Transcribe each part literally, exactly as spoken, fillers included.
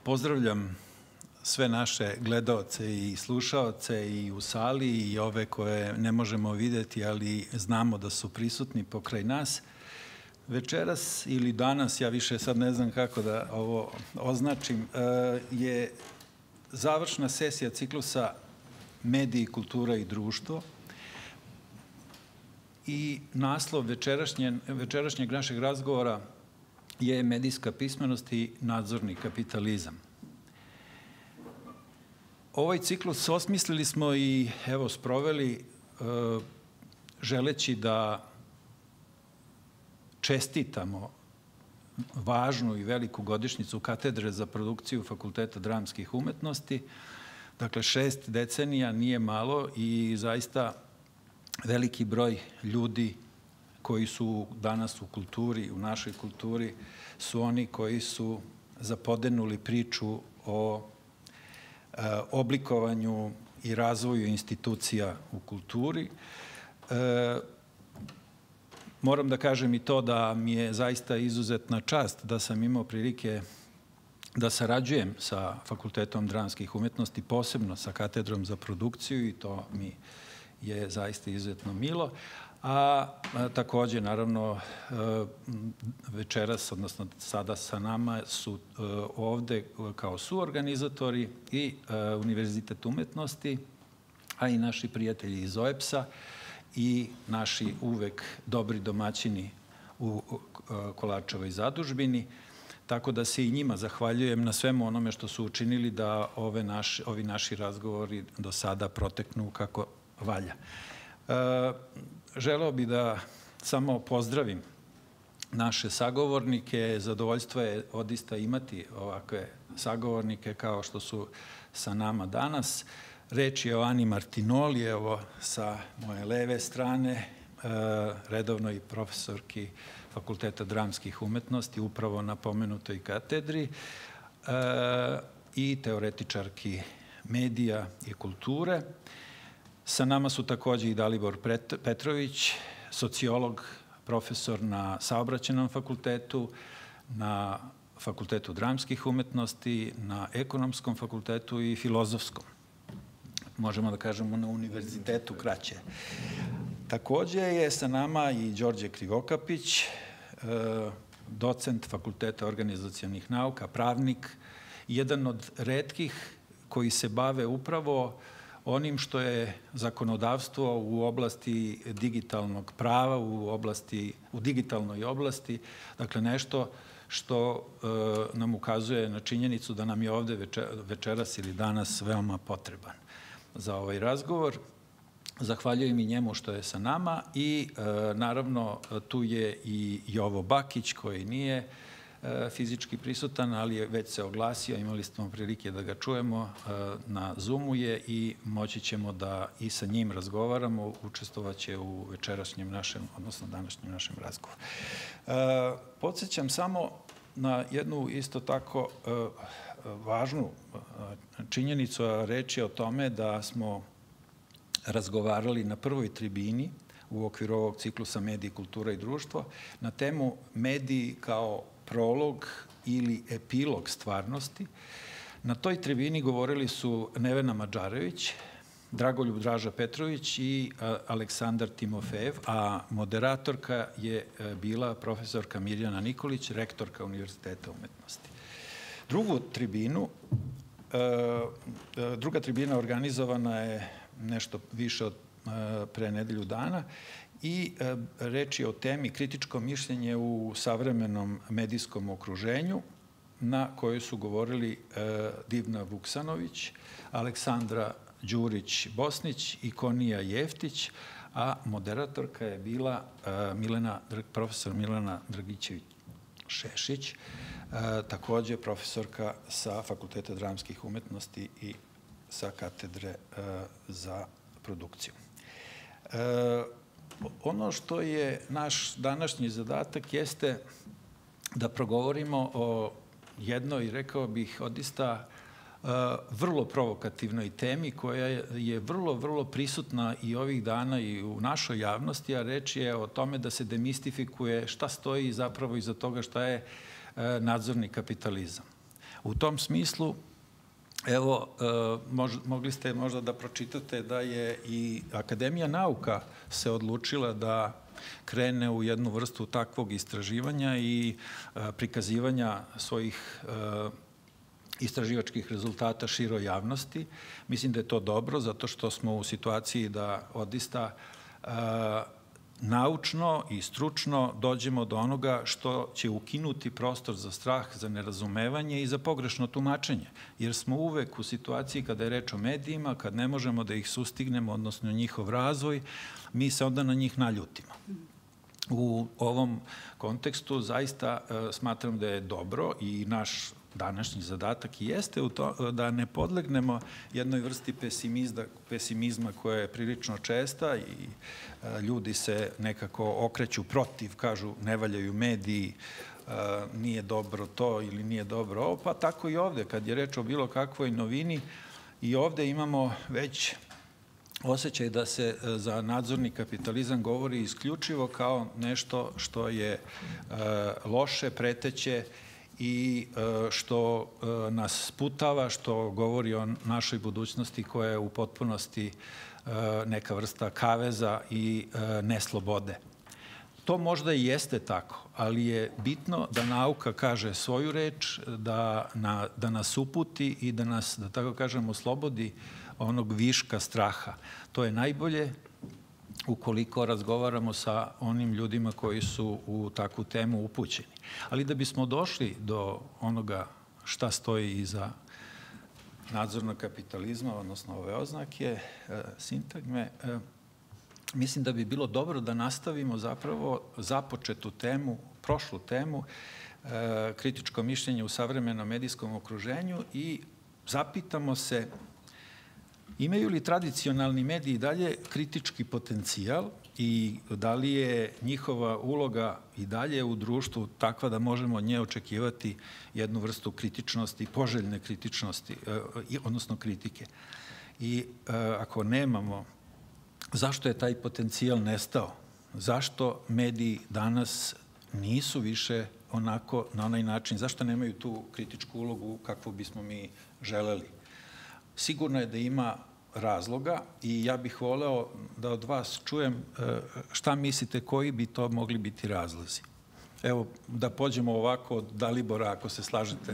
Pozdravljam sve naše gledaoce i slušaoce i u sali i ove koje ne možemo vidjeti, ali znamo da su prisutni pokraj nas. Večeras ili danas, ja više sad ne znam kako da ovo označim, je završna sesija ciklusa Mediji, kultura i društvo. I naslov večerašnjeg našeg razgovora je medijska pismenost i nadzorni kapitalizam. Ovaj ciklus osmislili smo i evo sproveli želeći da čestitamo važnu i veliku godišnjicu katedre za produkciju Fakulteta dramskih umetnosti. Dakle, šest decenija nije malo i zaista veliki broj ljudi koji su danas u kulturi, u našoj kulturi, su oni koji su zapodenuli priču o oblikovanju i razvoju institucija u kulturi. Moram da kažem i to da mi je zaista izuzetna čast da sam imao prilike da sarađujem sa Fakultetom dramskih umetnosti, posebno sa katedrom za produkciju, i to mi je zaista izuzetno milo. A takođe, naravno, večeras, odnosno sada sa nama su ovde kao suorganizatori i Univerzitet umetnosti, a i naši prijatelji iz O E P S-a i naši uvek dobri domaćini u Kolarčevoj zadužbini. Tako da se i njima zahvaljujem na svemu onome što su učinili da ovi naši razgovori do sada proteknu kako valja. Želeo bih da samo pozdravim naše sagovornike. Zadovoljstvo je odista imati ovakve sagovornike kao što su sa nama danas. Reč je o Ani Martinoli, evo sa moje leve strane, redovnoj profesorki Fakulteta dramskih umetnosti, upravo na pomenutoj katedri, i teoretičarki medija i kulture. Sa nama su takođe i Dalibor Petrović, sociolog, profesor na Saobraćajnom fakultetu, na Fakultetu dramskih umetnosti, na Ekonomskom fakultetu i Filozofskom. Možemo da kažemo na univerzitetu kraće. Takođe je sa nama i Đorđe Krivokapić, docent Fakulteta organizacionih nauka, pravnik, jedan od retkih koji se bave upravo onim što je zakonodavstvo u oblasti digitalnog prava, u oblasti, u digitalnoj oblasti, dakle nešto što nam ukazuje na činjenicu da nam je ovde večeras ili danas veoma potreban za ovaj razgovor. Zahvaljujem i njemu što je sa nama i naravno tu je i Jovo Bakić koji nije fizički prisutan, ali je već se oglasio, imali smo prilike da ga čujemo, na Zoomu je i moći ćemo da i sa njim razgovaramo, učestvovaće u večerašnjem našem, odnosno današnjem našem razgovoru. Podsjećam samo na jednu isto tako važnu činjenicu, a reč je o tome da smo razgovarali na prvoj tribini u okviru ovog ciklusa Mediji, kultura i društvo na temu mediji kao prolog ili epilog stvarnosti. Na toj tribini govorili su Nevena Madžarević, Dragoljub Draža Petrović i Aleksandar Timofejev, a moderatorka je bila profesorka Mirjana Nikolić, rektorka Univerziteta umetnosti. Drugu tribinu, druga tribina organizovana je nešto više od pre nedelju dana i reč je o temi kritičko mišljenje u savremenom medijskom okruženju, na kojoj su govorili Divna Vuksanović, Aleksandra Đurić-Bosnić i Konija Jeftić, a moderatorka je bila profesor Milena Dragićević-Šešić, takođe profesorka sa Fakulteta dramskih umetnosti i sa katedre za produkciju. Ono što je naš današnji zadatak jeste da progovorimo o jednoj, rekao bih, odista vrlo provokativnoj temi koja je vrlo, vrlo prisutna i ovih dana i u našoj javnosti, a reč je o tome da se demistifikuje šta stoji zapravo iza toga šta je nadzorni kapitalizam. U tom smislu, evo, mogli ste možda da pročitate da je i Akademija nauka se odlučila da krene u jednu vrstu takvog istraživanja i prikazivanja svojih istraživačkih rezultata široj javnosti. Mislim da je to dobro, zato što smo u situaciji da odista naučno i stručno dođemo do onoga što će ukinuti prostor za strah, za nerazumevanje i za pogrešno tumačenje. Jer smo uvek u situaciji kada je reč o medijima, kad ne možemo da ih sustignemo, odnosno njihov razvoj, mi se onda na njih naljutimo. U ovom kontekstu zaista smatram da je dobro i naš današnji zadatak jeste u to da ne podlegnemo jednoj vrsti pesimizma koja je prilično česta i ljudi se nekako okreću protiv, kažu ne valjaju mediji, nije dobro to ili nije dobro ovo, pa tako i ovde kad je reč o bilo kakvoj novini i ovde imamo već osjećaj da se za nadzorni kapitalizam govori isključivo kao nešto što je loše, preteće i što nas sputava, što govori o našoj budućnosti koja je u potpunosti neka vrsta kaveza i neslobode. To možda i jeste tako, ali je bitno da nauka kaže svoju reč, da, na, da nas uputi i da nas, da tako kažemo, oslobodi onog viška straha. To je najbolje ukoliko razgovaramo sa onim ljudima koji su u takvu temu upućeni. Ali da bismo došli do onoga šta stoji iza nadzornog kapitalizma, odnosno ove oznake, sintagme, mislim da bi bilo dobro da nastavimo zapravo započetu temu, prošlu temu, kritičko mišljenje u savremenom medijskom okruženju i zapitamo se imaju li tradicionalni mediji dalje kritički potencijal i da li je njihova uloga i dalje u društvu takva da možemo od nje očekivati jednu vrstu kritičnosti, poželjne kritičnosti, odnosno kritike. I ako nemamo, zašto je taj potencijal nestao? Zašto mediji danas nisu više onako, na onaj način, zašto nemaju tu kritičku ulogu kakvu bismo mi želeli? Sigurno je da ima razloga i ja bih voleo da od vas čujem šta mislite, koji bi to mogli biti razlozi. Evo, da pođemo ovako od Dalibora, ako se slažete.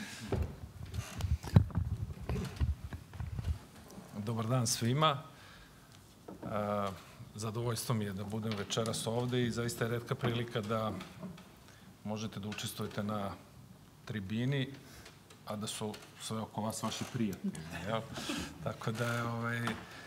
Dobar dan svima. Zadovoljstvo mi je da budem večeras ovde i zaista je retka prilika da možete da učestvujete na tribini, a da su sve oko vas vaši prijatelji. Jel? Tako da je ovaj,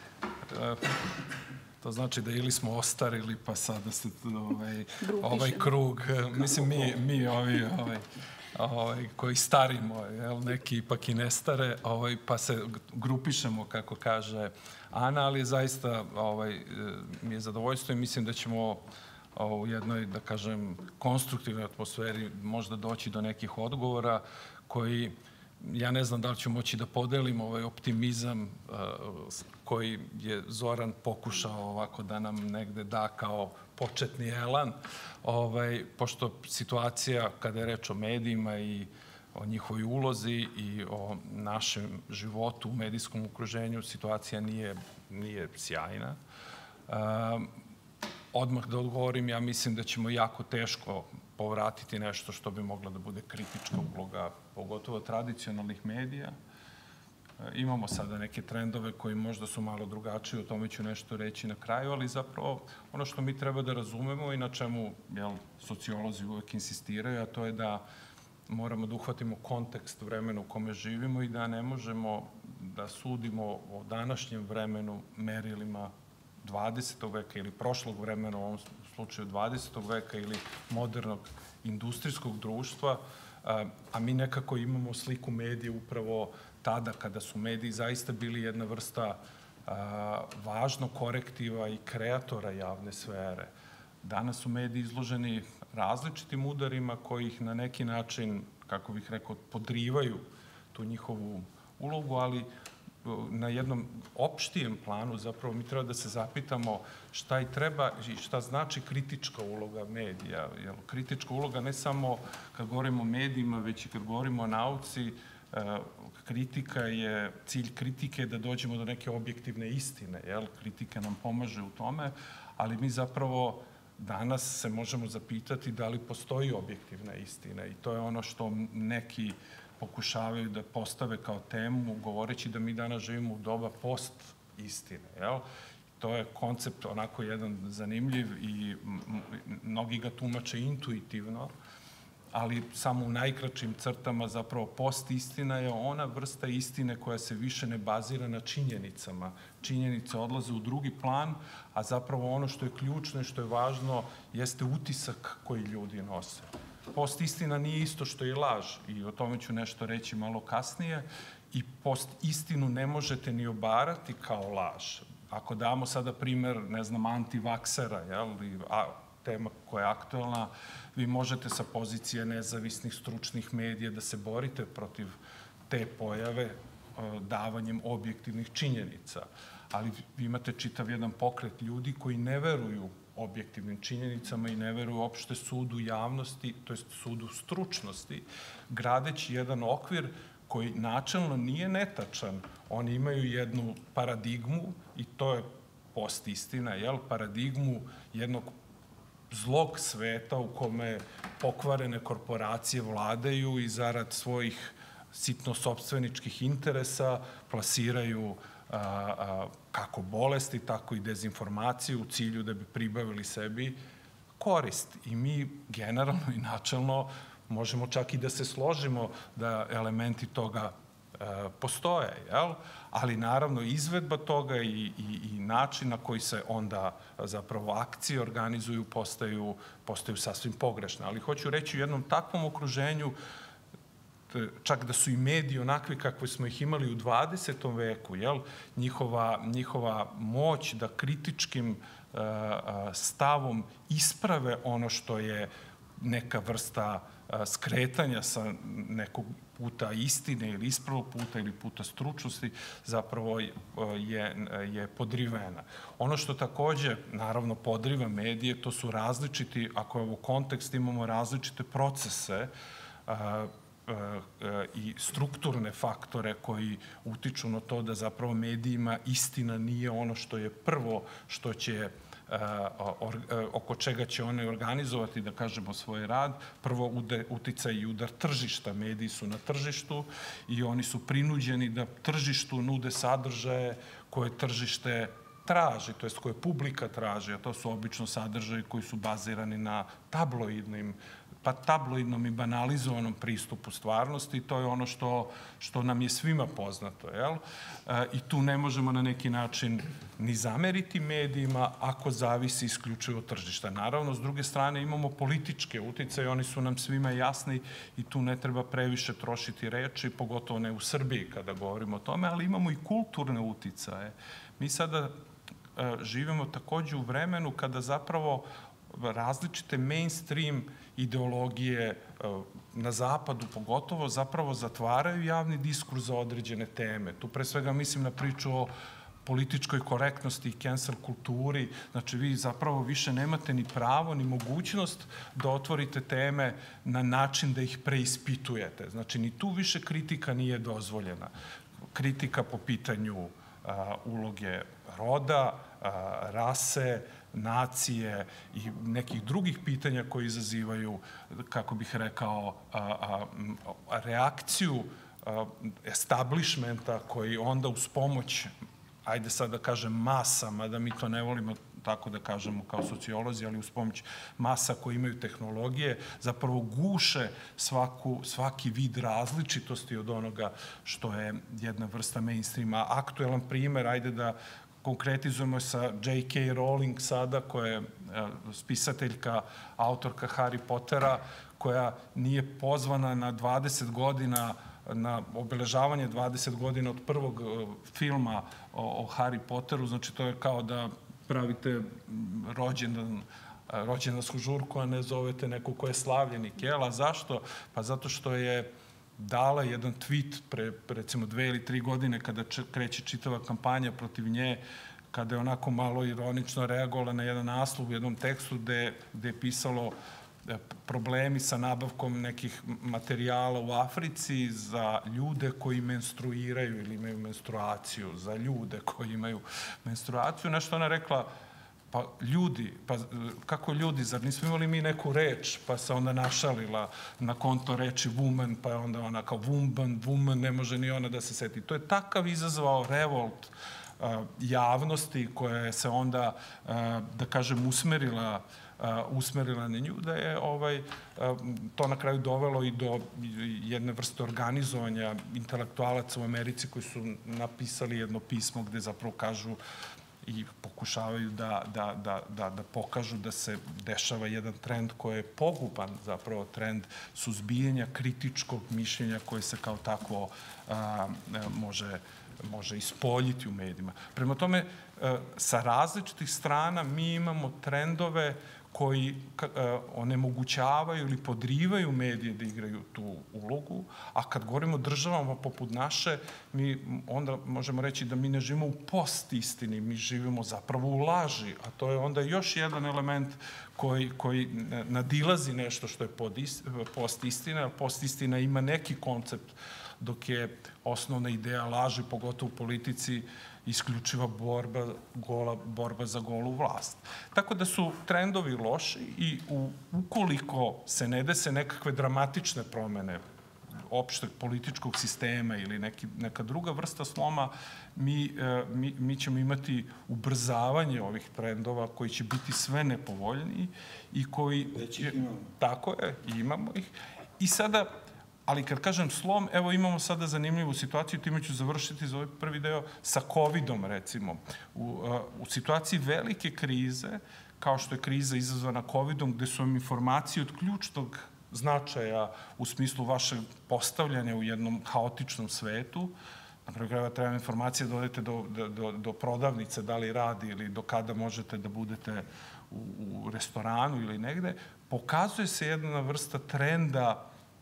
to znači da ili smo ostarili, pa sada se ovaj, ovaj krug, mislim mi, mi ovi, ovaj, ovaj, koji starimo, jel, neki ipak i ne stare, ovaj, pa se grupišemo, kako kaže Ana, ali zaista ovaj, mi je zadovoljstvo i mislim da ćemo u jednoj, da kažem, konstruktivnoj atmosferi možda doći do nekih odgovora koji, ja ne znam da li ću moći da podelim ovaj optimizam koji je Zoran pokušao ovako da nam negde da kao početni elan, ovaj, pošto situacija kada je reč o medijima i o njihovoj ulozi i o našem životu u medijskom okruženju, situacija nije, nije sjajna. Um, odmah da odgovorim, ja mislim da ćemo jako teško povratiti nešto što bi mogla da bude kritička uloga, pogotovo tradicionalnih medija. Imamo sada neke trendove koji možda su malo drugačiji, o tome ću nešto reći na kraju, ali zapravo ono što mi treba da razumemo i na čemu jel, sociolozi uvek insistiraju, a to je da moramo da uhvatimo kontekst vremena u kome živimo i da ne možemo da sudimo o današnjem vremenu merilima dvadesetog veka ili prošlog vremena, u ovom slučaju dvadesetog veka ili modernog industrijskog društva, a mi nekako imamo sliku medija upravo tada kada su mediji zaista bili jedna vrsta važnog korektiva i kreatora javne sfere. Danas su mediji izloženi različitim udarima koji ih na neki način, kako bih rekao, podrivaju tu njihovu ulogu, ali na jednom opštijem planu zapravo mi treba da se zapitamo šta i treba i šta znači kritička uloga medija. Jer kritička uloga ne samo kad govorimo o medijima, već i kad govorimo o nauci, kritika je, cilj kritike je da dođemo do neke objektivne istine, jel? Kritika nam pomaže u tome, ali mi zapravo danas se možemo zapitati da li postoji objektivna istina i to je ono što neki pokušavaju da postave kao temu, govoreći da mi danas živimo u doba post-istine, jel? To je koncept onako jedan zanimljiv i mnogi ga tumače intuitivno, ali samo u najkraćim crtama zapravo post-istina je ona vrsta istine koja se više ne bazira na činjenicama. Činjenice odlaze u drugi plan, a zapravo ono što je ključno i što je važno jeste utisak koji ljudi nose. Post-istina nije isto što je laž i o tome ću nešto reći malo kasnije i post-istinu ne možete ni obarati kao laž. Ako damo sada primer, ne znam, antivaksera, jel, a tema koja je aktualna, vi možete sa pozicije nezavisnih stručnih medija da se borite protiv te pojave davanjem objektivnih činjenica. Ali vi imate čitav jedan pokret ljudi koji ne veruju objektivnim činjenicama i ne veruju uopšte sudu javnosti, to jest sudu stručnosti, gradeći jedan okvir koji načelno nije netačan. Oni imaju jednu paradigmu i to je post-istina, jel? Paradigmu jednog zlog sveta u kome pokvarene korporacije vladaju i zarad svojih sitno-sopstveničkih interesa plasiraju a, a, kako bolesti, tako i dezinformaciju u cilju da bi pribavili sebi korist. I mi generalno i načelno možemo čak i da se složimo da elementi toga e, postoje, jel? Ali naravno izvedba toga i, i, i način na koji se onda zapravo akcije organizuju postaju, postaju sasvim pogrešne. Ali hoću reći u jednom takvom okruženju, čak da su i mediji onakvi kakve smo ih imali u dvadesetom veku, jel? Njihova, njihova moć da kritičkim uh, stavom isprave ono što je neka vrsta uh, skretanja sa nekog puta istine ili ispravog puta ili puta stručnosti zapravo je, je podrivena. Ono što takođe, naravno, podriva medije, to su različiti, ako je ovo kontekst, imamo različite procese uh, i strukturne faktore koji utiču na to da zapravo medijima istina nije ono što je prvo što će oko čega će one organizovati, da kažemo, svoj rad. Prvo uticaj i udar tržišta. Mediji su na tržištu i oni su prinuđeni da tržištu nude sadržaje koje tržište traži, to jest koje publika traži, a to su obično sadržaji koji su bazirani na tabloidnim pa tabloidnom i banalizovanom pristupu stvarnosti. To je ono što, što nam je svima poznato, jel? E, I tu ne možemo na neki način ni zameriti medijima ako zavisi isključivo od tržišta. Naravno, s druge strane imamo političke uticaje, oni su nam svima jasni i tu ne treba previše trošiti reči, pogotovo ne u Srbiji kada govorimo o tome, ali imamo i kulturne uticaje. Mi sada e, živimo takođe u vremenu kada zapravo različite mainstream ideologije na zapadu pogotovo zapravo zatvaraju javni diskurs za određene teme. Tu pre svega mislim na priču o političkoj korektnosti i cancel kulturi. Znači, vi zapravo više nemate ni pravo, ni mogućnost da otvorite teme na način da ih preispitujete. Znači, ni tu više kritika nije dozvoljena. Kritika po pitanju a, uloge roda, a, rase, nacije i nekih drugih pitanja koji izazivaju, kako bih rekao, a, a, reakciju a, establishmenta koji onda uz pomoć, ajde sad da kažem masama, da mi to ne volimo tako da kažemo kao sociolozi, ali uz pomoć masa koji imaju tehnologije, zapravo guše svaku, svaki vid različitosti od onoga što je jedna vrsta mainstreama. Aktuelan primer, ajde da konkretizujemo sa J K. Rowling sada, koja je spisateljka, autorka Harry Pottera, koja nije pozvana na dvadeset godina, na obeležavanje dvadeset godina od prvog filma o, o Harry Potteru. Znači, to je kao da pravite rođendan, rođendansku žurku, a ne zovete nekog ko je slavljenik. Jel? A zašto? Pa zato što je dala jedan tweet pre, recimo, dve ili tri godine kada kreće čitava kampanja protiv nje, kada je onako malo ironično reagovala na jedan naslov u jednom tekstu gde, gde je pisalo problemi sa nabavkom nekih materijala u Africi za ljude koji menstruiraju ili imaju menstruaciju, za ljude koji imaju menstruaciju. Nešto ona rekla, pa ljudi, pa kako ljudi, zar nismo imali mi neku reč, pa se onda našalila na konto reči woman, pa je onda ona kao woman, woman, ne može ni ona da se seti. To je takav izazvao revolt javnosti koja je se onda, da kažem, usmerila usmerila na nju, da je ovaj, to na kraju dovelo i do jedne vrste organizovanja intelektualaca u Americi koji su napisali jedno pismo gde zapravo kažu i pokušavaju da, da, da, da, da pokažu da se dešava jedan trend koji je poguban, zapravo trend suzbijanja kritičkog mišljenja koje se kao takvo a, može može ispoljiti u medijima. Prema tome, sa različitih strana mi imamo trendove koji onemogućavaju ili podrivaju medije da igraju tu ulogu, a kad govorimo o državama poput naše, mi onda možemo reći da mi ne živimo u post-istini, mi živimo zapravo u laži, a to je onda još jedan element koji, koji nadilazi nešto što je post-istina. Post-istina ima neki koncept, dok je osnovna ideja laži, pogotovo u politici, isključiva borba, gola, borba za golu vlast. Tako da su trendovi loši i u, ukoliko se ne dese nekakve dramatične promene opšteg političkog sistema ili neki, neka druga vrsta sloma, mi, mi, mi ćemo imati ubrzavanje ovih trendova koji će biti sve nepovoljniji i koji... Već ih imamo. Tako je, imamo ih. I sada... Ali kad kažem slom, evo imamo sada zanimljivu situaciju, time ću završiti za ovaj prvi deo, sa kovidom recimo. U, u situaciji velike krize, kao što je kriza izazvana kovidom, gde su vam informacije od ključnog značaja u smislu vašeg postavljanja u jednom haotičnom svetu, na kraju krajeva treba informacije da odete do, do, do prodavnice, da li radi ili do kada možete da budete u, u restoranu ili negde, pokazuje se jedna vrsta trenda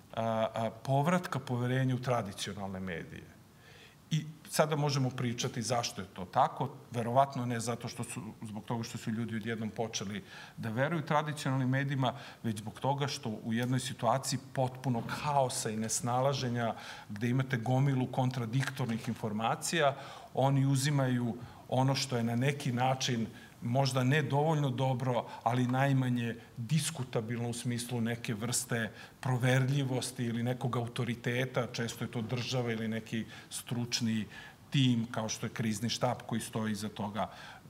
povratka poverenja u tradicionalne medije. I sada možemo pričati zašto je to tako. Verovatno ne zato što su, zbog toga što su ljudi odjednom počeli da veruju tradicionalnim medijima, već zbog toga što u jednoj situaciji potpunog haosa i nesnalaženja, gde imate gomilu kontradiktornih informacija, oni uzimaju ono što je na neki način možda ne dovoljno dobro, ali najmanje diskutabilno u smislu neke vrste proverljivosti ili nekog autoriteta, često je to država ili neki stručni tim, kao što je krizni štab koji stoji iza toga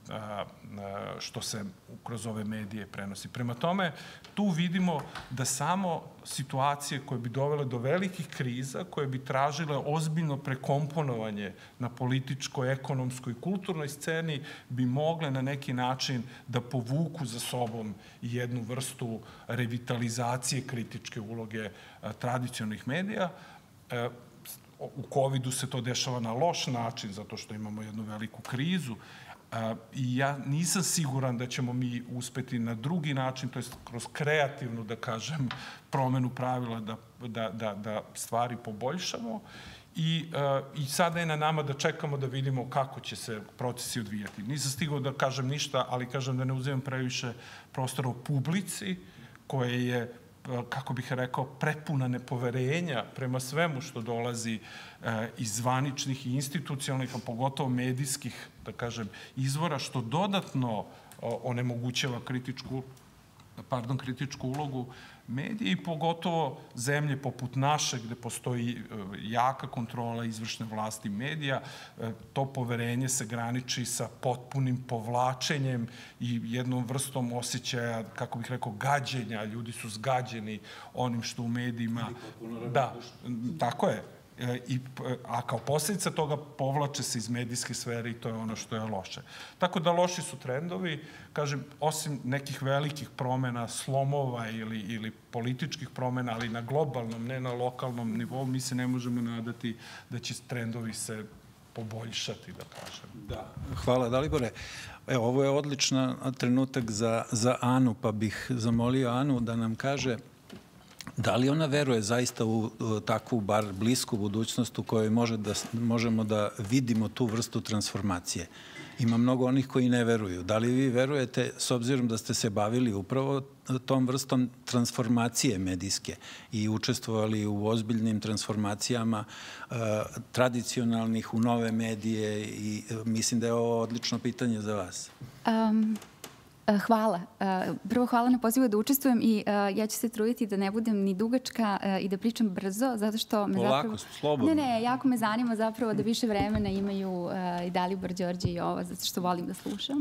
što se kroz ove medije prenosi. Prema tome, tu vidimo da samo situacije koje bi dovele do velikih kriza, koje bi tražile ozbiljno prekomponovanje na političkoj, ekonomskoj i kulturnoj sceni, bi mogle na neki način da povuku za sobom jednu vrstu revitalizacije kritičke uloge tradicionalnih medija. U kovidu se to dešava na loš način, zato što imamo jednu veliku krizu, i ja nisam siguran da ćemo mi uspeti na drugi način, to je kroz kreativnu, da kažem, promenu pravila da, da, da, da stvari poboljšamo. I, I sada je na nama da čekamo da vidimo kako će se procesi odvijati. Nisam stigao da kažem ništa, ali kažem da ne uzimam previše prostora u publici, koje je, kako bih rekao, prepuna nepoverenja prema svemu što dolazi iz zvaničnih i institucionalnih, a pogotovo medijskih, da kažem, izvora, što dodatno onemogućava kritičku, pardon, kritičku ulogu medije i pogotovo zemlje poput naše, gde postoji jaka kontrola izvršne vlasti medija. To poverenje se graniči sa potpunim povlačenjem i jednom vrstom osjećaja, kako bih rekao, gađenja. Ljudi su zgađeni onim što u medijima... Da, tako je. I, a kao posljedica toga povlače se iz medijske sfere i to je ono što je loše. Tako da loši su trendovi, kažem, osim nekih velikih promena, slomova ili, ili političkih promena, ali na globalnom, ne na lokalnom nivou, mi se ne možemo nadati da će trendovi se poboljšati, da kažem. Da, hvala Dalibore. Evo, ovo je odličan trenutak za, za Anu, pa bih zamolio Anu da nam kaže Da li ona veruje zaista u takvu, bar blisku budućnost u kojoj može da, možemo da vidimo tu vrstu transformacije? Ima mnogo onih koji ne veruju. Da li vi verujete, s obzirom da ste se bavili upravo tom vrstom transformacije medijske i učestvovali u ozbiljnim transformacijama uh, tradicionalnih u nove medije i uh, mislim da je ovo odlično pitanje za vas. Um... Hvala. Prvo hvala na pozivu da učestvujem i ja ću se truditi da ne budem ni dugačka i da pričam brzo, zato što me Polako, zapravo... slobodno. Ne, ne, jako me zanima zapravo da više vremena imaju i Dalibor, Đorđe i Jova, zato što volim da slušam.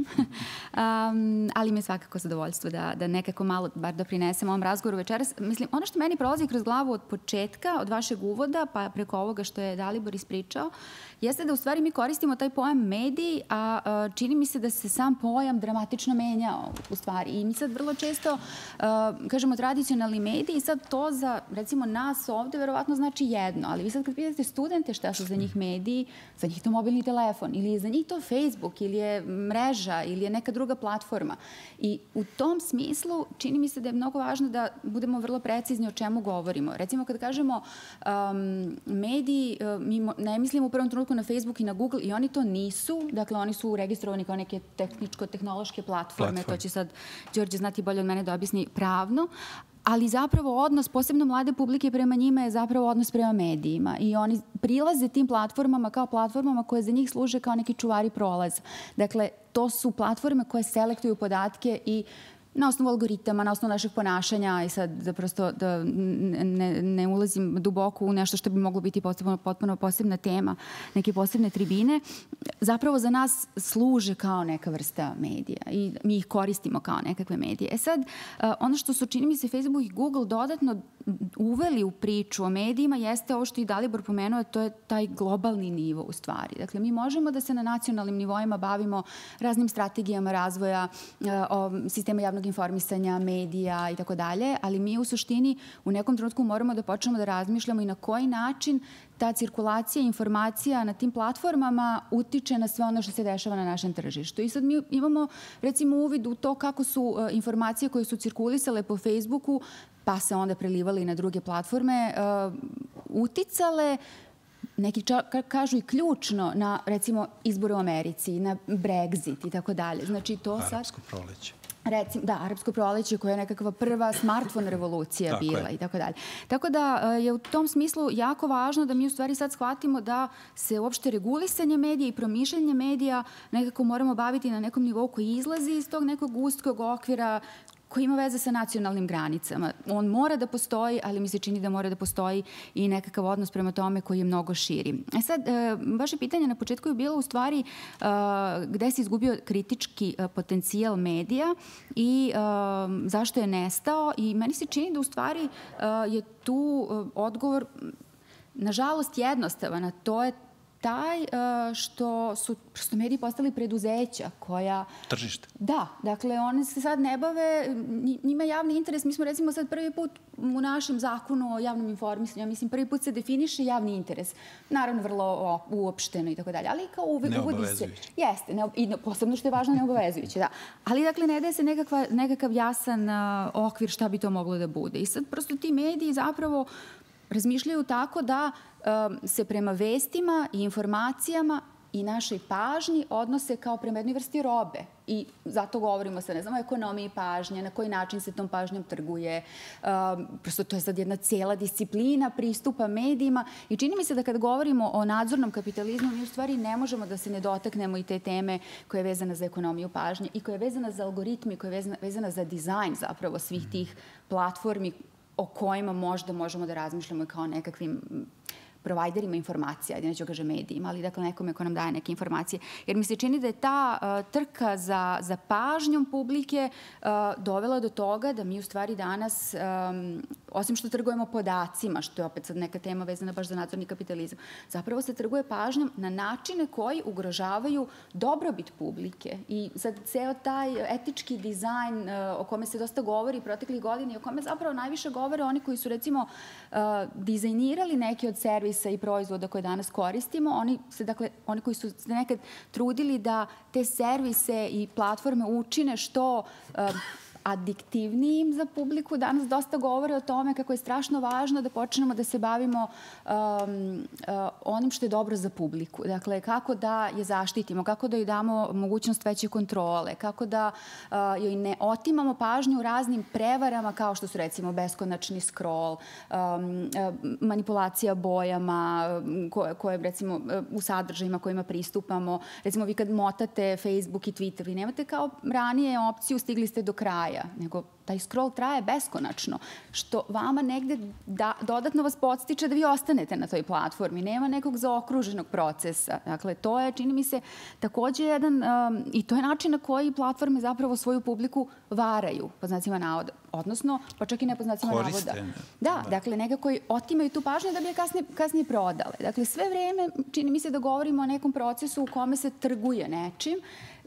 um, ali mi je svakako zadovoljstvo da, da nekako malo bar doprinesem ovom razgovoru večeras. Mislim, ono što meni prolazi kroz glavu od početka, od vašeg uvoda, pa preko ovoga što je Dalibor ispričao, jeste da u stvari mi koristimo taj pojam mediji, a, a čini mi se da se sam pojam dramatično menjao u stvari. I mi sad vrlo često a, kažemo tradicionalni mediji i sad to za, recimo, nas ovde verovatno znači jedno, ali vi sad kad pitate studente šta su za njih mediji, za njih to mobilni telefon ili je za njih to Facebook ili je mreža ili je neka druga platforma. I u tom smislu čini mi se da je mnogo važno da budemo vrlo precizni o čemu govorimo. Recimo kad kažemo um, mediji, mi ne mislimo u prvom trenutku na Facebook i na Google i oni to nisu. Dakle, oni su registrovani kao neke tehničko-tehnološke platforme. Platform. To će sad Đorđe znati bolje od mene da objasni pravno. Ali zapravo odnos, posebno mlade publike prema njima je zapravo odnos prema medijima. I oni prilaze tim platformama kao platformama koje za njih služe kao neki čuvari prolaza. Dakle, to su platforme koje selektuju podatke i na osnovu algoritama, na osnovu našeg ponašanja i sad da prosto da ne, ne ulazim duboko u nešto što bi moglo biti potpuno, potpuno posebna tema, neke posebne tribine, zapravo za nas služe kao neka vrsta medija i mi ih koristimo kao nekakve medije. E sad, ono što su, čini mi se, Facebook i Google dodatno uveli u priču o medijima jeste ovo što i Dalibor pomenuo, to je taj globalni nivo u stvari. Dakle, mi možemo da se na nacionalnim nivoima bavimo raznim strategijama razvoja sistema javnog informisanja, medija i tako dalje, ali mi u suštini u nekom trenutku moramo da počnemo da razmišljamo i na koji način ta cirkulacija informacija na tim platformama utiče na sve ono što se dešava na našem tržištu. I sad mi imamo, recimo, uvid u to kako su informacije koje su cirkulisale po Facebooku, pa se onda prelivali na druge platforme, uticale, neki kažu i ključno, na, recimo, izbore u Americi, na Brexit i tako dalje. Znači, to sad... Arapsko proleće. Recimo, da, arapsko proleće koja je nekakva prva smartphone revolucija tako bila je. I tako dalje. Tako da je u tom smislu jako važno da mi u stvari sad shvatimo da se uopšte regulisanje medija i promišljanje medija nekako moramo baviti na nekom nivou koji izlazi iz tog nekog uskog okvira koji ima veze sa nacionalnim granicama. On mora da postoji, ali mi se čini da mora da postoji i nekakav odnos prema tome koji je mnogo širi. E sad, vaše pitanje na početku je bilo u stvari gde se izgubio kritički potencijal medija i zašto je nestao i meni se čini da u stvari je tu odgovor nažalost jednostavan, a to je taj što su što mediji postali preduzeća koja... Tržište. Da, dakle, one se sad ne bave, njima javni interes, mi smo recimo sad prvi put u našem zakonu o javnom informisanju, ja mislim prvi put se definiše javni interes, naravno vrlo uopšteno i tako dalje, ali kao uvijek uvodi se... Jeste, ne, i posebno što je važno neobavezujuće, da. Ali dakle, ne daje se nekakva, nekakav jasan uh, okvir šta bi to moglo da bude. I sad prosto ti mediji zapravo razmišljaju tako da um, se prema vestima i informacijama i našoj pažnji odnose kao prema jednoj vrsti robe. I zato govorimo sa, ne znam, o ekonomiji pažnje, na koji način se tom pažnjom trguje. Um, prosto to je sad jedna cijela disciplina pristupa medijima i čini mi se da kad govorimo o nadzornom kapitalizmu, mi u stvari ne možemo da se ne dotaknemo i te teme koja je vezana za ekonomiju pažnje i koja je vezana za algoritmi, koja je vezana, vezana za dizajn zapravo svih tih platformi o kojima možda možemo da razmišljamo kao nekakvim provajderima informacija, ajde neću kažem medijima, ali dakle nekome ko nam daje neke informacije. Jer mi se čini da je ta uh, trka za, za pažnjom publike uh, dovela do toga da mi u stvari danas, um, osim što trgujemo podacima, što je opet sad neka tema vezana baš za nadzorni kapitalizam, zapravo se trguje pažnjom na načine koji ugrožavaju dobrobit publike. I sad ceo taj etički dizajn uh, o kome se dosta govori proteklih godina i o kome zapravo najviše govore oni koji su recimo uh, dizajnirali neke od servisa i proizvoda koje danas koristimo, oni se, dakle, oni koji su se nekad trudili da te servise i platforme učine što uh, adiktivnijim za publiku. Danas dosta govore o tome kako je strašno važno da počnemo da se bavimo um, uh, onim što je dobro za publiku. Dakle, kako da je zaštitimo, kako da joj damo mogućnost veće kontrole, kako da uh, joj ne otimamo pažnju u raznim prevarama kao što su recimo beskonačni scroll, um, uh, manipulacija bojama, koje, koje recimo u sadržajima kojima pristupamo. Recimo vi kad motate Facebook i Twitter, vi nemate kao ranije opciju stigli ste do kraja, nego taj scroll traje beskonačno, što vama negde da, dodatno vas podstiče da vi ostanete na toj platformi. Nema nekog zaokruženog procesa. Dakle, to je, čini mi se, takođe jedan, um, i to je način na koji platforme zapravo svoju publiku varaju, po znacima navoda. Odnosno, pa čak i ne po znacima navoda. Da, dakle, nekako otimaju tu pažnju da bi je kasnije, kasnije prodale. Dakle, sve vreme, čini mi se da govorimo o nekom procesu u kome se trguje nečim,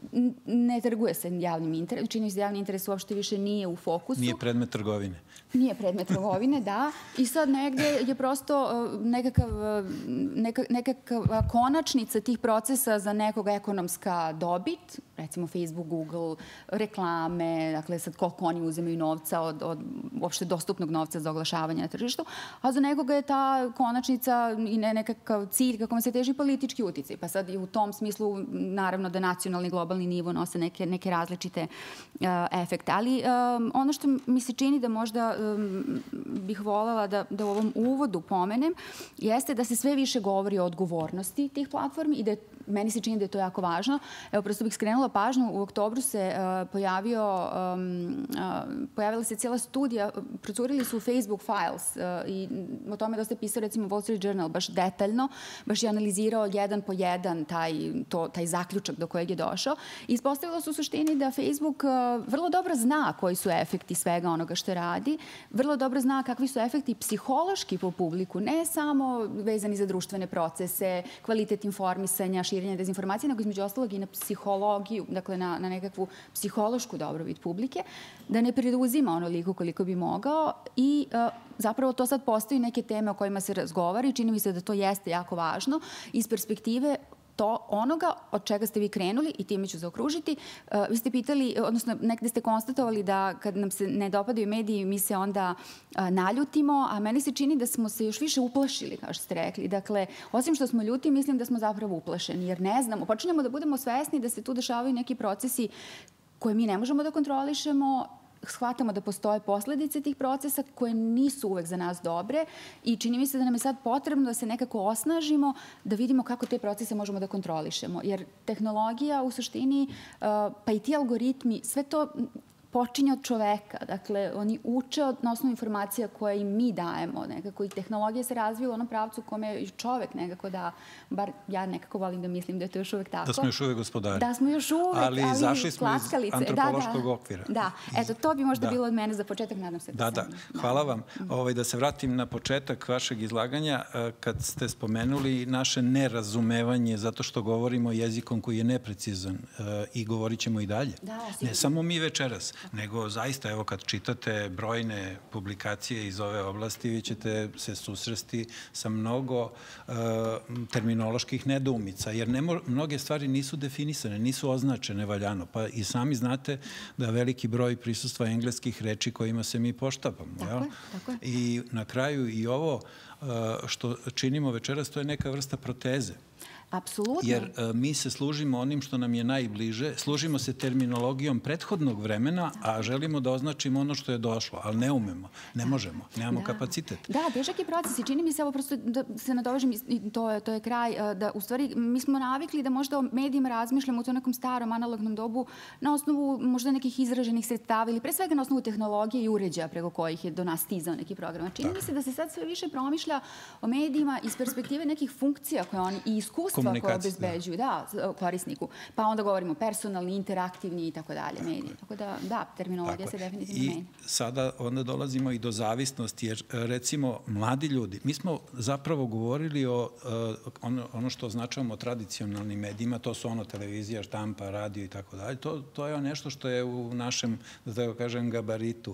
ne trguje se javnim interesom, čini se javni interes uopšte više nije u fokusu. Nije predmet trgovine. Nije predmet trgovine, da. I sad negde je prosto nekakav, neka, nekakva konačnica tih procesa za nekog ekonomska dobit, recimo Facebook, Google, reklame, dakle sad koliko oni uzemaju novca od, od uopšte dostupnog novca za oglašavanje na tržištu, a za nekoga je ta konačnica i ne, nekakav cilj kako vam se teži politički uticaj. Pa sad i u tom smislu naravno da nacionalni globalni nivo nose neke, neke različite uh, efekte. Ali um, ono što mi se čini da možda um, bih voljela da, da u ovom uvodu pomenem jeste da se sve više govori o odgovornosti tih platformi i da je, meni se čini da je to jako važno. Evo, prosto bih skrenula pažnju, u oktobru se uh, pojavio, um, uh, pojavila se cijela studija, procurili su Facebook Files uh, i o tome dosta je pisao recimo Wall Street Journal baš detaljno, baš je analizirao jedan po jedan taj, to, taj zaključak do kojeg je došao. I ispostavilo se u suštini da Facebook uh, vrlo dobro zna koji su efekti svega onoga što radi, vrlo dobro zna kakvi su efekti psihološki po publiku, ne samo vezani za društvene procese, kvalitet informisanja, širenje dezinformacije, nego između ostalog i na psihologiju, dakle na, na nekakvu psihološku dobrobit publike, da ne preduzima onoliko koliko bi mogao i uh, zapravo to sad postoji neke teme o kojima se razgovara i čini mi se da to jeste jako važno iz perspektive to onoga od čega ste vi krenuli i time ću zaokružiti. Uh, vi ste pitali, odnosno nekde ste konstatovali da kad nam se ne dopadaju mediji, mi se onda uh, naljutimo, a meni se čini da smo se još više uplašili, kao što ste rekli. Dakle, osim što smo ljuti, mislim da smo zapravo uplašeni, jer ne znamo, počinjemo da budemo svesni da se tu dešavaju neki procesi koje mi ne možemo da kontrolišemo, shvatamo da postoje posledice tih procesa koje nisu uvek za nas dobre i čini mi se da nam je sad potrebno da se nekako osnažimo, da vidimo kako te procese možemo da kontrolišemo. Jer tehnologija u suštini, pa i ti algoritmi, sve to počinje od čoveka. Dakle, oni uče na osnovu informacija koje im mi dajemo. Nekako i tehnologija se razvila u onom pravcu kome je čovek nekako da, bar ja nekako volim da mislim da je to još uvek tako. Da smo još uvek gospodari. Da smo još uvek, ali, ali zašli smo iz antropološkog da, da, okvira. Da, eto, to bi možda da. bilo od mene za početak, nadam se da, da sam. Da, da, hvala vam. Ovaj, da se vratim na početak vašeg izlaganja, kad ste spomenuli naše nerazumevanje zato što govorimo jezikom koji je neprecizan i govorit ćemo i dalje. Da, ne samo mi večeras, nego zaista, evo, kad čitate brojne publikacije iz ove oblasti, vi ćete se susresti sa mnogo uh, terminoloških nedoumica, jer ne mo mnoge stvari nisu definisane, nisu označene valjano, pa i sami znate da veliki broj prisustva engleskih reči kojima se mi poštapamo. Tako jel? je, tako je. I na kraju i ovo uh, što činimo večeras, to je neka vrsta proteze. Apsolutno. Jer uh, mi se služimo onim što nam je najbliže, služimo se terminologijom prethodnog vremena, a želimo da označimo ono što je došlo, ali ne umemo, ne možemo, nemamo da. kapacitet. Da, težak je proces i čini mi se, ovo prosto da se nadovežem, to je, to je kraj, da u stvari mi smo navikli da možda o medijima razmišljamo u tom nekom starom analognom dobu na osnovu možda nekih izraženih sredstava ili pre svega na osnovu tehnologije i uređaja preko kojih je do nas stizao neki program. Čini mi se da se sad sve više promišlja o medijima iz perspektive nekih funkcija koje oni i iskustva koje obezbeđuju, da, korisniku. Pa onda govorimo personalni, interaktivni i tako dalje mediji. Tako da, da, terminologija se definitivno menja. I sada onda dolazimo i do zavisnosti, jer recimo mladi ljudi, mi smo zapravo govorili o ono, ono što označavamo tradicionalnim medijima, to su ono televizija, štampa, radio i tako dalje. To, to je nešto što je u našem, da tako kažem, gabaritu.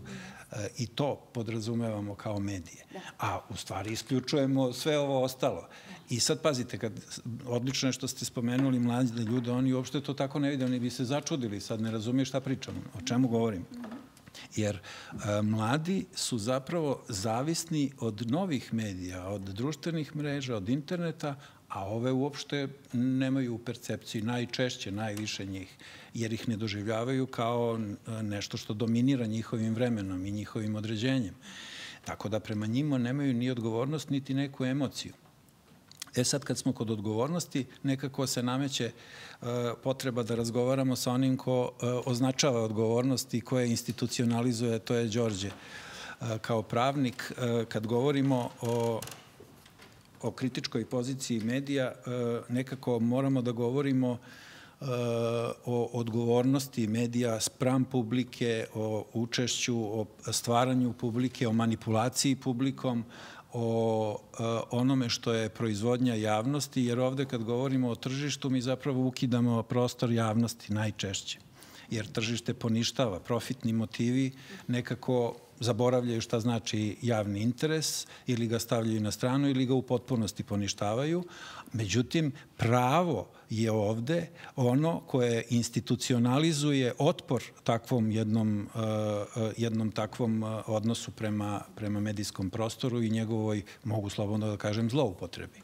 I to podrazumevamo kao medije. A u stvari isključujemo sve ovo ostalo. I sad pazite, kad odlično je što ste spomenuli mlade ljude, oni uopšte to tako ne vide, oni bi se začudili, sad ne razumiju šta pričamo, o čemu govorim. Jer mladi su zapravo zavisni od novih medija, od društvenih mreža, od interneta, a ove uopšte nemaju percepciju, najčešće, najviše njih, jer ih ne doživljavaju kao nešto što dominira njihovim vremenom i njihovim određenjem. Tako da prema njima nemaju ni odgovornost, niti neku emociju. E sad, kad smo kod odgovornosti, nekako se nameće potreba da razgovaramo sa onim ko označava odgovornost i ko je institucionalizuje, to je Đorđe. Kao pravnik, kad govorimo o o kritičkoj poziciji medija, nekako moramo da govorimo o odgovornosti medija spram publike, o učešću, o stvaranju publike, o manipulaciji publikom, o onome što je proizvodnja javnosti, jer ovde kad govorimo o tržištu mi zapravo ukidamo prostor javnosti najčešće, jer tržište poništava, profitni motivi nekako zaboravljaju šta znači javni interes ili ga stavljaju na stranu ili ga u potpunosti poništavaju. Međutim, pravo je ovde ono koje institucionalizuje otpor takvom jednom, jednom takvom odnosu prema, prema medijskom prostoru i njegovoj, mogu slobodno da kažem, zloupotrebi.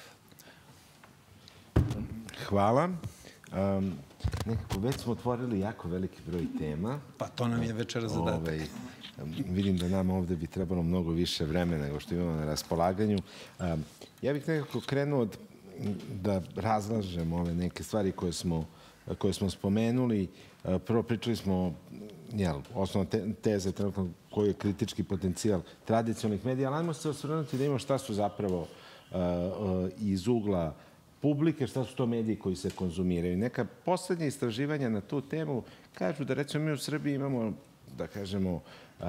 Hvala. Um, nekako već smo otvorili jako veliki broj tema. Pa to nam je večera zadatak. Ovaj, vidim da nam ovde bi trebalo mnogo više vremena nego što imamo na raspolaganju. Um, ja bih nekako krenuo od, da razlažem ove neke stvari koje smo, koje smo spomenuli. Uh, prvo pričali smo, jel, osnovna te, teza trenutno koji je kritički potencijal tradicionalnih medija, ali ajmo se osvrnuti da imamo šta su zapravo uh, uh, iz ugla publike, šta su to mediji koji se konzumiraju. Neka poslednja istraživanja na tu temu kažu da recimo mi u Srbiji imamo, da kažemo,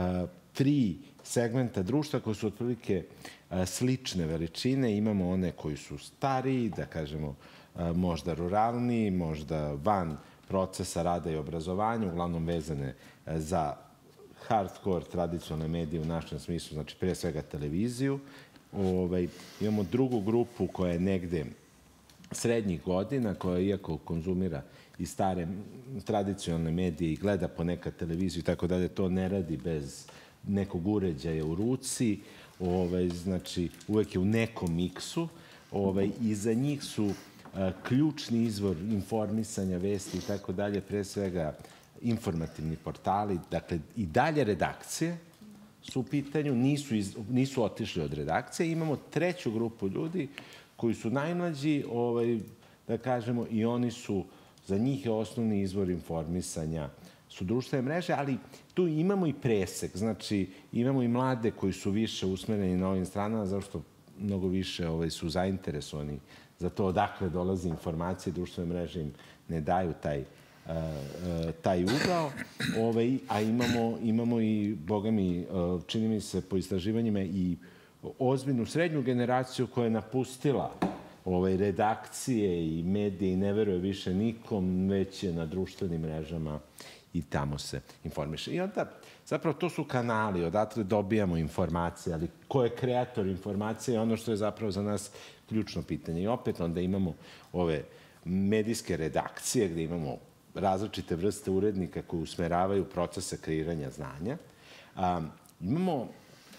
tri segmenta društva koji su otprilike slične veličine. Imamo one koji su stariji, da kažemo, možda ruralni, možda van procesa rada i obrazovanja, uglavnom vezane za hardcore tradicionalne medije u našem smislu, znači pre svega televiziju. Ovaj, imamo drugu grupu koja je negde srednjih godina, koja iako konzumira i stare tradicionalne medije i gleda ponekad televiziju i tako dalje, to ne radi bez nekog uređaja u ruci, ovaj, znači uvek je u nekom miksu, ovaj, i za njih su a, ključni izvor informisanja, vesti i tako dalje, pre svega informativni portali, dakle i dalje redakcije su u pitanju, nisu, iz, nisu otišli od redakcije. Imamo treću grupu ljudi koji su najmlađi, ovaj, da kažemo, i oni su, za njih je osnovni izvor informisanja su društvene mreže, ali tu imamo i presek, znači imamo i mlade koji su više usmereni na ovim stranama, zašto mnogo više ovaj, su zainteresovani za to odakle dolaze informacije, društvene mreže im ne daju taj, uh, uh, taj ugao, ovaj, a imamo, imamo i, boga mi, uh, čini mi se po istraživanjima i ozbiljnu srednju generaciju koja je napustila ove redakcije i medije i ne veruje više nikom, već je na društvenim mrežama i tamo se informiše. I onda, zapravo, to su kanali, odatle dobijamo informacije, ali ko je kreator informacije je ono što je zapravo za nas ključno pitanje. I opet onda imamo ove medijske redakcije gde imamo različite vrste urednika koji usmeravaju procese kreiranja znanja. A, imamo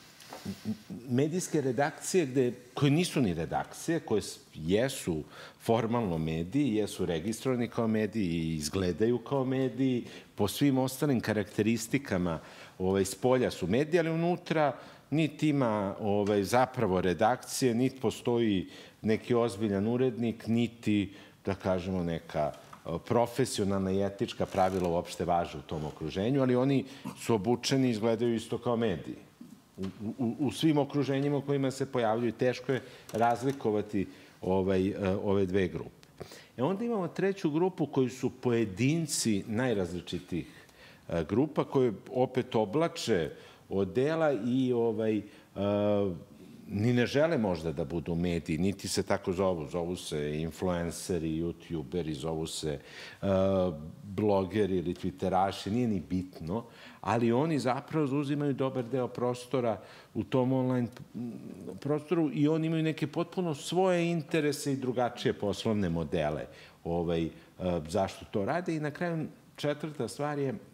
medijske redakcije gde, koje nisu ni redakcije, koje jesu formalno mediji, jesu registrovani kao mediji i izgledaju kao mediji, po svim ostalim karakteristikama ovaj, s polja su mediji, ali unutra niti ima ovaj, zapravo redakcije, niti postoji neki ozbiljan urednik, niti, da kažemo, neka profesionalna i etička pravila uopšte važe u tom okruženju, ali oni su obučeni i izgledaju isto kao mediji. U, u, u svim okruženjima u kojima se pojavljuju. Teško je razlikovati ovaj, ove dve grupe. E onda imamo treću grupu koji su pojedinci najrazličitih grupa koje opet oblače odela i ovaj, uh, ni ne žele možda da budu mediji, niti se tako zovu. Zovu se influenceri, youtuberi, zovu se uh, blogeri ili twitteraši, nije ni bitno, ali oni zapravo zauzimaju dobar deo prostora u tom online prostoru i oni imaju neke potpuno svoje interese i drugačije poslovne modele ovaj, uh, zašto to rade. I na kraju četvrta stvar je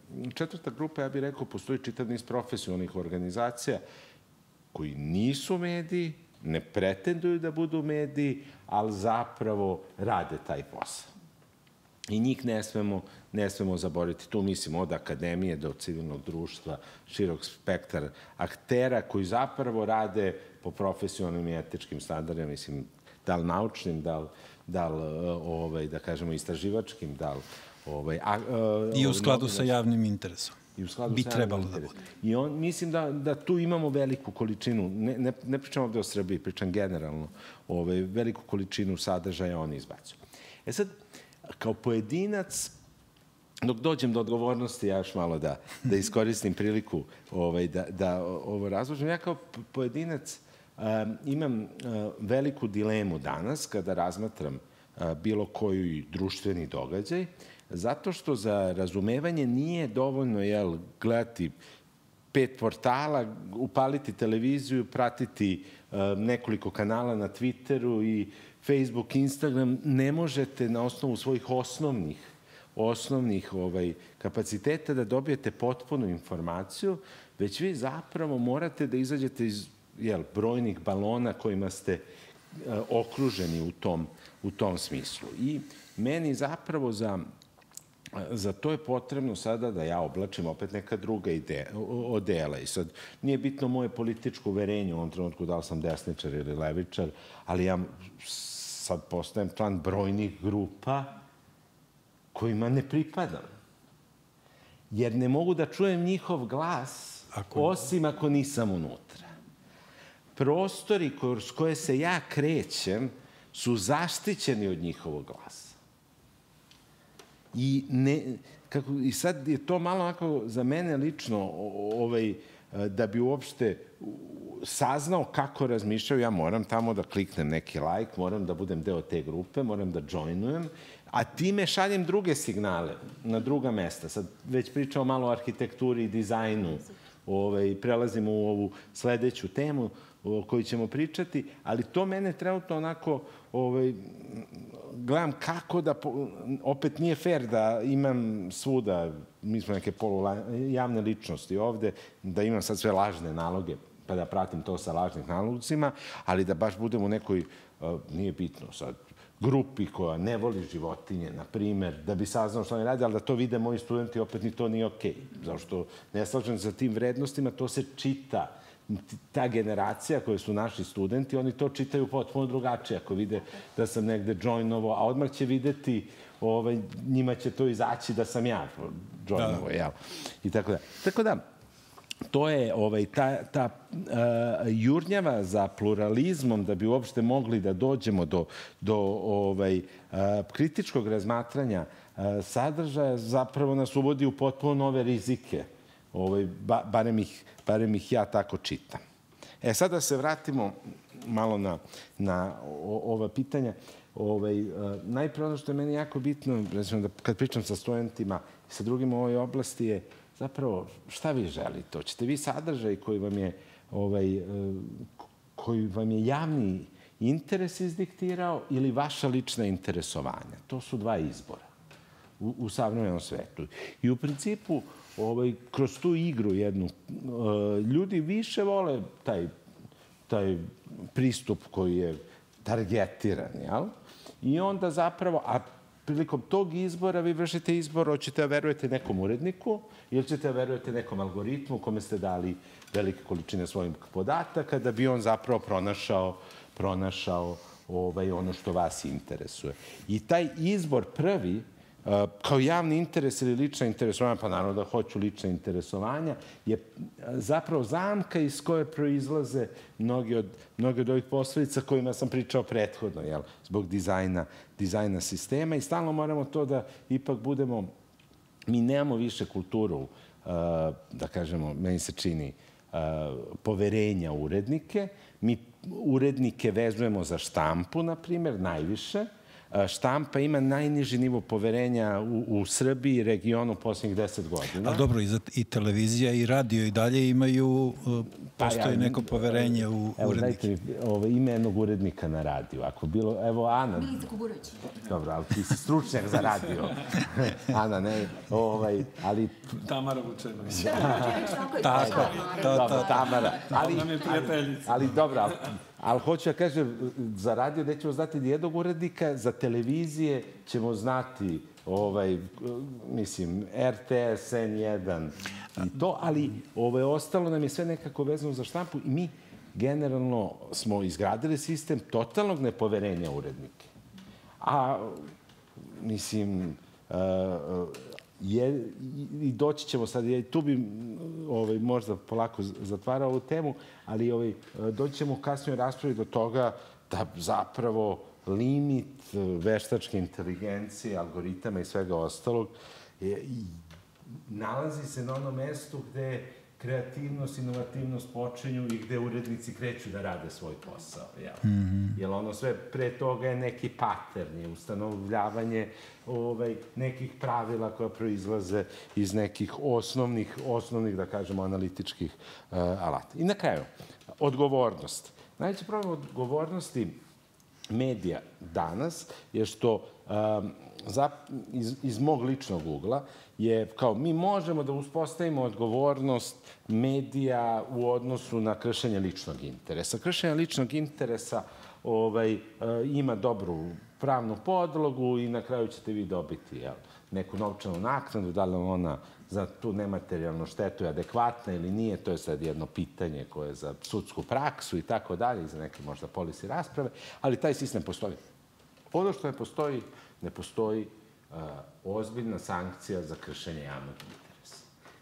četvrta grupa, ja bih rekao, postoji čitav niz profesionalnih organizacija koji nisu mediji, ne pretenduju da budu mediji, ali zapravo rade taj posao. I njih ne smemo, ne smemo zaboraviti. Tu mislim od akademije do civilnog društva, širok spektar aktera koji zapravo rade po profesionalnim i etičkim standardima, mislim, da li naučnim, da li, da li ovaj, da kažemo, istraživačkim, da li... Ovaj, a, a, I u skladu sa javnim interesom. I u skladu bi sa trebalo javnim da interesom. bude. I on, mislim da, da tu imamo veliku količinu, ne, ne, ne pričam ovde o Srbiji, pričam generalno, ovaj, veliku količinu sadržaja oni izbacuju. E sad, kao pojedinac, dok dođem do odgovornosti, ja još malo da, da iskoristim priliku ovaj, da, da ovo razložim. Ja kao pojedinac um, imam uh, veliku dilemu danas kada razmatram uh, bilo koji društveni događaj, zato što za razumevanje nije dovoljno, jel, gledati pet portala, upaliti televiziju, pratiti uh, nekoliko kanala na Twitteru i Facebook, Instagram. Ne možete na osnovu svojih osnovnih osnovnih ovaj, kapaciteta da dobijete potpunu informaciju, već vi zapravo morate da izađete iz jel, brojnih balona kojima ste uh, okruženi u tom, u tom smislu. I meni zapravo za, za to je potrebno sada da ja oblačim opet neka druga ideja, odela. I sad nije bitno moje političko uverenje u ovom trenutku da li sam desničar ili levičar, ali ja sad postajem član brojnih grupa kojima ne pripadam. Jer ne mogu da čujem njihov glas, ako... osim ako nisam unutra. Prostori kroz koje se ja krećem su zaštićeni od njihovog glasa. I, ne, kako, i sad je to malo onako za mene lično, ovaj, da bi uopšte saznao kako razmišljaju, ja moram tamo da kliknem neki like, moram da budem deo te grupe, moram da joinujem, a time šaljem druge signale na druga mesta. Sad već pričamo malo o arhitekturi i dizajnu, ovaj, prelazimo u ovu sledeću temu o kojoj ćemo pričati, ali to mene trenutno onako ovaj, gledam kako da, opet nije fair da imam svuda, mi smo neke polujavne ličnosti ovde, da imam sad sve lažne naloge, pa da pratim to sa lažnih nalogcima, ali da baš budem u nekoj, nije bitno sad, grupi koja ne voli životinje, na primer, da bi saznao što oni radi, ali da to vide moji studenti, opet ni to nije okej. Zašto ne slažem za tim vrednostima, to se čita. Ta generacija koje su naši studenti, oni to čitaju potpuno drugačije. Ako vide da sam negde joinovo, a odmah će videti, ovaj, njima će to izaći da sam ja joinovo, jel? I tako da. Tako da, to je ovaj, ta, ta uh, jurnjava za pluralizmom da bi uopšte mogli da dođemo do, do ovaj, uh, kritičkog razmatranja uh, sadržaja, zapravo nas uvodi u potpuno nove rizike. Ovaj, ba, barem, ih, barem ih ja tako čitam. E, sad da se vratimo malo na, na o, ova pitanja. Ovaj, uh, najprije ono što je meni jako bitno, recimo da kad pričam sa studentima i sa drugim u ovoj oblasti je zapravo, šta vi želite? Hoćete vi sadržaj koji vam je, ovaj, koji vam je javni interes izdiktirao ili vaša lična interesovanja? To su dva izbora u, u savremenom svetu. I u principu, ovaj, kroz tu igru jednu, ljudi više vole taj, taj pristup koji je targetiran, jel? I onda zapravo, a prilikom tog izbora vi vršite izbor, hoćete da verujete nekom uredniku ili ćete da verujete nekom algoritmu kome ste dali velike količine svojih podataka da bi on zapravo pronašao, pronašao ovaj, ono što vas interesuje. I taj izbor prvi, kao javni interes ili lična interesovanja, pa naravno da hoću lična interesovanja, je zapravo zamka iz koje proizlaze mnogi od, mnogi od ovih posledica kojima sam pričao prethodno, jel, zbog dizajna, dizajna sistema i stalno moramo to da ipak budemo, mi nemamo više kulturu, da kažemo, meni se čini, poverenja u urednike, mi urednike vezujemo za štampu, na primjer, najviše, štampa ima najniži nivo poverenja u, u Srbiji i regionu posljednjih deset godina. A dobro, i, za, i televizija i radio i dalje imaju, postoji pa ja, neko poverenje u evo, urednike. Evo, dajte mi ovo, ime jednog urednika na radiju. Ako bilo, evo, Ana. Milica Kuburović. Dobro, ali ti si stručnjak za radio. Ana, ne, ovaj, ali... Tamara Vučenović. Tako, to, to. Tamara. Ali, nam je prijateljica. Ali, dobro, ali, ali hoću da kažem, za radio nećemo znati nijednog urednika, za televizije ćemo znati, ovaj, mislim, R T S, N jedan i to, ali ovaj, ostalo nam je sve nekako vezano za štampu i mi generalno smo izgradili sistem totalnog nepoverenja urednike. A, mislim, uh, je, i doći ćemo sad, i tu bi ovaj, možda polako zatvarao ovu temu, ali ovaj, doći ćemo kasnije u raspravi do toga da zapravo limit veštačke inteligencije, algoritama i svega ostalog je, i nalazi se na onom mestu gde kreativnost, inovativnost počinju i gde urednici kreću da rade svoj posao. Jel? Mm-hmm. Jer ono sve pre toga je neki pattern, je ustanovljavanje ovaj, nekih pravila koja proizlaze iz nekih osnovnih, osnovnih da kažemo, analitičkih uh, alata. I na kraju, odgovornost. Najveći problem odgovornosti medija danas je što um, za, iz, iz mog ličnog ugla je kao mi možemo da uspostavimo odgovornost medija u odnosu na kršenje ličnog interesa. Kršenje ličnog interesa ovaj, e, ima dobru pravnu podlogu i na kraju ćete vi dobiti jel, neku novčanu naknadu, da li ona za tu nematerijalnu štetu je adekvatna ili nije, to je sad jedno pitanje koje je za sudsku praksu i tako dalje, i za neke možda polisi rasprave, ali taj sistem postoji. Ono što ne postoji, ne postoji uh, ozbiljna sankcija za kršenje javnog interesa.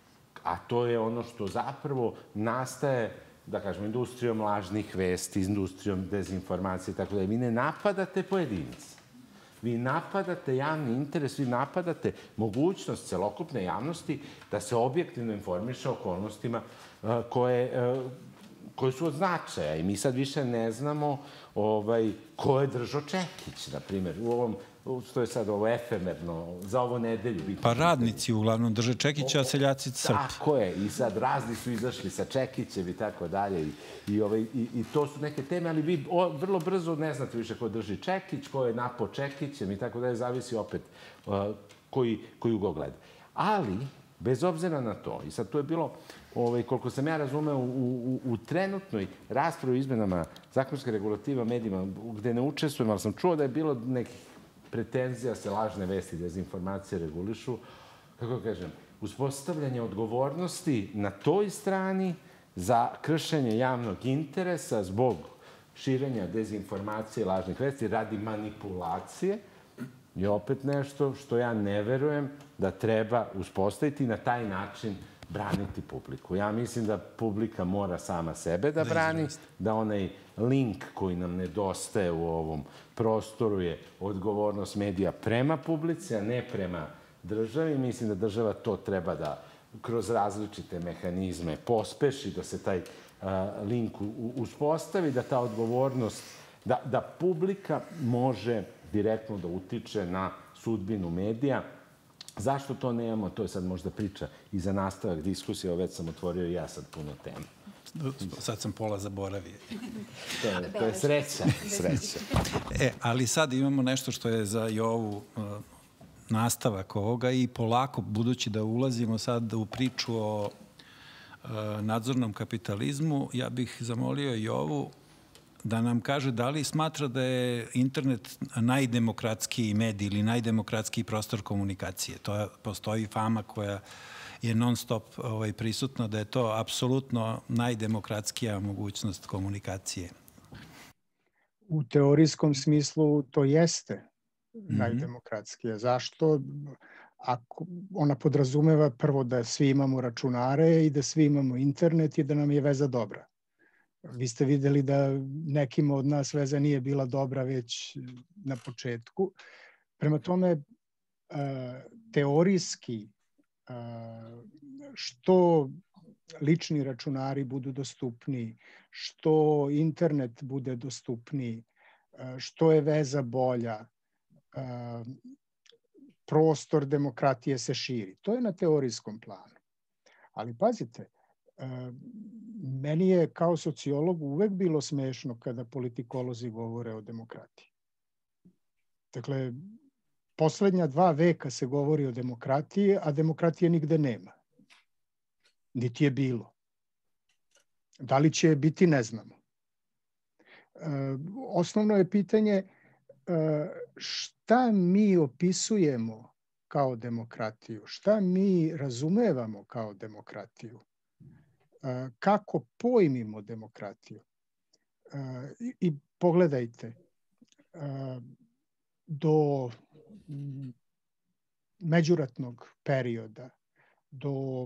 A to je ono što zapravo nastaje, da kažemo, industrijom lažnih vesti, industrijom dezinformacije, tako da vi ne napadate pojedince. Vi napadate javni interes, vi napadate mogućnost celokupne javnosti da se objektivno informiše o okolnostima uh, koje, uh, koje su od značaja. I mi sad više ne znamo ovaj, ko je držao čekić, na primjer. U ovom, što je sad ovo efemerno, za ovo nedelju. Pa radnici uglavnom drže čekića, a seljaci crp. Tako je. I sad razni su izašli sa čekićem i tako dalje. I, i, ovaj, i, i to su neke teme, ali vi o, vrlo brzo ne znate više ko drži čekić, ko je napao čekićem i tako dalje. Zavisi opet uh, koji, koji ugo gleda. Ali, bez obzira na to, i sad tu je bilo, ovaj, koliko sam ja razumeo, u, u, u trenutnoj raspravi o izmenama zakonske regulative o medijima, gde ne učestvujem, ali sam čuo da je bilo nekih pretenzija se lažne vesti, dezinformacije regulišu, kako kažem, uspostavljanje odgovornosti na toj strani za kršenje javnog interesa zbog širenja dezinformacije, lažnih vesti radi manipulacije, je opet nešto što ja ne verujem da treba uspostaviti na taj način braniti publiku. Ja mislim da publika mora sama sebe da brani, da onaj link koji nam nedostaje u ovom prostoru je odgovornost medija prema publici, a ne prema državi. Mislim da država to treba da kroz različite mehanizme pospeši, da se taj uh, link uspostavi, da ta odgovornost, da, da publika može direktno da utiče na sudbinu medija. Zašto to nemamo? To je sad možda priča i za nastavak diskusije. Već sam otvorio i ja sad puno tema. Sad sam pola zaboravio. To je, to je sreća. sreća. E, ali sad imamo nešto što je za Jovu uh, nastavak ovoga i polako, budući da ulazimo sad u priču o uh, nadzornom kapitalizmu, ja bih zamolio Jovu da nam kaže da li smatra da je internet najdemokratskiji medij ili najdemokratskiji prostor komunikacije. To je, postoji fama koja je non stop ovaj, prisutna, da je to apsolutno najdemokratskija mogućnost komunikacije. U teorijskom smislu to jeste mm-hmm. najdemokratskija. Zašto? Ako ona podrazumeva prvo da svi imamo računare i da svi imamo internet i da nam je veza dobra. Vi ste videli da nekima od nas veza nije bila dobra već na početku. Prema tome, teorijski, što lični računari budu dostupniji, što internet bude dostupniji, što je veza bolja, prostor demokratije se širi. To je na teorijskom planu. Ali pazite, meni je kao sociologu uvek bilo smešno kada politikolozi govore o demokratiji. Dakle, poslednja dva veka se govori o demokratiji, a demokratije nigde nema. Niti je bilo. Da li će biti, ne znamo. Osnovno je pitanje šta mi opisujemo kao demokratiju, šta mi razumevamo kao demokratiju, kako pojmimo demokratiju. I pogledajte, do međuratnog perioda, do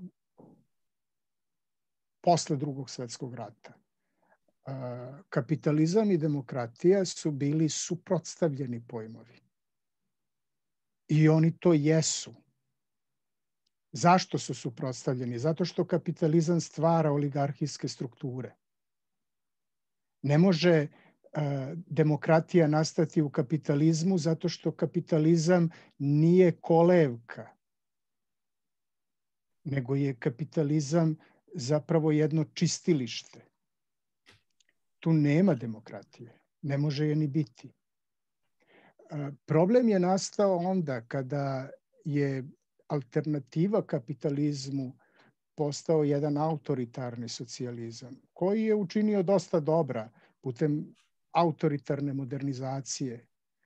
posle Drugog svetskog rata, kapitalizam i demokratija su bili suprotstavljeni pojmovi. I oni to jesu. Zašto su suprotstavljeni? Zato što kapitalizam stvara oligarhijske strukture. Ne može demokratija nastati u kapitalizmu zato što kapitalizam nije kolevka, nego je kapitalizam zapravo jedno čistilište. Tu nema demokratije, ne može je ni biti. Problem je nastao onda kada je alternativa kapitalizmu postao jedan autoritarni socijalizam, koji je učinio dosta dobra putem autoritarne modernizacije,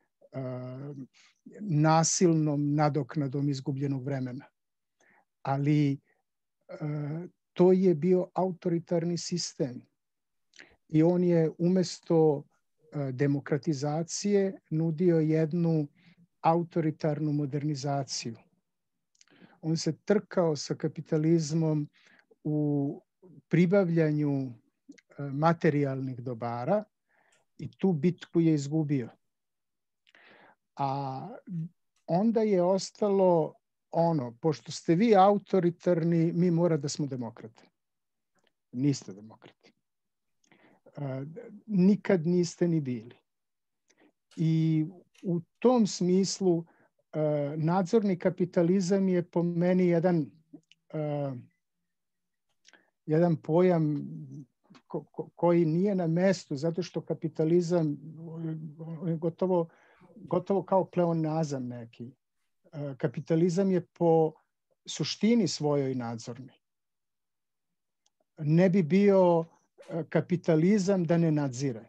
nasilnom nadoknadom izgubljenog vremena. Ali to je bio autoritarni sistem. I on je umesto demokratizacije nudio jednu autoritarnu modernizaciju. On se trkao sa kapitalizmom u pribavljanju materijalnih dobara i tu bitku je izgubio. A onda je ostalo ono, pošto ste vi autoritarni, mi mora da smo demokrate. Niste demokrati. Nikad niste ni bili. I u tom smislu nadzorni kapitalizam je po meni jedan, jedan pojam ko, ko, koji nije na mestu, zato što kapitalizam je gotovo, gotovo kao pleonazam neki. Kapitalizam je po suštini svojoj nadzorni. Ne bi bio kapitalizam da ne nadzire.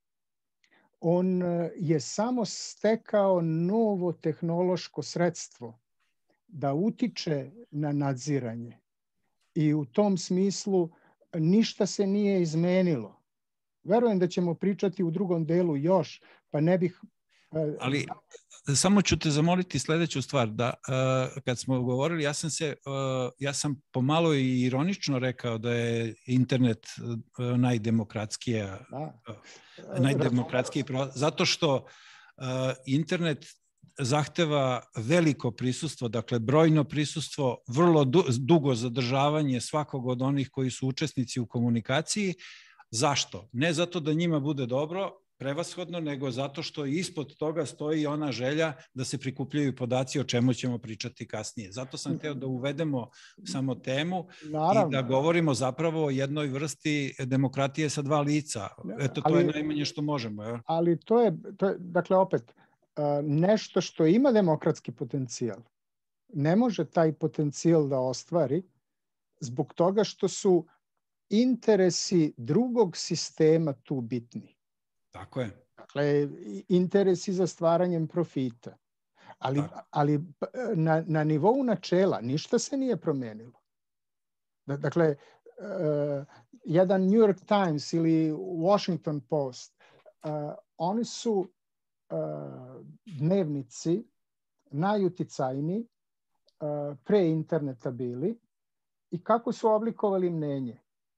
On je samo stekao novo tehnološko sredstvo da utiče na nadziranje. I u tom smislu ništa se nije izmenilo. Verujem da ćemo pričati u drugom delu još, pa ne bih... Ali samo ću te zamoliti sljedeću stvar, da uh, kad smo govorili, ja sam se, uh, ja sam pomalo i ironično rekao da je internet uh, najdemokratskija, uh, najdemokratskiji, zato što uh, internet zahteva veliko prisustvo, dakle brojno prisustvo, vrlo du, dugo zadržavanje svakog od onih koji su učesnici u komunikaciji. Zašto? Ne zato da njima bude dobro, prevashodno, nego zato što ispod toga stoji ona želja da se prikupljaju podaci o čemu ćemo pričati kasnije. Zato sam hteo da uvedemo samo temu. Naravno. I da govorimo zapravo o jednoj vrsti demokratije sa dva lica. Eto, to ali, je najmanje što možemo. Je. Ali to je, to je, dakle, opet, nešto što ima demokratski potencijal. Ne može taj potencijal da ostvari zbog toga što su interesi drugog sistema tu bitni. Tako je. Dakle, interesi za stvaranjem profita. Ali, ali na, na nivou načela ništa se nije promenilo. Dakle, uh, jedan New York Times ili Washington Post, uh, oni su uh, dnevnici najuticajniji uh, pre interneta bili i kako su oblikovali mnenje?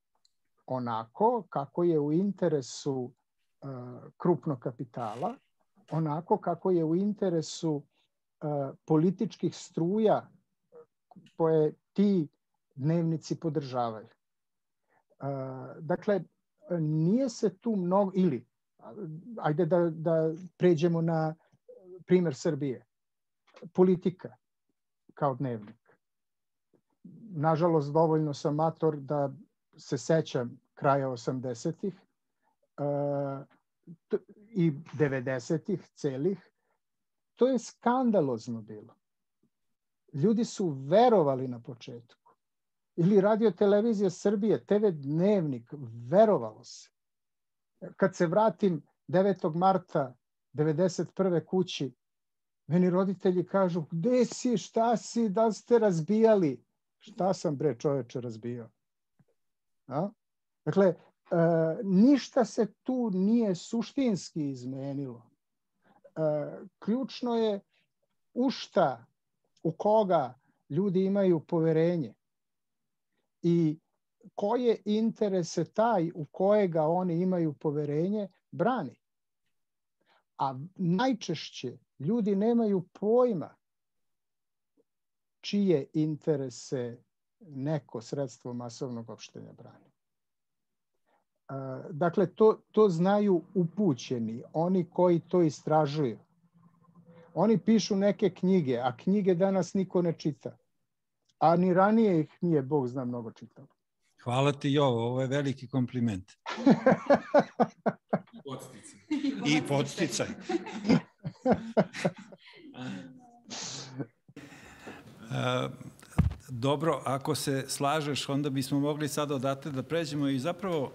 Onako kako je u interesu krupnog kapitala, onako kako je u interesu uh, političkih struja koje ti dnevnici podržavaju. Uh, dakle, nije se tu mnogo, ili ajde da, da pređemo na primer Srbije. Politika kao dnevnik. Nažalost, dovoljno sam mator da se sećam kraja osamdesetih i devedesetih celih. To je skandalozno bilo. Ljudi su verovali na početku. Ili Radio televizija Srbije, te ve dnevnik, verovalo se. Kad se vratim devetog marta devedeset prve kući, meni roditelji kažu, gde si, šta si, da li ste razbijali? Šta sam, bre, čoveče, razbijao? A? Dakle, e, ništa se tu nije suštinski izmenilo. E, ključno je u šta, u koga ljudi imaju poverenje i koje interese taj u kojega oni imaju poverenje brani. A najčešće ljudi nemaju pojma čije interese neko sredstvo masovnog opštenja brani. Dakle, to, to znaju upućeni, oni koji to istražuju. Oni pišu neke knjige, a knjige danas niko ne čita. A ni ranije ih nije, Bog zna, mnogo čitao. Hvala ti, Jovo, ovo je veliki kompliment. Podsticaj. I podsticaj. Dobro, ako se slažeš, onda bismo mogli sada odatle da pređemo i zapravo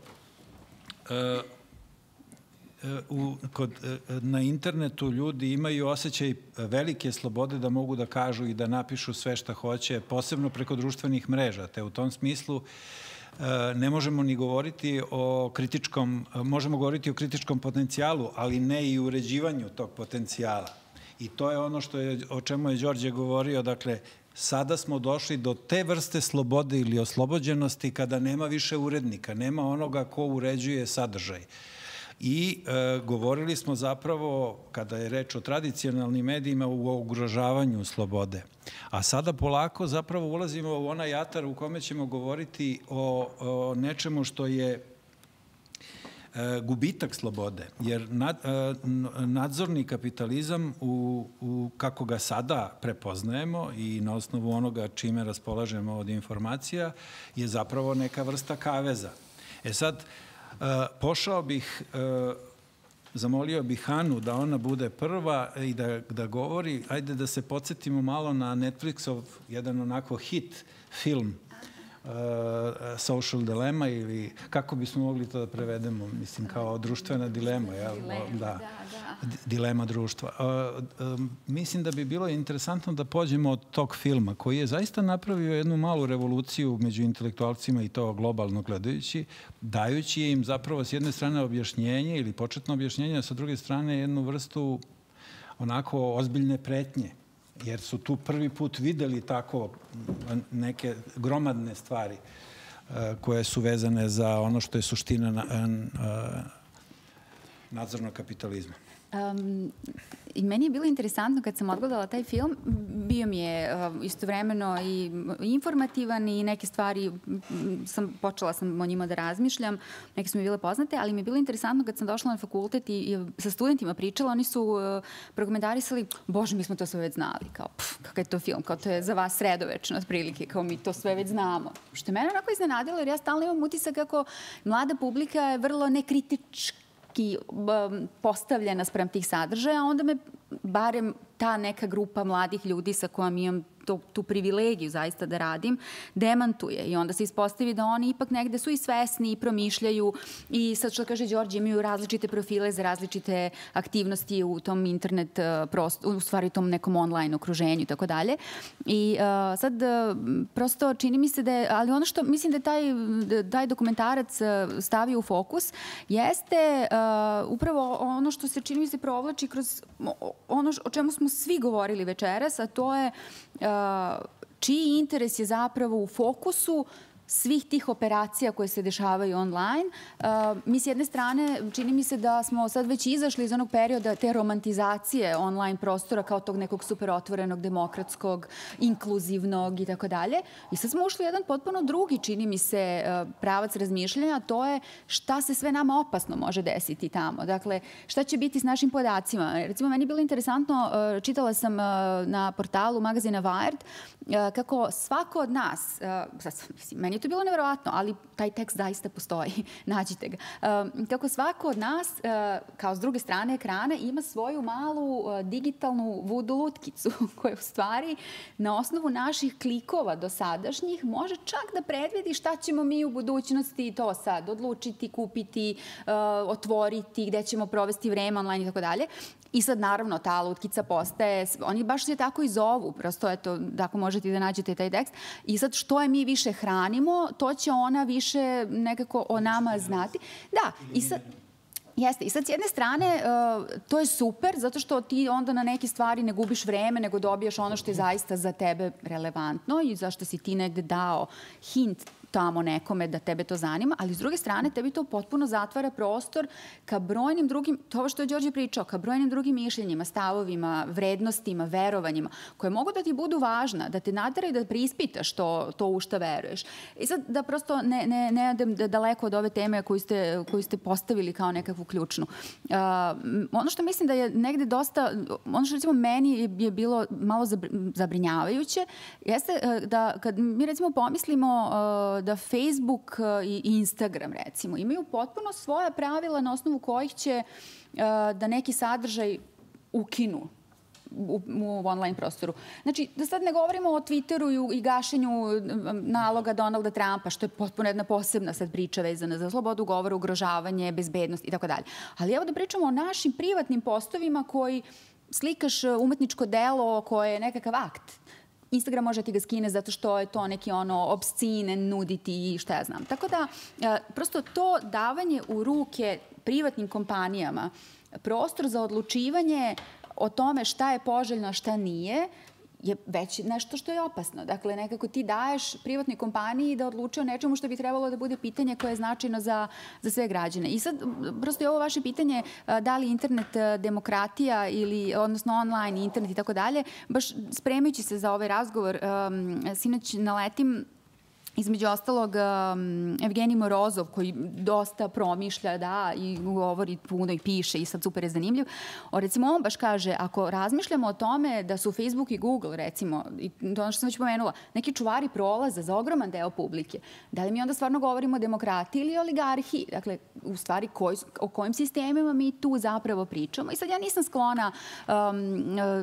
u, kod, na internetu ljudi imaju osjećaj velike slobode da mogu da kažu i da napišu sve šta hoće, posebno preko društvenih mreža. Te u tom smislu ne možemo ni govoriti o kritičkom, možemo govoriti o kritičkom potencijalu, ali ne i uređivanju tog potencijala. I to je ono što je, o čemu je Đorđe govorio, dakle, sada smo došli do te vrste slobode ili oslobođenosti kada nema više urednika, nema onoga ko uređuje sadržaj. I e, govorili smo zapravo, kada je reč o tradicionalnim medijima, u ugrožavanju slobode. A sada polako zapravo ulazimo u onaj atar u kome ćemo govoriti o, o nečemu što je e, gubitak slobode. Jer nad, e, nadzorni kapitalizam, u, u, kako ga sada prepoznajemo i na osnovu onoga čime raspolažemo od informacija, je zapravo neka vrsta kaveza. E sad, Uh, pošao bih, uh, zamolio bih Anu da ona bude prva i da, da govori. Ajde da se podsjetimo malo na Netflixov jedan onako hit film uh, Social Dilemma, ili kako bismo mogli to da prevedemo, mislim, kao društvena dilema. Jel? Dilema, da. da, da. Dilema društva. Uh, um, mislim da bi bilo interesantno da pođemo od tog filma, koji je zaista napravio jednu malu revoluciju među intelektualcima i to globalno gledajući, dajući im zapravo s jedne strane objašnjenje ili početno objašnjenje, a sa druge strane jednu vrstu onako ozbiljne pretnje. Jer su tu prvi put videli tako neke gromadne stvari uh, koje su vezane za ono što je suština na, uh, nadzornog kapitalizma. Um, I meni je bilo interesantno kad sam odgledala taj film, bio mi je uh, istovremeno i informativan i neke stvari, sam, počela sam o njima da razmišljam, neke su mi bile poznate, ali mi je bilo interesantno kad sam došla na fakultet i, i sa studentima pričala, oni su uh, prokomentarisali, bože, mi smo to sve već znali, kao, pff, kakav je to film, kao to je za vas sredovečno, otprilike, kao mi to sve već znamo. Što je mene onako iznenadilo, jer ja stalno imam utisak kako mlada publika je vrlo nekritička postavljena sprem tih sadržaja, onda me barem ta neka grupa mladih ljudi sa kojom imam tu, tu privilegiju zaista da radim, demantuje. I onda se ispostavi da oni ipak negde su i svesni i promišljaju i sad što kaže Đorđe, imaju različite profile za različite aktivnosti u tom internet prostoru, u stvari tom nekom online okruženju i tako dalje. I uh, sad uh, prosto čini mi se da je, ali ono što mislim da je taj, taj dokumentarac stavio u fokus jeste uh, upravo ono što se čini mi se provlači kroz ono o čemu smo svi govorili večeras, a to je uh, čiji interes je zapravo u fokusu svih tih operacija koje se dešavaju online. Mi s jedne strane, čini mi se da smo sad već izašli iz onog perioda te romantizacije online prostora kao tog nekog super otvorenog, demokratskog, inkluzivnog i tako dalje. I sad smo ušli u jedan potpuno drugi, čini mi se, pravac razmišljanja, to je šta se sve nama opasno može desiti tamo. Dakle, šta će biti s našim podacima? Recimo, meni je bilo interesantno, čitala sam na portalu magazina Wired, kako svako od nas, meni je to bilo neverovatno, ali taj tekst zaista postoji, nađite ga, kako svako od nas, kao s druge strane ekrana, ima svoju malu digitalnu vudu lutkicu koja u stvari na osnovu naših klikova dosadašnjih može čak da predvidi šta ćemo mi u budućnosti to sad odlučiti, kupiti, otvoriti, gde ćemo provesti vreme online i tako dalje. I sad, naravno, ta lutkica postaje, oni baš se tako i zovu, prosto, eto, tako možete da nađete taj tekst. I sad, što je mi više hranimo, to će ona više nekako o nama znati. Da, i sad... Jeste. I sad, s jedne strane, to je super, zato što ti onda na neke stvari ne gubiš vreme, nego dobijaš ono što je zaista za tebe relevantno i zašto si ti negde dao hint tamo nekome da tebe to zanima, ali s druge strane tebi to potpuno zatvara prostor ka brojnim drugim, to ovo što je Đorđe pričao, ka brojnim drugim mišljenjima, stavovima, vrednostima, verovanjima, koje mogu da ti budu važna, da te nateraju da preispitaš to, to u šta veruješ. I sad da prosto ne, ne, ne odem daleko od ove teme koju ste, koju ste postavili kao nekakvu ključnu. Uh, ono što mislim da je negde dosta, ono što recimo meni je, je bilo malo zabrinjavajuće, jeste da kad mi recimo pomislimo uh, da Facebook i Instagram, recimo, imaju potpuno svoja pravila na osnovu kojih će uh, da neki sadržaj ukinu u, u online prostoru. Znači, da sad ne govorimo o Twitteru i, i gašenju naloga Donalda Trumpa, što je potpuno jedna posebna sad priča vezana za slobodu govora, ugrožavanje, bezbednost i tako dalje. Ali evo da pričamo o našim privatnim postovima koji slikaš umetničko delo koje je nekakav akt. Instagram može ti ga skine zato što je to neki ono obscene, nuditi i šta ja znam. Tako da, prosto to davanje u ruke privatnim kompanijama, prostor za odlučivanje o tome šta je poželjno, a šta nije, je već nešto što je opasno. Dakle, nekako ti daješ privatnoj kompaniji da odluče o nečemu što bi trebalo da bude pitanje koje je značajno za, za sve građane. I sad, prosto je ovo vaše pitanje da li internet demokratija ili, odnosno online internet i tako dalje, baš spremajući se za ovaj razgovor, um, sinoć naletim između ostalog, um, Evgenij Morozov, koji dosta promišlja, da, i govori puno i piše i sad super je zanimljiv. O, recimo, on baš kaže, ako razmišljamo o tome da su Facebook i Google, recimo, i to ono što sam već pomenula, neki čuvari prolaza za ogroman deo publike, da li mi onda stvarno govorimo o demokratiji ili oligarhiji? Dakle, u stvari, koji, o kojim sistemima mi tu zapravo pričamo. I sad ja nisam sklona um,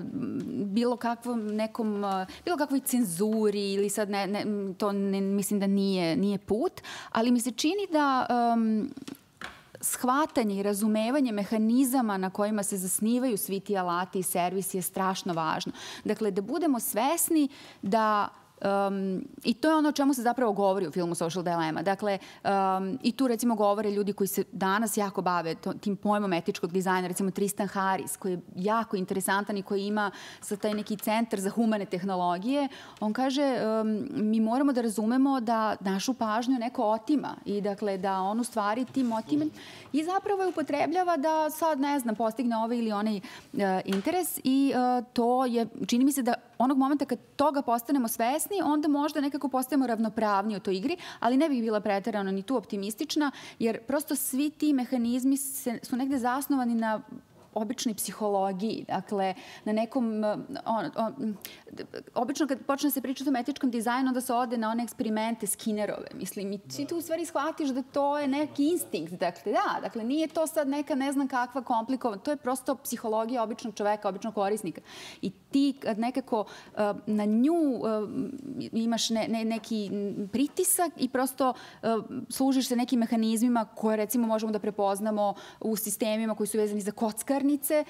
bilo kakvom nekom, bilo kakvoj cenzuri ili sad ne, ne, to ne mislim da nije, nije put, ali mi se čini da um, shvatanje i razumevanje mehanizama na kojima se zasnivaju svi ti alati i servisi je strašno važno. Dakle, da budemo svesni da Um, i to je ono o čemu se zapravo govori u filmu Social Dilemma. Dakle, um, i tu recimo govore ljudi koji se danas jako bave to, tim pojmom etičkog dizajna, recimo Tristan Harris, koji je jako interesantan i koji ima sad taj neki centar za humane tehnologije. On kaže, um, mi moramo da razumemo da našu pažnju neko otima i dakle da on u stvari tim otima i zapravo je upotrebljava da sad, ne znam, postigne ovaj ili onaj uh, interes i uh, to je, čini mi se da onog momenta kad toga postanemo svesni, onda možda nekako postajemo ravnopravni u toj igri, ali ne bih bila preterano ni tu optimistična, jer prosto svi ti mehanizmi se, su negde zasnovani na običnoj psihologiji, dakle, na nekom, on, on, obično kad počne se pričati o etičkom dizajnu, onda se ode na one eksperimente Skinnerove, mislim, i ti tu u stvari shvatiš da to je neki instinkt, dakle, da, dakle, nije to sad neka ne znam kakva komplikovana, to je prosto psihologija običnog čoveka, običnog korisnika. I ti kad nekako uh, na nju uh, imaš ne, ne, neki pritisak i prosto uh, služiš se nekim mehanizmima koje, recimo, možemo da prepoznamo u sistemima koji su vezani za kockar,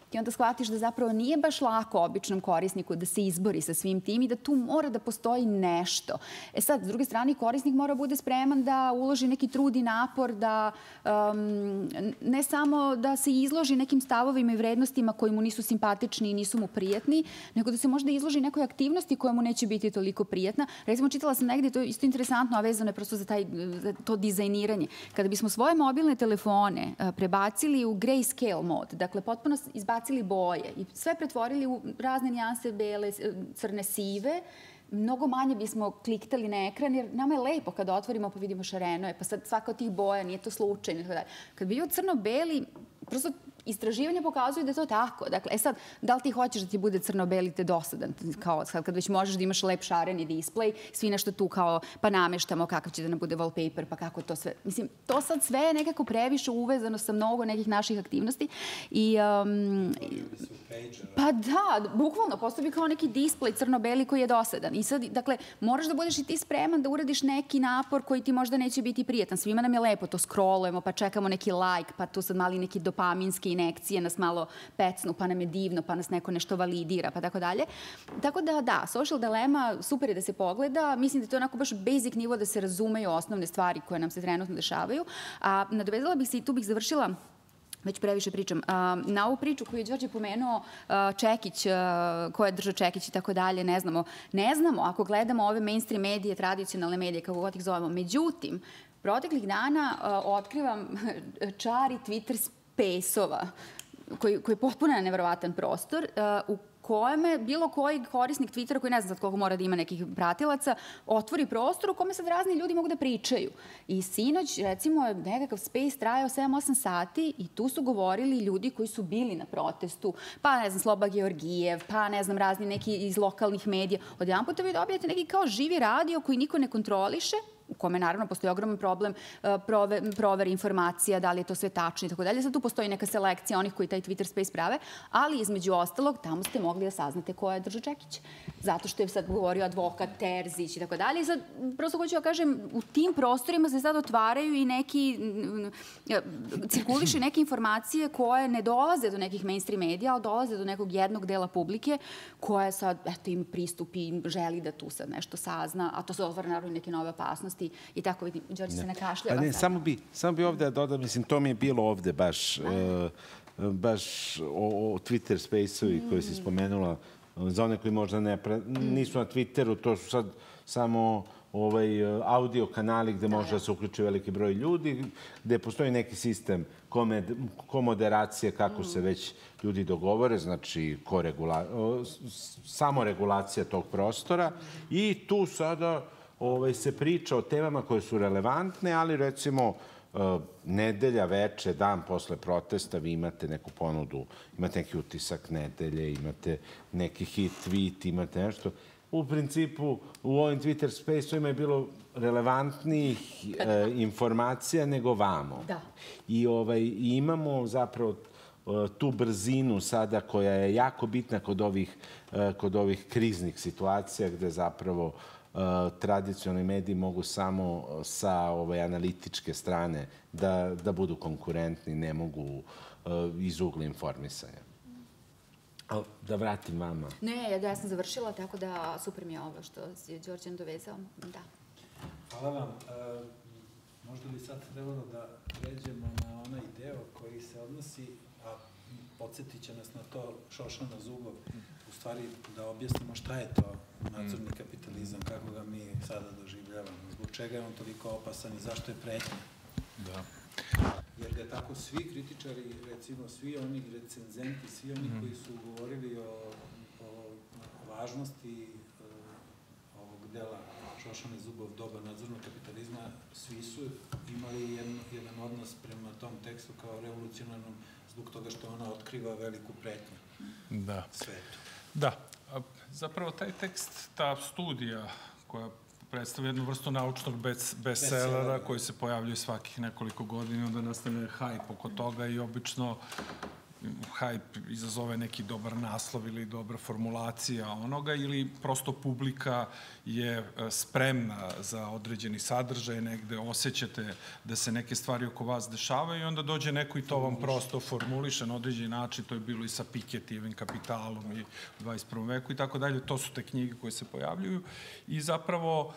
ti onda shvatiš da zapravo nije baš lako običnom korisniku da se izbori sa svim tim i da tu mora da postoji nešto. E sad, s druge strane, korisnik mora bude spreman da uloži neki trud i napor, da um, ne samo da se izloži nekim stavovima i vrednostima koji mu nisu simpatični i nisu mu prijatni, nego da se možda izloži nekoj aktivnosti koja mu neće biti toliko prijatna. Recimo, čitala sam negdje, to je isto interesantno, a vezano je prosto za, taj, za to dizajniranje. Kada bismo svoje mobilne telefone uh, prebacili u grayscale mod, dakle, potpuno izbacili boje i sve pretvorili u razne nijanse bele, crne, sive, mnogo manje bismo kliktali na ekran, jer nama je lepo kada otvorimo pa vidimo šareno, pa sad svaka od tih boja nije to slučajno. Kad bi bio crno-beli, prosto istraživanje pokazuju da je to tako. Dakle, e sad, da li ti hoćeš da ti bude crno-beli te dosadan? Kao sad, kad već možeš da imaš lep šareni display, svi nešto tu kao, pa nameštamo kakav će da nam bude wallpaper, pa kako to sve. Mislim, to sad sve je nekako previše uvezano sa mnogo nekih naših aktivnosti. I, um, pa da, bukvalno, postoji kao neki display crno-beli koji je dosadan. I sad, dakle, moraš da budeš i ti spreman da uradiš neki napor koji ti možda neće biti prijatan. Svima nam je lepo, to scrollujemo, pa čekamo neki like, pa tu sad mali neki dopaminski inekcije nas malo pecnu, pa nam je divno, pa nas neko nešto validira, pa tako dalje. Tako da, da, Social Dilemma, super je da se pogleda. Mislim da je to onako baš basic nivo da se razumeju osnovne stvari koje nam se trenutno dešavaju. A nadovezala bih se i tu bih završila već previše pričam. Na ovu priču koju je Đorđe pomenuo, Čekić, ko je držao Čekić i tako dalje, ne znamo. Ne znamo ako gledamo ove mainstream medije, tradicionalne medije, kako god ih zovemo. Međutim, proteklih dana otkrivam čari Twitter Space-ova, koji, koji je potpuno neverovatan prostor, u kojeme bilo koji korisnik Twittera, koji ne zna koliko mora da ima nekih pratilaca, otvori prostor u kome sad razni ljudi mogu da pričaju. I sinoć, recimo, nekakav space trajao sedam osam sati i tu su govorili ljudi koji su bili na protestu, pa, ne znam, Sloba Georgijev, pa, ne znam, razni neki iz lokalnih medija. Odjedan puta vi dobijete neki kao živi radio koji niko ne kontroliše, u kome naravno postoji ogroman problem provere informacija, da li je to sve tačno i tako dalje. Sad tu postoji neka selekcija onih koji taj Twitter Space prave, ali između ostalog tamo ste mogli da saznate ko je držao Čekić. Zato što je sad govorio advokat Terzić i tako dalje. I sad prosto hoću da kažem, u tim prostorima se sad otvaraju i neki, cirkuliše neke informacije koje ne dolaze do nekih mainstream medija, ali dolaze do nekog jednog dela publike koja sad, eto, ima pristup i želi da tu sad nešto sazna, a to se otvara naravno neke nove opasnosti. I tako vidim, Đorđe se nakašljava. Ne, samo bi, samo bi ovde da dodam, mislim, to mi je bilo ovde baš, baš o, o Twitter Space-ovi koje si spomenula, za one koji možda ne pre, nisu na Twitteru, to su sad samo ovaj, audio kanali gde može da se uključi veliki broj ljudi, gde postoji neki sistem komoderacije, kako se već ljudi dogovore, znači koregula, samoregulacija tog prostora i tu sada Ovaj, se priča o temama koje su relevantne, ali recimo nedelja veče, dan posle protesta, vi imate neku ponudu, imate neki utisak nedelje, imate neki hit tweet, imate nešto. U principu, u ovim Twitter Space-ovima je bilo relevantnijih e, informacija nego vamo. Da. I ovaj, imamo zapravo tu brzinu sada koja je jako bitna kod ovih, kod ovih kriznih situacija gde zapravo tradicionalni mediji mogu samo sa ove analitičke strane da, da budu konkurentni, ne mogu uh, iz ugla informisanja. Da vratim vama. Ne, ja sam završila, tako da super mi je ovo što je Đorđe dovezao. Da. Hvala vam. E, možda bi sad trebalo da pređemo na onaj deo koji se odnosi, a podsjetit će nas na to Šošana Zubov, u stvari da objasnimo šta je to nadzorni kapitalizam, kako ga mi sada doživljavamo, zbog čega je on toliko opasan i zašto je pretnja. Da. Jer ga tako svi kritičari, recimo svi oni recenzenti, svi oni koji su govorili o, o važnosti uh, ovog dela Šošane Zubov doba nadzornog kapitalizma, svi su imali jedan, jedan odnos prema tom tekstu kao revolucionarnom zbog toga što ona otkriva veliku pretnju da. svetu. Da. Zapravo taj tekst, ta studija koja predstavlja jednu vrstu naučnog bestsellera koji se pojavljuje svakih nekoliko godina, onda nastane hajp oko toga i obično hype izazove neki dobar naslov ili dobra formulacija onoga, ili prosto publika je spremna za određeni sadržaj, negde osjećate da se neke stvari oko vas dešavaju i onda dođe neko i to vam prosto formuliše na određeni način. To je bilo i sa Pikettyjevim Kapitalom i u dvadeset prvom veku i tako dalje. To su te knjige koje se pojavljuju i zapravo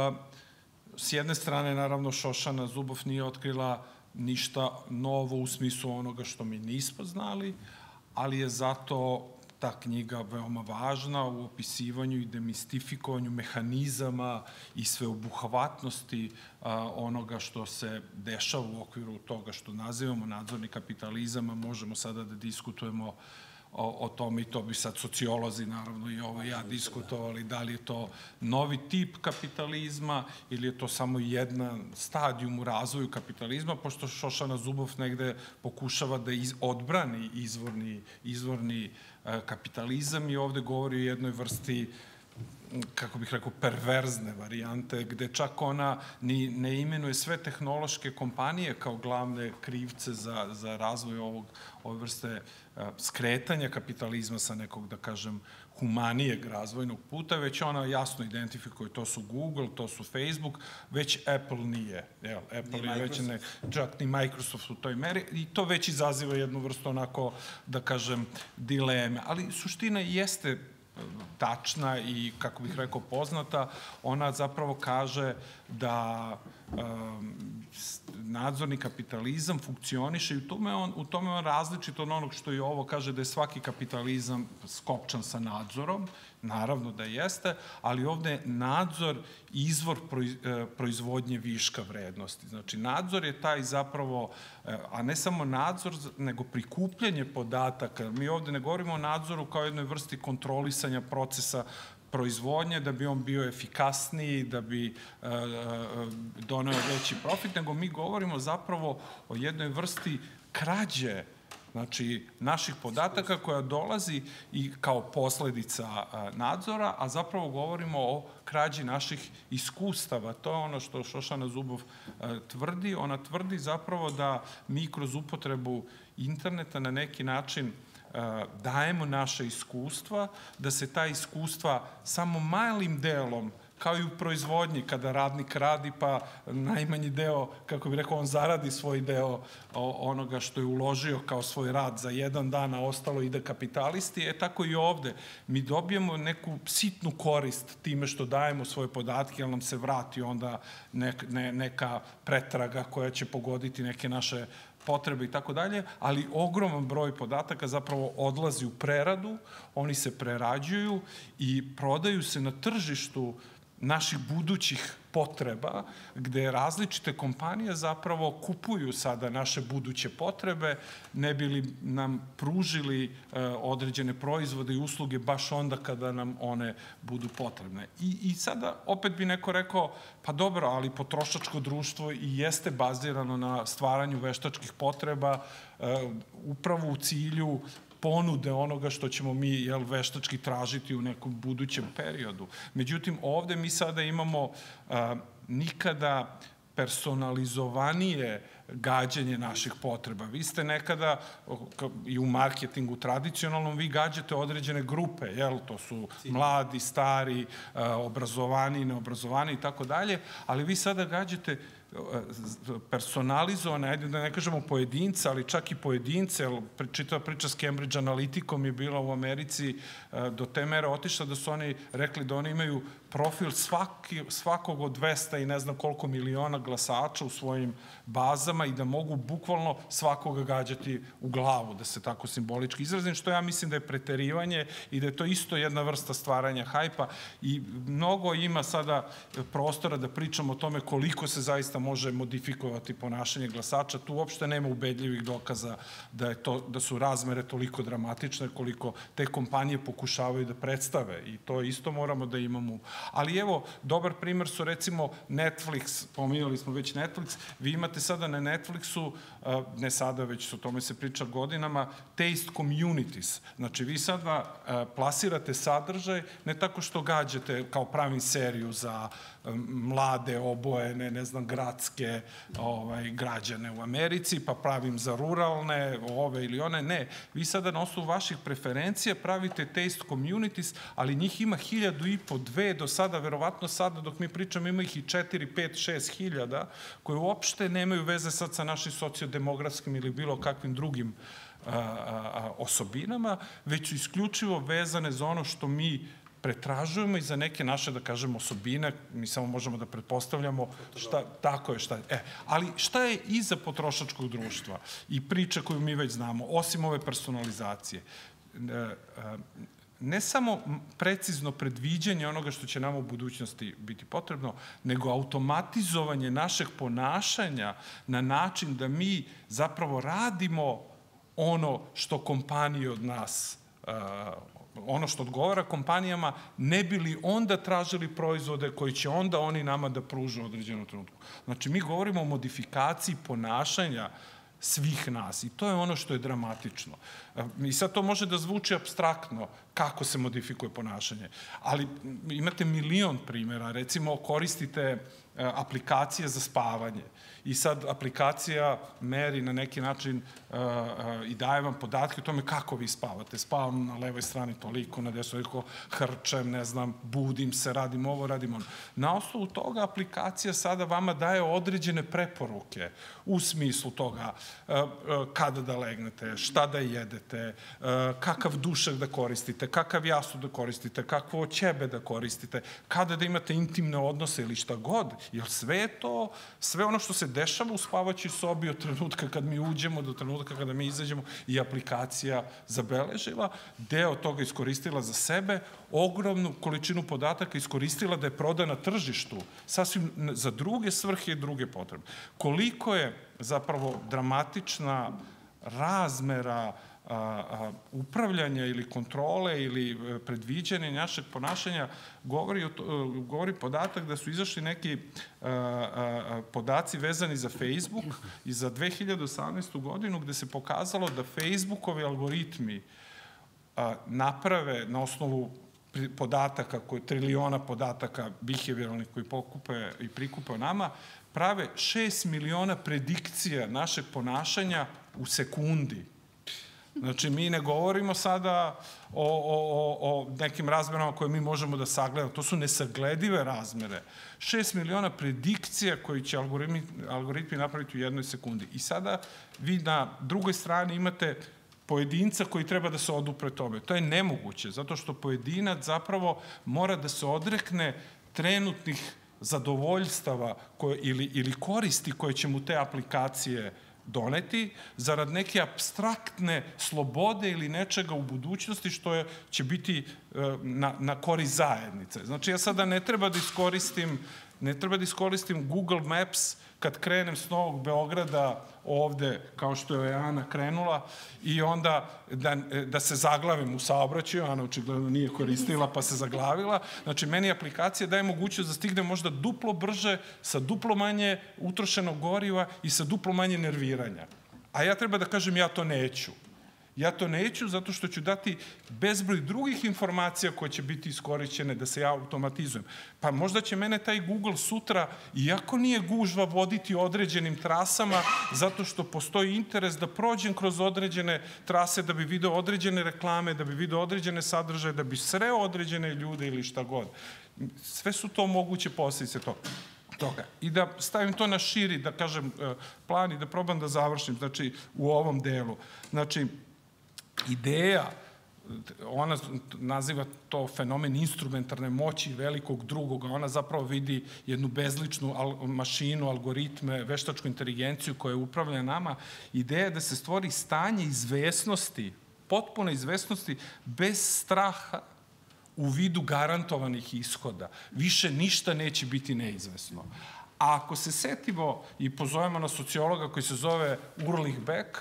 s jedne strane, naravno, Šošana Zuboff nije otkrila ništa novo u smislu onoga što mi nismo znali, ali je zato ta knjiga veoma važna u opisivanju i demistifikovanju mehanizama i sveobuhvatnosti onoga što se dešava u okviru toga što nazivamo nadzorni kapitalizam, a možemo sada da diskutujemo o tome i to bi sad sociolozi, naravno i ovo ja diskutovali, da li je to novi tip kapitalizma ili je to samo jedan stadijum u razvoju kapitalizma, pošto Šošana Zuboff negde pokušava da odbrani izvorni kapitalizam i ovde govori o jednoj vrsti, kako bih rekao, perverzne varijante, gde čak ona ne imenuje sve tehnološke kompanije kao glavne krivce za razvoj ove vrste skretanja kapitalizma sa nekog, da kažem, humanijeg razvojnog puta, već ona jasno identifikuje, to su Google, to su Facebook, već Apple nije. Apple je već ne, čak ni Microsoft u toj meri i to već izaziva jednu vrstu onako, da kažem, dileme. Ali suština jeste tačna i, kako bih rekao, poznata. Ona zapravo kaže da nadzorni kapitalizam funkcioniše i u tome on različito od onog što i ovo kaže da je svaki kapitalizam skopčan sa nadzorom. Naravno da jeste, ali ovde je nadzor izvor proizvodnje viška vrednosti. Znači, nadzor je taj zapravo, a ne samo nadzor, nego prikupljanje podataka. Mi ovde ne govorimo o nadzoru kao jednoj vrsti kontrolisanja procesa proizvodnje, da bi on bio efikasniji, da bi doneo veći profit, nego mi govorimo zapravo o jednoj vrsti krađe, znači, naših podataka koja dolazi i kao posledica nadzora, a zapravo govorimo o krađi naših iskustava. To je ono što Šošana Zuboff tvrdi. Ona tvrdi zapravo da mi kroz upotrebu interneta na neki način dajemo naše iskustva, da se ta iskustva samo malim delom, kao i u proizvodnji, kada radnik radi, pa najmanji deo, kako bih rekao, on zaradi svoj deo onoga što je uložio kao svoj rad za jedan dan, a ostalo ide kapitalisti, e tako i ovde. Mi dobijemo neku sitnu korist time što dajemo svoje podatke, jer nam se vrati onda neka pretraga koja će pogoditi neke naše potrebe i tako dalje, ali ogroman broj podataka zapravo odlazi u preradu, oni se prerađuju i prodaju se na tržištu naših budućih potreba, gde različite kompanije zapravo kupuju sada naše buduće potrebe, ne bi li nam pružili određene proizvode i usluge baš onda kada nam one budu potrebne. I sada opet bi neko rekao, pa dobro, ali potrošačko društvo i jeste bazirano na stvaranju veštačkih potreba upravo u cilju ponude onoga što ćemo mi veštački tražiti u nekom budućem periodu. Međutim, ovde mi sada imamo nikada personalizovanije gađanje naših potreba. Vi ste nekada, i u marketingu tradicionalnom, vi gađate određene grupe, jel? To su mladi, stari, obrazovani, neobrazovani i tako dalje, ali vi sada gađate personalizovane, ajde da ne kažemo pojedinca, ali čak i pojedince, čitava priča s Cambridge Analyticom je bila u Americi do te mere otišla da su oni rekli da oni imaju profil svakog od dvesta i ne znam koliko miliona glasača u svojim bazama i da mogu bukvalno svakoga gađati u glavu, da se tako simbolički izrazim, što ja mislim da je preterivanje i da je to isto jedna vrsta stvaranja hajpa i mnogo ima sada prostora da pričamo o tome koliko se zaista može modifikovati ponašanje glasača. Tu uopšte nema ubedljivih dokaza da su razmere toliko dramatične koliko te kompanije pokušavaju da predstave i to isto moramo da imamo. Ali evo, dobar primer su recimo Netflix, pominjali smo već Netflix, vi imate sada na Netflixu, ne sada, već o tome se priča godinama, taste communities. Znači, vi sada plasirate sadržaj ne tako što gađate kao pravim seriju za mlade, obojene, ne znam, gradske ovaj, građane u Americi, pa pravim za ruralne, ove ili one. Ne, vi sada na osnovu vaših preferencija pravite taste communities, ali njih ima hiljadu i po, dve, do sada, verovatno sada dok mi pričamo ima ih i četiri, pet, šest hiljada, koje uopšte nemaju veze sad sa našim sociodemografskim ili bilo kakvim drugim a, a, osobinama, već su isključivo vezane za ono što mi pretražujemo i za neke naše, da kažemo, osobine, mi samo možemo da pretpostavljamo šta, tako je, šta je. E, ali šta je iza potrošačkog društva i priča koju mi već znamo, osim ove personalizacije? Ne samo precizno predviđanje onoga što će nama u budućnosti biti potrebno, nego automatizovanje našeg ponašanja na način da mi zapravo radimo ono što kompanije od nas ono što odgovara kompanijama, ne bi li onda tražili proizvode koji će onda oni nama da pružu u određenom trenutku. Znači, mi govorimo o modifikaciji ponašanja svih nas i to je ono što je dramatično. I sad to može da zvuči apstraktno kako se modifikuje ponašanje, ali imate milion primjera. Recimo, koristite aplikacije za spavanje i sad aplikacija meri na neki način uh, uh, i daje vam podatke o tome kako vi spavate. Spavam na levoj strani toliko, na desnoj toliko, hrčem, ne znam, budim se, radim ovo, radim ono. Na osnovu toga aplikacija sada vama daje određene preporuke u smislu toga uh, uh, kada da legnete, šta da jedete, uh, kakav dušak da koristite, kakav jastuk da koristite, kakvo ćebe da koristite, kada da imate intimne odnose ili šta god. Jer sve je to, sve ono što se dešava u spavaćoj sobi od trenutka kad mi uđemo do trenutka kada mi izađemo i aplikacija zabeležila, deo toga iskoristila za sebe, ogromnu količinu podataka iskoristila da je proda na tržištu, sasvim za druge svrhe i druge potrebe. Koliko je zapravo dramatična razmera A, a, upravljanja ili kontrole ili predviđanja našeg ponašanja govori, govori podatak da su izašli neki a, a, podaci vezani za Facebook i za dve hiljade osamnaestu godinu gde se pokazalo da Facebookovi algoritmi a, naprave na osnovu podataka, koje, triliona podataka behavioralnih koji pokupe i prikupe nama, prave šest miliona predikcija našeg ponašanja u sekundi. Znači, mi ne govorimo sada o, o, o, o nekim razmerama koje mi možemo da sagledamo. To su nesagledive razmere. Šest miliona predikcija koji će algoritmi, algoritmi napraviti u jednoj sekundi. I sada vi na drugoj strani imate pojedinca koji treba da se odupre tome. To je nemoguće, zato što pojedinac zapravo mora da se odrekne trenutnih zadovoljstava koje, ili, ili koristi koje će mu te aplikacije doneti zarad neke apstraktne slobode ili nečega u budućnosti što je, će biti na, na korist zajednice. Znači, ja sada ne treba da iskoristim, ne treba da iskoristim Google Maps kad krenem s Novog Beograda ovde, kao što je Ana krenula, i onda da, da se zaglavim u saobraćaju, Ana očigledno nije koristila pa se zaglavila. Znači, meni aplikacija daje mogućnost da stignem možda duplo brže, sa duplo manje utrošenog goriva i sa duplo manje nerviranja. A ja treba da kažem, ja to neću. Ja to neću zato što ću dati bezbroj drugih informacija koje će biti iskorišćene da se ja automatizujem. Pa možda će mene taj Google sutra, iako nije gužva, voditi određenim trasama zato što postoji interes da prođem kroz određene trase, da bi video određene reklame, da bi video određene sadržaje, da bi sreo određene ljude ili šta god. Sve su to moguće posljedice toga. toga. I da stavim to na širi, da kažem, plan i da probam da završim, znači, u ovom delu. Znači, ideja, ona naziva to fenomen instrumentarne moći velikog drugoga, ona zapravo vidi jednu bezličnu mašinu, algoritme, veštačku inteligenciju koja upravlja nama. Ideja je da se stvori stanje izvesnosti, potpune izvesnosti, bez straha u vidu garantovanih ishoda. Više ništa neće biti neizvesno. A ako se setimo i pozovemo na sociologa koji se zove Ulrich Beck,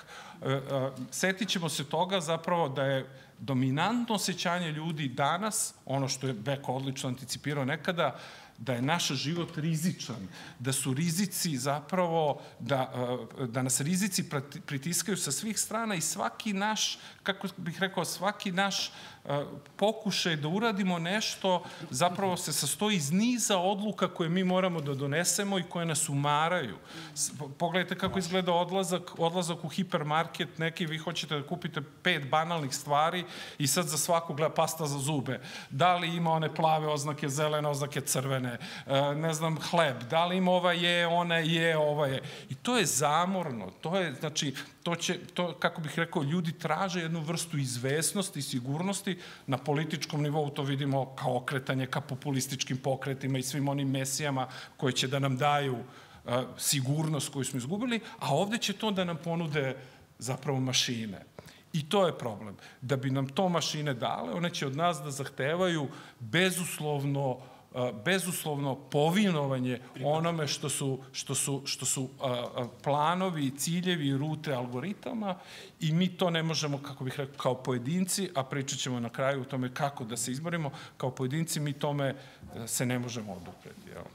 setit ćemo se toga zapravo da je dominantno osjećanje ljudi danas, ono što je Beck odlično anticipirao nekada, da je naš život rizičan, da su rizici zapravo, da, da nas rizici pritiskaju sa svih strana i svaki naš, kako bih rekao, svaki naš pokušaj da uradimo nešto zapravo se sastoji iz niza odluka koje mi moramo da donesemo i koje nas umaraju. Pogledajte kako izgleda odlazak, odlazak u hipermarket, neki vi hoćete da kupite pet banalnih stvari i sad za svaku gleda pasta za zube. Da li ima one plave oznake, zelene oznake, crvene, ne znam, hleb, da li ima ova je, ona je, ova je. I to je zamorno, to je, znači, to će, to, kako bih rekao, ljudi traže jednu vrstu izvesnosti i sigurnosti. Na političkom nivou to vidimo kao okretanje ka populističkim pokretima i svim onim mesijama koje će da nam daju uh, sigurnost koju smo izgubili, a ovde će to da nam ponude zapravo mašine. I to je problem. Da bi nam to mašine dale, one će od nas da zahtevaju bezuslovno bezuslovno povinovanje onome što su, što su, što su planovi, ciljevi i rute algoritama i mi to ne možemo, kako bih rekao, kao pojedinci, a pričat ćemo na kraju o tome kako da se izborimo, kao pojedinci mi tome se ne možemo odupreti. Jel?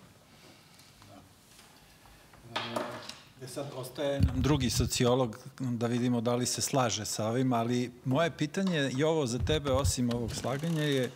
E sad, ostaje nam drugi sociolog da vidimo da li se slaže sa ovim, ali moje pitanje i ovo za tebe, osim ovog slaganja, je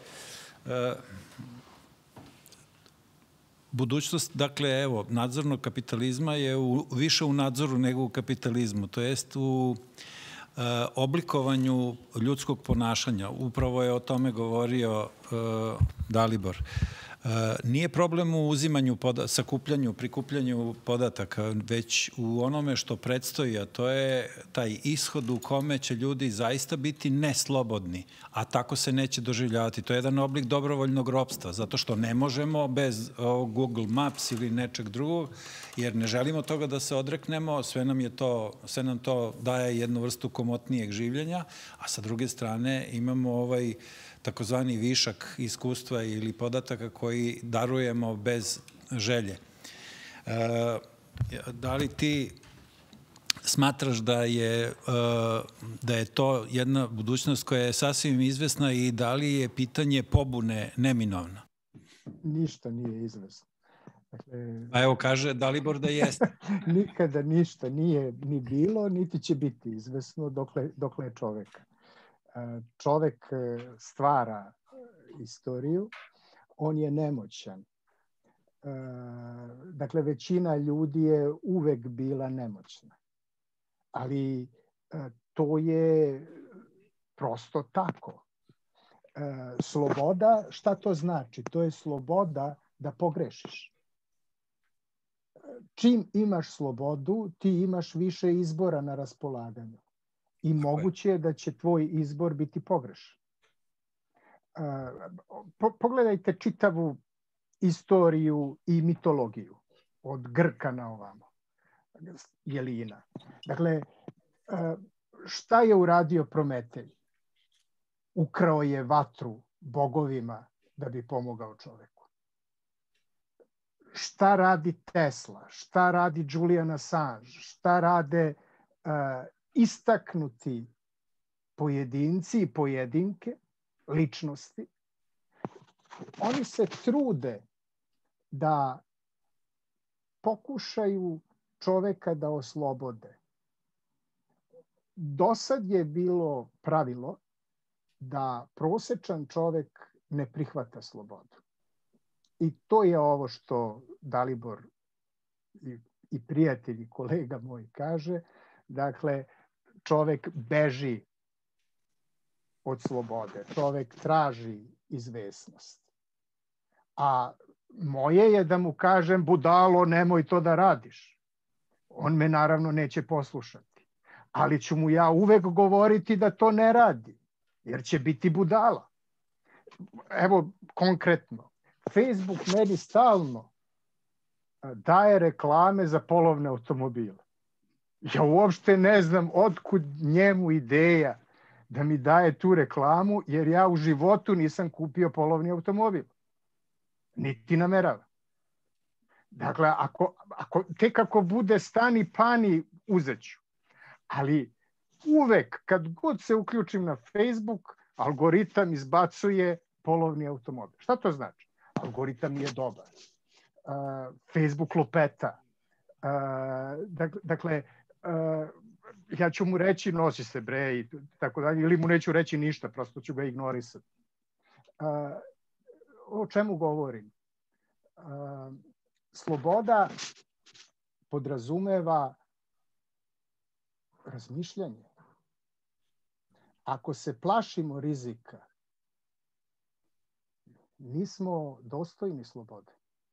budućnost, dakle, evo, nadzornog kapitalizma je u, više u nadzoru nego u kapitalizmu, to jest u e, oblikovanju ljudskog ponašanja. Upravo je o tome govorio e, Dalibor. E, nije problem u uzimanju, poda, sakupljanju, prikupljanju podataka, već u onome što predstoji, a to je taj ishod u kome će ljudi zaista biti neslobodni, a tako se neće doživljavati. To je jedan oblik dobrovoljnog ropstva, zato što ne možemo bez Google Maps ili nečeg drugog, jer ne želimo toga da se odreknemo, sve nam, je to, sve nam to daje jednu vrstu komotnijeg življenja, a sa druge strane imamo ovaj takozvani višak iskustva ili podataka koji darujemo bez želje. E, da li ti smatraš da je, da je to jedna budućnost koja je sasvim izvesna i da li je pitanje pobune neminovno? Ništa nije izvesno. Dakle, a evo kaže Dalibor da jeste. Nikada ništa nije ni bilo, niti će biti izvesno dokle, dokle je čoveka. Čovek stvara istoriju, on je nemoćan. Dakle, većina ljudi je uvek bila nemoćna. Ali to je prosto tako. Sloboda, šta to znači? To je sloboda da pogrešiš. Čim imaš slobodu, ti imaš više izbora na raspolaganju. I moguće je da će tvoj izbor biti pogrešan. Pogledajte čitavu istoriju i mitologiju. Od Grka na ovamo. Jelina. Dakle, šta je uradio Prometej? Ukrao je vatru bogovima da bi pomogao čoveku. Šta radi Tesla? Šta radi Julian Assange? Šta rade uh, istaknuti pojedinci i pojedinke, ličnosti? Oni se trude da pokušaju čoveka da oslobode. Dosad je bilo pravilo da prosečan čovek ne prihvata slobodu. I to je ovo što Dalibor i, i prijatelji, kolega moj kaže. Dakle, čovek beži od slobode. Čovek traži izvesnost. A moje je da mu kažem, budalo, nemoj to da radiš. On me naravno neće poslušati. Ali ću mu ja uvek govoriti da to ne radi. Jer će biti budala. Evo, konkretno. Facebook meni stalno daje reklame za polovne automobile. Ja uopšte ne znam otkud njemu ideja da mi daje tu reklamu, jer ja u životu nisam kupio polovni automobil. Niti namerava. Dakle, ako, ako, tek ako bude stani pani, uzeću. Ali uvek, kad god se uključim na Facebook, algoritam izbacuje polovni automobil. Šta to znači? Algoritam nije dobar. uh, Facebook lupeta. Uh, dakle, uh, ja ću mu reći nosi se bre i tako dalje, ili mu neću reći ništa, prosto ću ga ignorisati. Uh, o čemu govorim? Uh, sloboda podrazumeva razmišljanje. Ako se plašimo rizika, nismo dostojni slobode.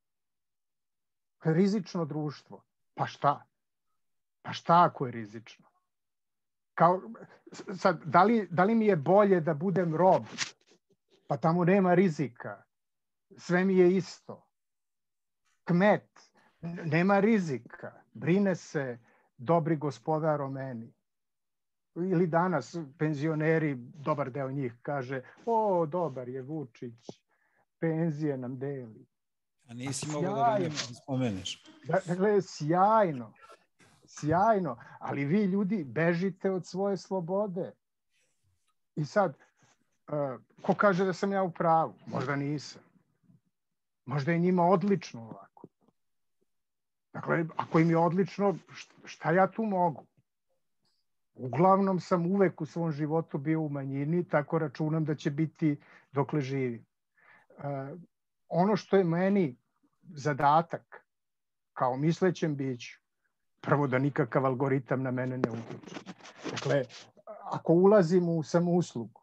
Rizično društvo. Pa šta? Pa šta ako je rizično? Kao, sad, da li, da li mi je bolje da budem rob? Pa tamo nema rizika. Sve mi je isto. Kmet. Nema rizika. Brine se dobri gospodar o meni. Ili danas penzioneri, dobar deo njih kaže, o, dobar je Vučić, penzije nam deli. A nisi mogao da ga ne spomeneš. Dakle, sjajno. Sjajno. Ali vi ljudi bežite od svoje slobode. I sad, uh, ko kaže da sam ja u pravu? Možda nisam. Možda je njima odlično ovako. Dakle, ako im je odlično, šta ja tu mogu? Uglavnom sam uvek u svom životu bio u manjini, tako računam da će biti dokle živim. Uh, ono što je meni zadatak kao mislećem biću, prvo da nikakav algoritam na mene ne utiče. Dakle, ako ulazim u samouslugu,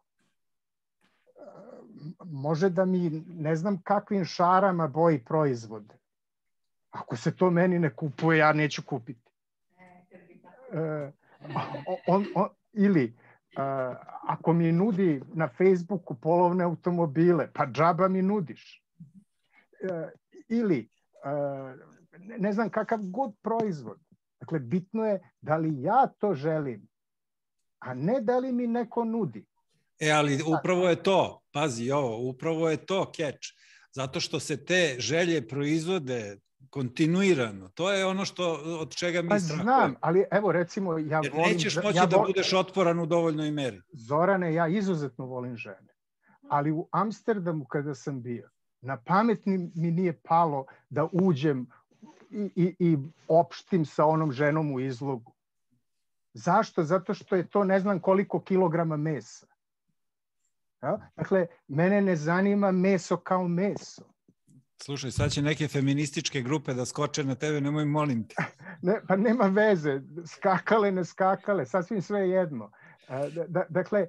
može da mi ne znam kakvim šarama boji proizvode. Ako se to meni ne kupuje, ja neću kupiti. Uh, on, on, ili uh, ako mi nudi na Facebooku polovne automobile, pa džaba mi nudiš. Uh, ili uh, ne znam kakav god proizvod. Dakle, bitno je da li ja to želim, a ne da li mi neko nudi. E, ali upravo je to, pazi ovo, upravo je to catch. Zato što se te želje proizvode kontinuirano. To je ono što, od čega mi pa strahujemo. Znam, ali evo recimo ja Jer volim... nećeš moći ja da volim, budeš otporan u dovoljnoj meri. Zorane, ja izuzetno volim žene. Ali u Amsterdamu kada sam bio, na pamet mi nije palo da uđem i, i, i opštim sa onom ženom u izlogu. Zašto? Zato što je to ne znam koliko kilograma mesa. Ja? Dakle, mene ne zanima meso kao meso. Slušaj, sad će neke feminističke grupe da skoče na tebe, nemoj molim te. Ne, pa nema veze, skakale, ne skakale, sasvim sve jedno. Da, dakle,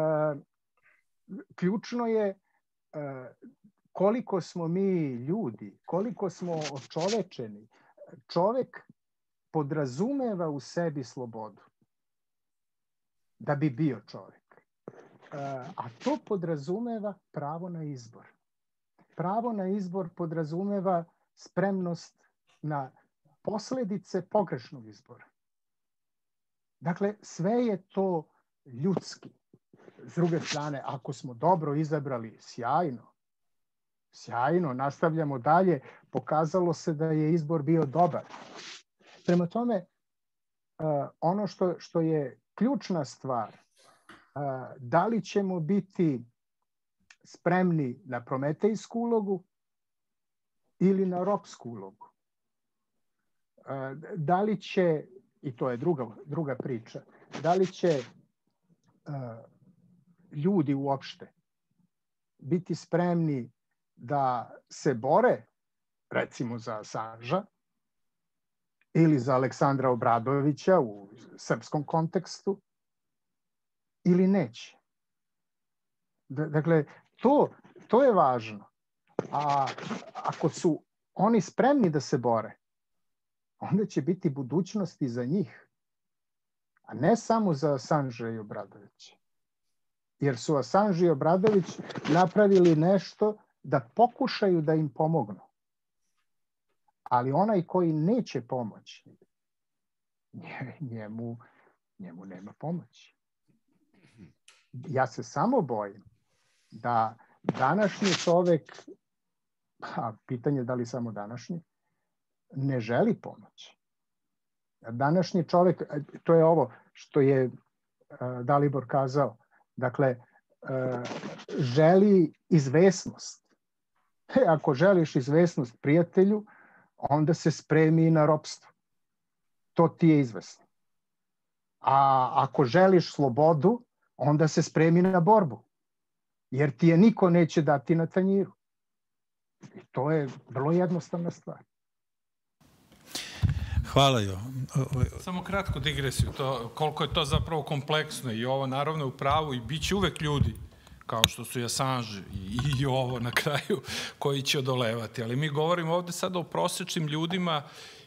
ključno je koliko smo mi ljudi, koliko smo očovečeni. Čovek podrazumeva u sebi slobodu da bi bio čovek. A to podrazumeva pravo na izbor. Pravo na izbor podrazumeva spremnost na posledice pogrešnog izbora. Dakle, sve je to ljudski. S druge strane, ako smo dobro izabrali, sjajno. Sjajno, nastavljamo dalje. Pokazalo se da je izbor bio dobar. Prema tome, ono što, što je ključna stvar, da li ćemo biti spremni na prometejsku ulogu ili na ropsku ulogu. Da li će, i to je druga, druga priča, da li će ljudi uopšte biti spremni da se bore, recimo za Assange ili za Aleksandra Obradovića u srpskom kontekstu, ili neće. Dakle, to, to je važno. A ako su oni spremni da se bore, onda će biti budućnosti za njih, a ne samo za Assange i Obradovića. Jer su Assange i Obradović napravili nešto da pokušaju da im pomognu. Ali onaj koji neće pomoći, njemu, njemu nema pomoći. Ja se samo bojim da današnji čovek, a pitanje je da li samo današnji, ne želi pomoć. Današnji čovek, to je ovo što je Dalibor kazao, dakle, želi izvesnost. Ako želiš izvesnost prijatelju, onda se spremi na ropstvo. To ti je izvesno. A ako želiš slobodu, onda se spremi na borbu. Jer ti je niko neće dati na tanjiru. I to je vrlo jednostavna stvar. Hvala jo. Samo kratko digresiju, to, koliko je to zapravo kompleksno i ovo naravno u pravu i bit će uvek ljudi kao što su i Assange i, i ovo na kraju koji će odolevati. Ali mi govorimo ovde sada o prosječnim ljudima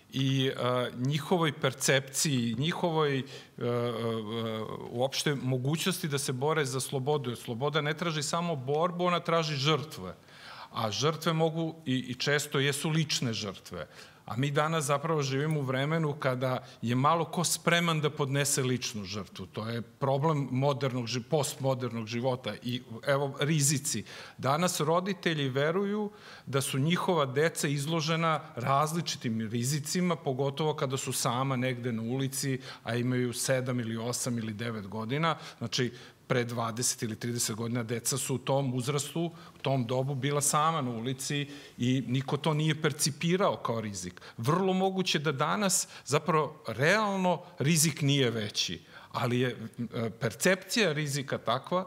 i uh, njihovoj percepciji, njihovoj uh, uh, uopšte mogućnosti da se bore za slobodu. Sloboda ne traži samo borbu, ona traži žrtve. A žrtve mogu i, i često jesu lične žrtve. A mi danas zapravo živimo u vremenu kada je malo ko spreman da podnese ličnu žrtvu. To je problem modernog, postmodernog života i evo rizici. Danas roditelji veruju da su njihova deca izložena različitim rizicima, pogotovo kada su sama negde na ulici, a imaju sedam ili osam ili devet godina. Znači, pre dvadeset ili trideset godina deca su u tom uzrastu, u tom dobu bila sama na ulici i niko to nije percipirao kao rizik. Vrlo moguće da danas zapravo realno rizik nije veći, ali je percepcija rizika takva,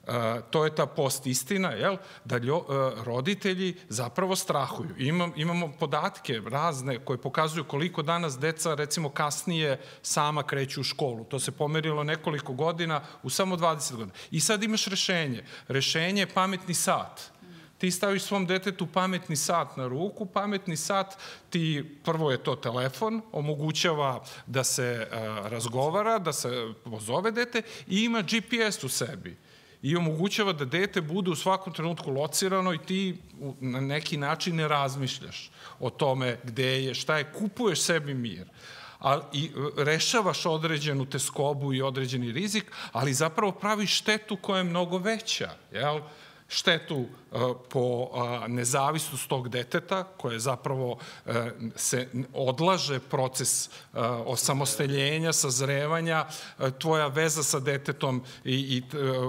to je ta post-istina, jel, da ljo, roditelji zapravo strahuju. Imam, imamo podatke razne koje pokazuju koliko danas deca, recimo, kasnije sama kreću u školu. To se pomerilo nekoliko godina u samo dvadeset godina. I sad imaš rešenje. Rešenje je pametni sat. Ti staviš svom detetu pametni sat na ruku, pametni sat ti, prvo je to telefon, omogućava da se a, razgovara, da se pozove dete i ima G P S u sebi. I omogućava da dete bude u svakom trenutku locirano i ti na neki način ne razmišljaš o tome gde je, šta je, kupuješ sebi mir. A, i rešavaš određenu teskobu i određeni rizik, ali zapravo praviš štetu koja je mnogo veća, jel? Štetu po nezavisnost tog deteta, koje zapravo se odlaže proces osamostaljenja, sazrevanja, tvoja veza sa detetom i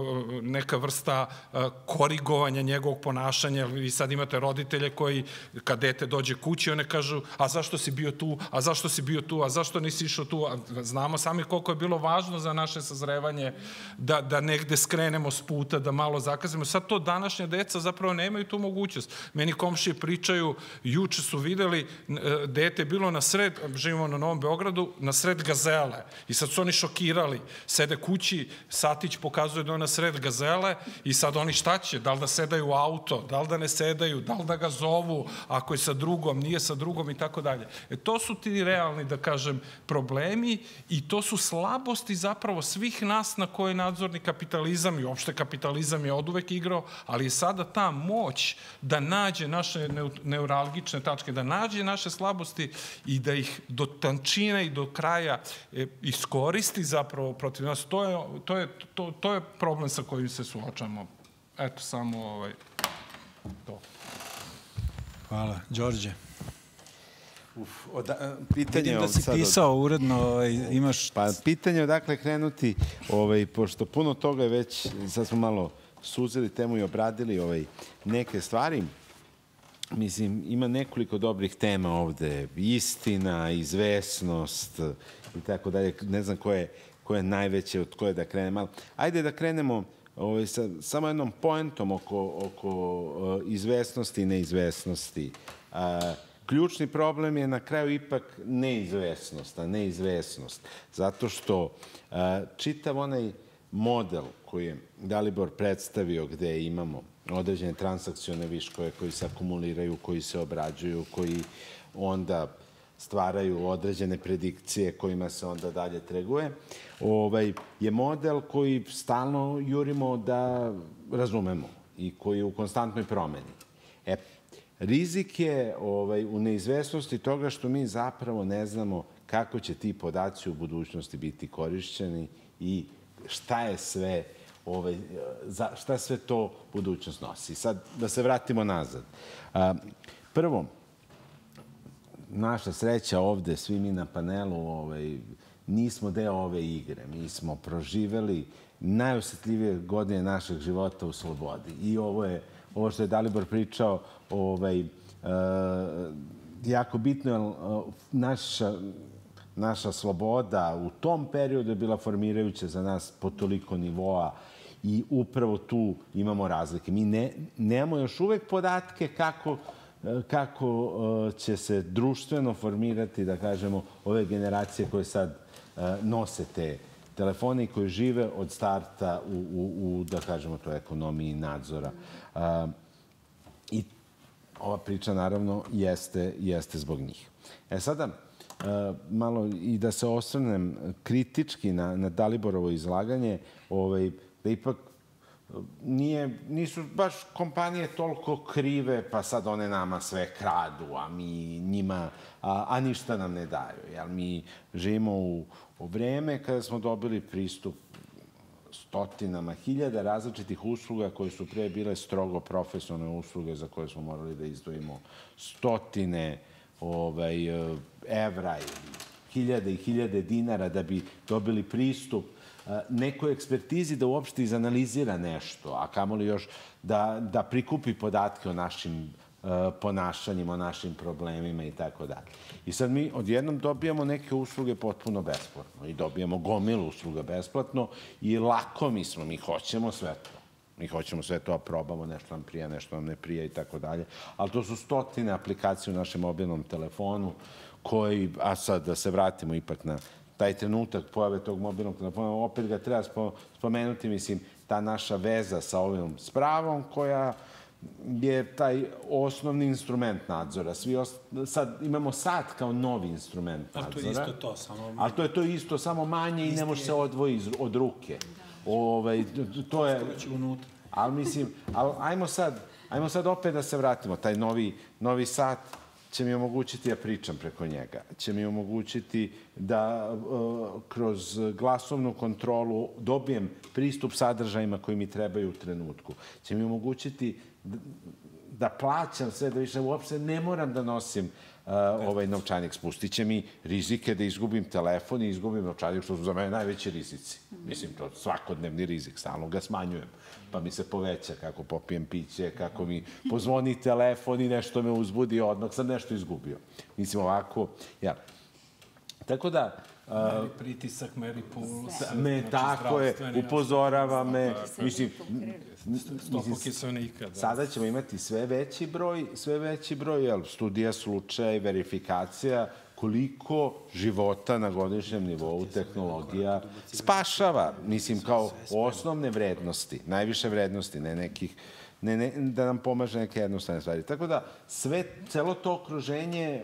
neka vrsta korigovanja njegovog ponašanja. Vi sad imate roditelje koji, kad dete dođe kući, one kažu, a zašto si bio tu, a zašto si bio tu, a zašto nisi išao tu? Znamo sami koliko je bilo važno za naše sazrevanje da, da negde skrenemo s puta, da malo zakazimo. Sad to današnja deca zapravo nemaju tu mogućnost. Meni komšije pričaju, juče su videli, dete je bilo na sred, živimo na Novom Beogradu, na sred Gazele. I sad su oni šokirali. Sede kući, satić pokazuje da je na sred Gazele i sad oni šta će? Da li da sedaju u auto, da li da ne sedaju, da li da ga zovu, ako je sa drugom, nije sa drugom i tako dalje. E, to su ti realni, da kažem, problemi i to su slabosti zapravo svih nas na koje nadzorni kapitalizam i uopšte kapitalizam je oduvek igrao, ali je sada ta moć da nađe naše neuralgične tačke, da nađe naše slabosti i da ih do tančine i do kraja e, iskoristi zapravo protiv nas. To je, to je, to, to je problem sa kojim se suočamo. Eto, samo ovaj, to. Hvala. Đorđe. Uf, oda, pitanje Vidim da si sad pisao od... uredno, ovaj, imaš... Pa pitanje odakle krenuti, ovaj, pošto puno toga je već, sad smo malo suzili temu i obradili ovaj, neke stvari. Mislim, ima nekoliko dobrih tema ovde. Istina, izvesnost i tako dalje. Ne znam ko je, ko je najveće, od koje da krenem. Ali, ajde da krenemo ovaj, sa samo jednom poentom oko, oko uh, izvesnosti i neizvesnosti. Uh, ključni problem je na kraju ipak neizvesnost, a neizvesnost. Zato što uh, čitav onaj model koji je Dalibor predstavio, gde imamo određene transakcione viškove koji se akumuliraju, koji se obrađuju, koji onda stvaraju određene predikcije kojima se onda dalje trguje, ovaj, je model koji stalno jurimo da razumemo i koji je u konstantnoj promeni. E, rizik je ovaj, u neizvesnosti toga što mi zapravo ne znamo kako će ti podaci u budućnosti biti korišćeni i šta je sve, ovaj, za, šta sve to budućnost nosi. Sad, da se vratimo nazad. A, prvo, naša sreća ovde, svi mi na panelu, ovaj, nismo deo ove igre. Mi smo proživeli najosetljivije godine našeg života u slobodi. I ovo je, ovo što je Dalibor pričao, ovaj, uh, jako bitno, jer naša, naša sloboda u tom periodu je bila formirajuća za nas po toliko nivoa i upravo tu imamo razlike. Mi ne, nemamo još uvek podatke kako, kako će se društveno formirati, da kažemo, ove generacije koje sad nose te telefone i koji žive od starta u, u, u da kažemo, toj ekonomiji nadzora. I ova priča, naravno, jeste, jeste zbog njih. E sada, malo i da se osvrnem kritički na, na Daliborovo izlaganje, ovaj, da ipak nije, nisu baš kompanije toliko krive, pa sad one nama sve kradu, a mi njima, a, a ništa nam ne daju. Jel? Mi živimo u, u vreme kada smo dobili pristup stotinama hiljada različitih usluga koje su pre bile strogo profesionalne usluge za koje smo morali da izdvojimo stotine ovaj, evra ili hiljade i hiljade dinara da bi dobili pristup nekoj ekspertizi da uopšte izanalizira nešto, a kamoli još da, da prikupi podatke o našim ponašanjima, o našim problemima i tako dalje. I sad mi odjednom dobijamo neke usluge potpuno besplatno i dobijamo gomilu usluga besplatno i lako mi smo, mi hoćemo sve to. Mi hoćemo sve to, a probamo, nešto nam prija, nešto nam ne prija i tako dalje. Ali to su stotine aplikacije u našem mobilnom telefonu koji, a sad da se vratimo ipak na taj trenutak pojave tog mobilnog telefona, opet ga treba spomenuti, mislim, ta naša veza sa ovim spravom koja je taj osnovni instrument nadzora. Svi ost... Sad imamo sat kao novi instrument nadzora. Ali to je isto to, samo... Ali to je to isto, samo manje i ne može se odvoji od ruke. Ovaj, to je... Ali mislim, ali ajmo sad, ajmo sad opet da se vratimo. Taj novi, novi sat će mi omogućiti da pričam preko njega. Će mi omogućiti da uh, kroz glasovnu kontrolu dobijem pristup sadržajima koji mi trebaju u trenutku. Će mi omogućiti da, da plaćam sve, da više uopšte ne moram da nosim uh, ovaj novčanik. Spustit će mi rizike da izgubim telefon i izgubim novčanik, što su za mene najveći rizici. Mislim, to je svakodnevni rizik, stalno ga smanjujem. Pa mi se poveća kako popijem piće, kako mi pozvoni telefon i nešto me uzbudi, odmah sam nešto izgubio. Mislim, ovako, ja. Tako da... Meri pritisak, meri puls. Me, tako je, upozorava me. Mislim, stopu kiselnika. Sada ćemo imati sve veći broj, sve veći broj, jel, studija, slučaj, verifikacija, koliko života na godišnjem nivou tehnologija spašava, mislim, kao osnovne vrednosti, najviše vrednosti, ne nekih, ne, ne, da nam pomaže neke jednostavne stvari. Tako da, sve, celo to okruženje,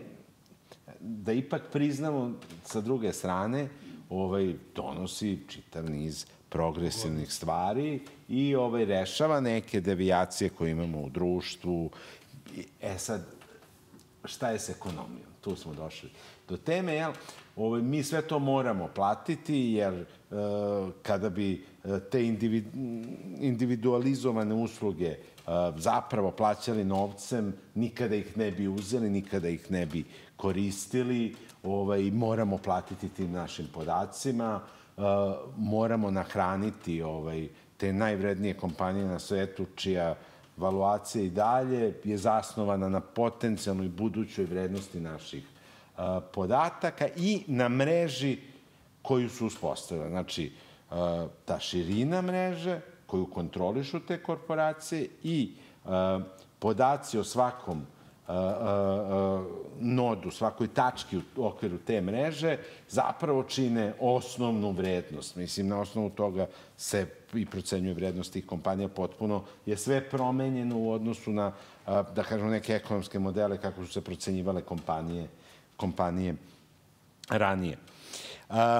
da ipak priznamo sa druge strane, ovaj, donosi čitav niz progresivnih stvari i ovaj, rešava neke devijacije koje imamo u društvu. E sad, šta je s ekonomijom? Tu smo došli do teme, jel? Ovaj, mi sve to moramo platiti, jer e, kada bi te individu, individualizovane usluge e, zapravo plaćali novcem, nikada ih ne bi uzeli, nikada ih ne bi koristili, ovaj, moramo platiti tim našim podacima, e, moramo nahraniti ovaj, te najvrednije kompanije na svetu, čija valuacija i dalje je zasnovana na potencijalnoj budućoj vrednosti naših uh, podataka i na mreži koju su uspostavile. Znači, uh, ta širina mreže koju kontrolišu te korporacije i uh, podaci o svakom uh, uh, nodu, svakoj tački u okviru te mreže zapravo čine osnovnu vrednost. Mislim, na osnovu toga se i procenjuje vrednost tih kompanija potpuno, je sve promenjeno u odnosu na, da kažemo, neke ekonomske modele kako su se procenjivale kompanije, kompanije ranije. A,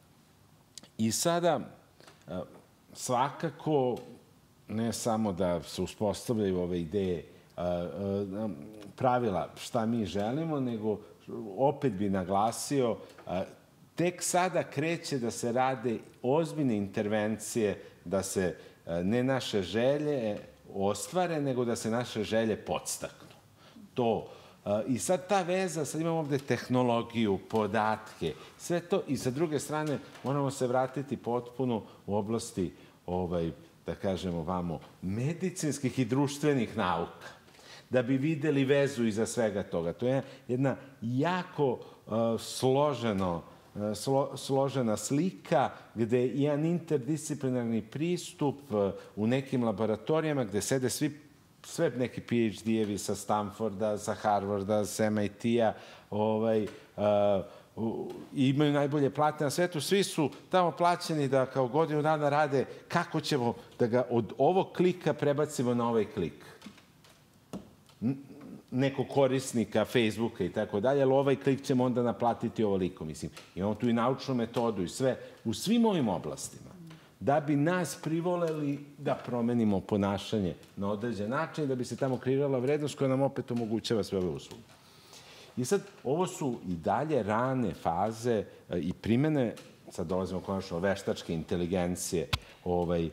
I sada, a, svakako, ne samo da se uspostavljaju ove ideje, a, a, pravila šta mi želimo, nego opet bi naglasio, a, tek sada kreće da se rade ozbiljne intervencije da se ne naše želje ostvare, nego da se naše želje podstaknu. To. I sad ta veza, sad imamo ovde tehnologiju, podatke, sve to. I sa druge strane moramo se vratiti potpuno u oblasti, ovaj, da kažemo vamo, medicinskih i društvenih nauka. da bi videli vezu iza svega toga. To je jedna jako složeno Slo, složena slika gde je jedan interdisciplinarni pristup u nekim laboratorijama gde sede svi, sve neki P H D-evi sa Stanforda, sa Harvarda, sa M I T-a, ovaj, uh, imaju najbolje plate na svetu. Svi su tamo plaćeni da kao godinu dana rade kako ćemo da ga od ovog klika prebacimo na ovaj klik. Nekog korisnika Facebooka i tako dalje, ali ovaj klik ćemo onda naplatiti ovoliko, mislim. Imamo tu i naučnu metodu i sve, u svim ovim oblastima, da bi nas privoleli da promenimo ponašanje na određen način, da bi se tamo kreirala vrednost koja nam opet omogućava sve ove usluge. I sad, ovo su i dalje rane faze i primene, sad dolazimo konačno veštačke inteligencije, ovaj,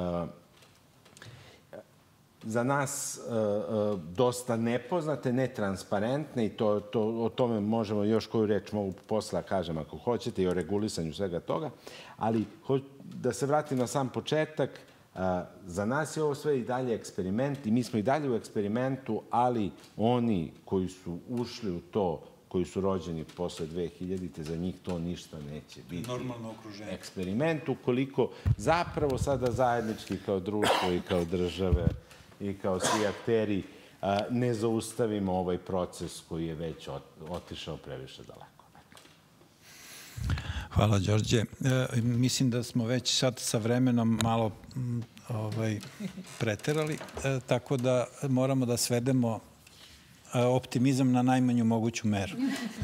za nas dosta nepoznate, netransparentne i to, to, o tome možemo još koju reč mogu posle kažem ako hoćete i o regulisanju svega toga, ali da se vratim na sam početak, za nas je ovo sve i dalje eksperiment i mi smo i dalje u eksperimentu, ali oni koji su ušli u to, koji su rođeni posle dve hiljadite, za njih to ništa neće biti. Normalno okruženje. Eksperiment ukoliko zapravo sada zajednički kao društvo i kao države i kao svi akteri ne zaustavimo ovaj proces koji je već otišao previše daleko. Hvala, Đorđe. E, mislim da smo već sad sa vremenom malo ovaj, preterali, e, tako da moramo da svedemo optimizam na najmanju moguću meru.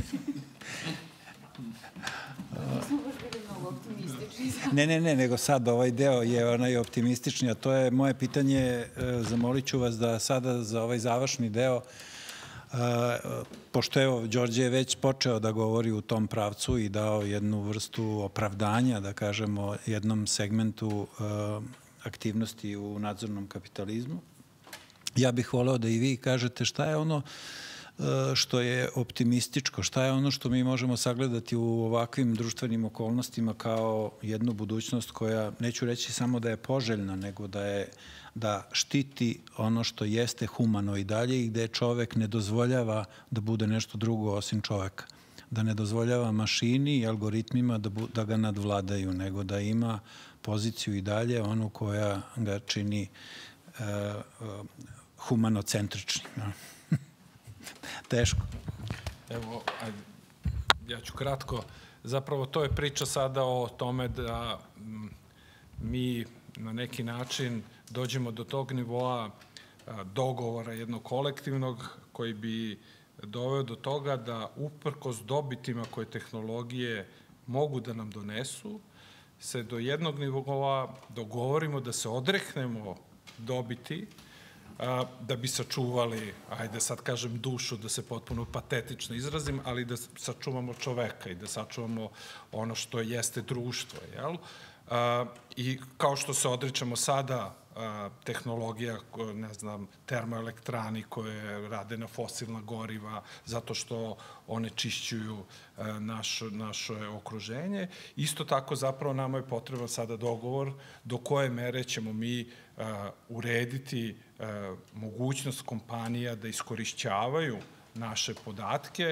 Ne, ne, ne, nego sad ovaj deo je onaj optimistični, a to je moje pitanje, zamolit ću vas da sada za ovaj završni deo, pošto evo, Đorđe je već počeo da govori u tom pravcu i dao jednu vrstu opravdanja, da kažemo, jednom segmentu aktivnosti u nadzornom kapitalizmu. Ja bih voleo da i vi kažete šta je ono što je optimističko, šta je ono što mi možemo sagledati u ovakvim društvenim okolnostima kao jednu budućnost koja, neću reći samo da je poželjna, nego da je da štiti ono što jeste humano i dalje i gde čovek ne dozvoljava da bude nešto drugo osim čoveka. Da ne dozvoljava mašini i algoritmima da, bu, da ga nadvladaju, nego da ima poziciju i dalje, onu koja ga čini uh, uh, humanocentričnim. Teško. Evo, ajde, ja ću kratko. Zapravo, to je priča sada o tome da m, mi na neki način dođemo do tog nivoa a, dogovora jednog kolektivnog koji bi doveo do toga da uprkos dobitima koje tehnologije mogu da nam donesu, se do jednog nivoa dogovorimo da se odreknemo dobiti da bi sačuvali, ajde sad kažem dušu, da se potpuno patetično izrazim, ali da sačuvamo čoveka i da sačuvamo ono što jeste društvo, jel? I kao što se odričamo sada tehnologija, ne znam, termoelektrani koje rade na fosilna goriva zato što one čišćuju naš, naše okruženje. Isto tako zapravo nama je potreban sada dogovor do koje mere ćemo mi urediti mogućnost kompanija da iskorišćavaju naše podatke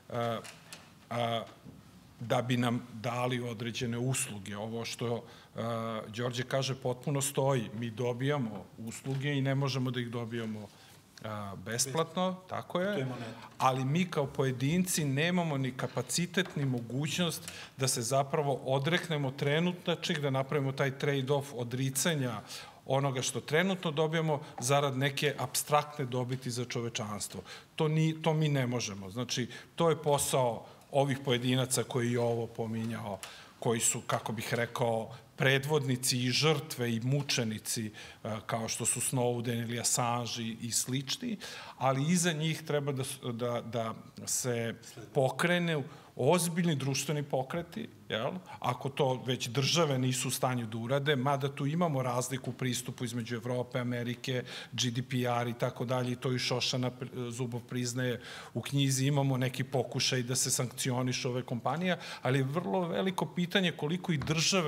da bi nam dali određene usluge. Ovo što uh, Đorđe kaže potpuno stoji. Mi dobijamo usluge i ne možemo da ih dobijamo uh, besplatno, tako je, ali mi kao pojedinci nemamo ni kapacitet, ni mogućnost da se zapravo odreknemo trenutačnih, da napravimo taj trade-off odricanja onoga što trenutno dobijamo zarad neke apstraktne dobiti za čovečanstvo. To, ni, to mi ne možemo. Znači, to je posao ovih pojedinaca koji je ovo pominjao, koji su, kako bih rekao, predvodnici i žrtve i mučenici, kao što su Snowden ili Assange i slični, ali iza njih treba da, da, da se pokrene ozbiljni društveni pokreti, jel? Ako to već države nisu u stanju da urade, mada tu imamo razliku u pristupu između Evrope, Amerike, G D P R i tako dalje, i to i Šošana Zubov priznaje u knjizi, imamo neki pokušaj da se sankcionišu ove kompanije, ali je vrlo veliko pitanje koliko i države to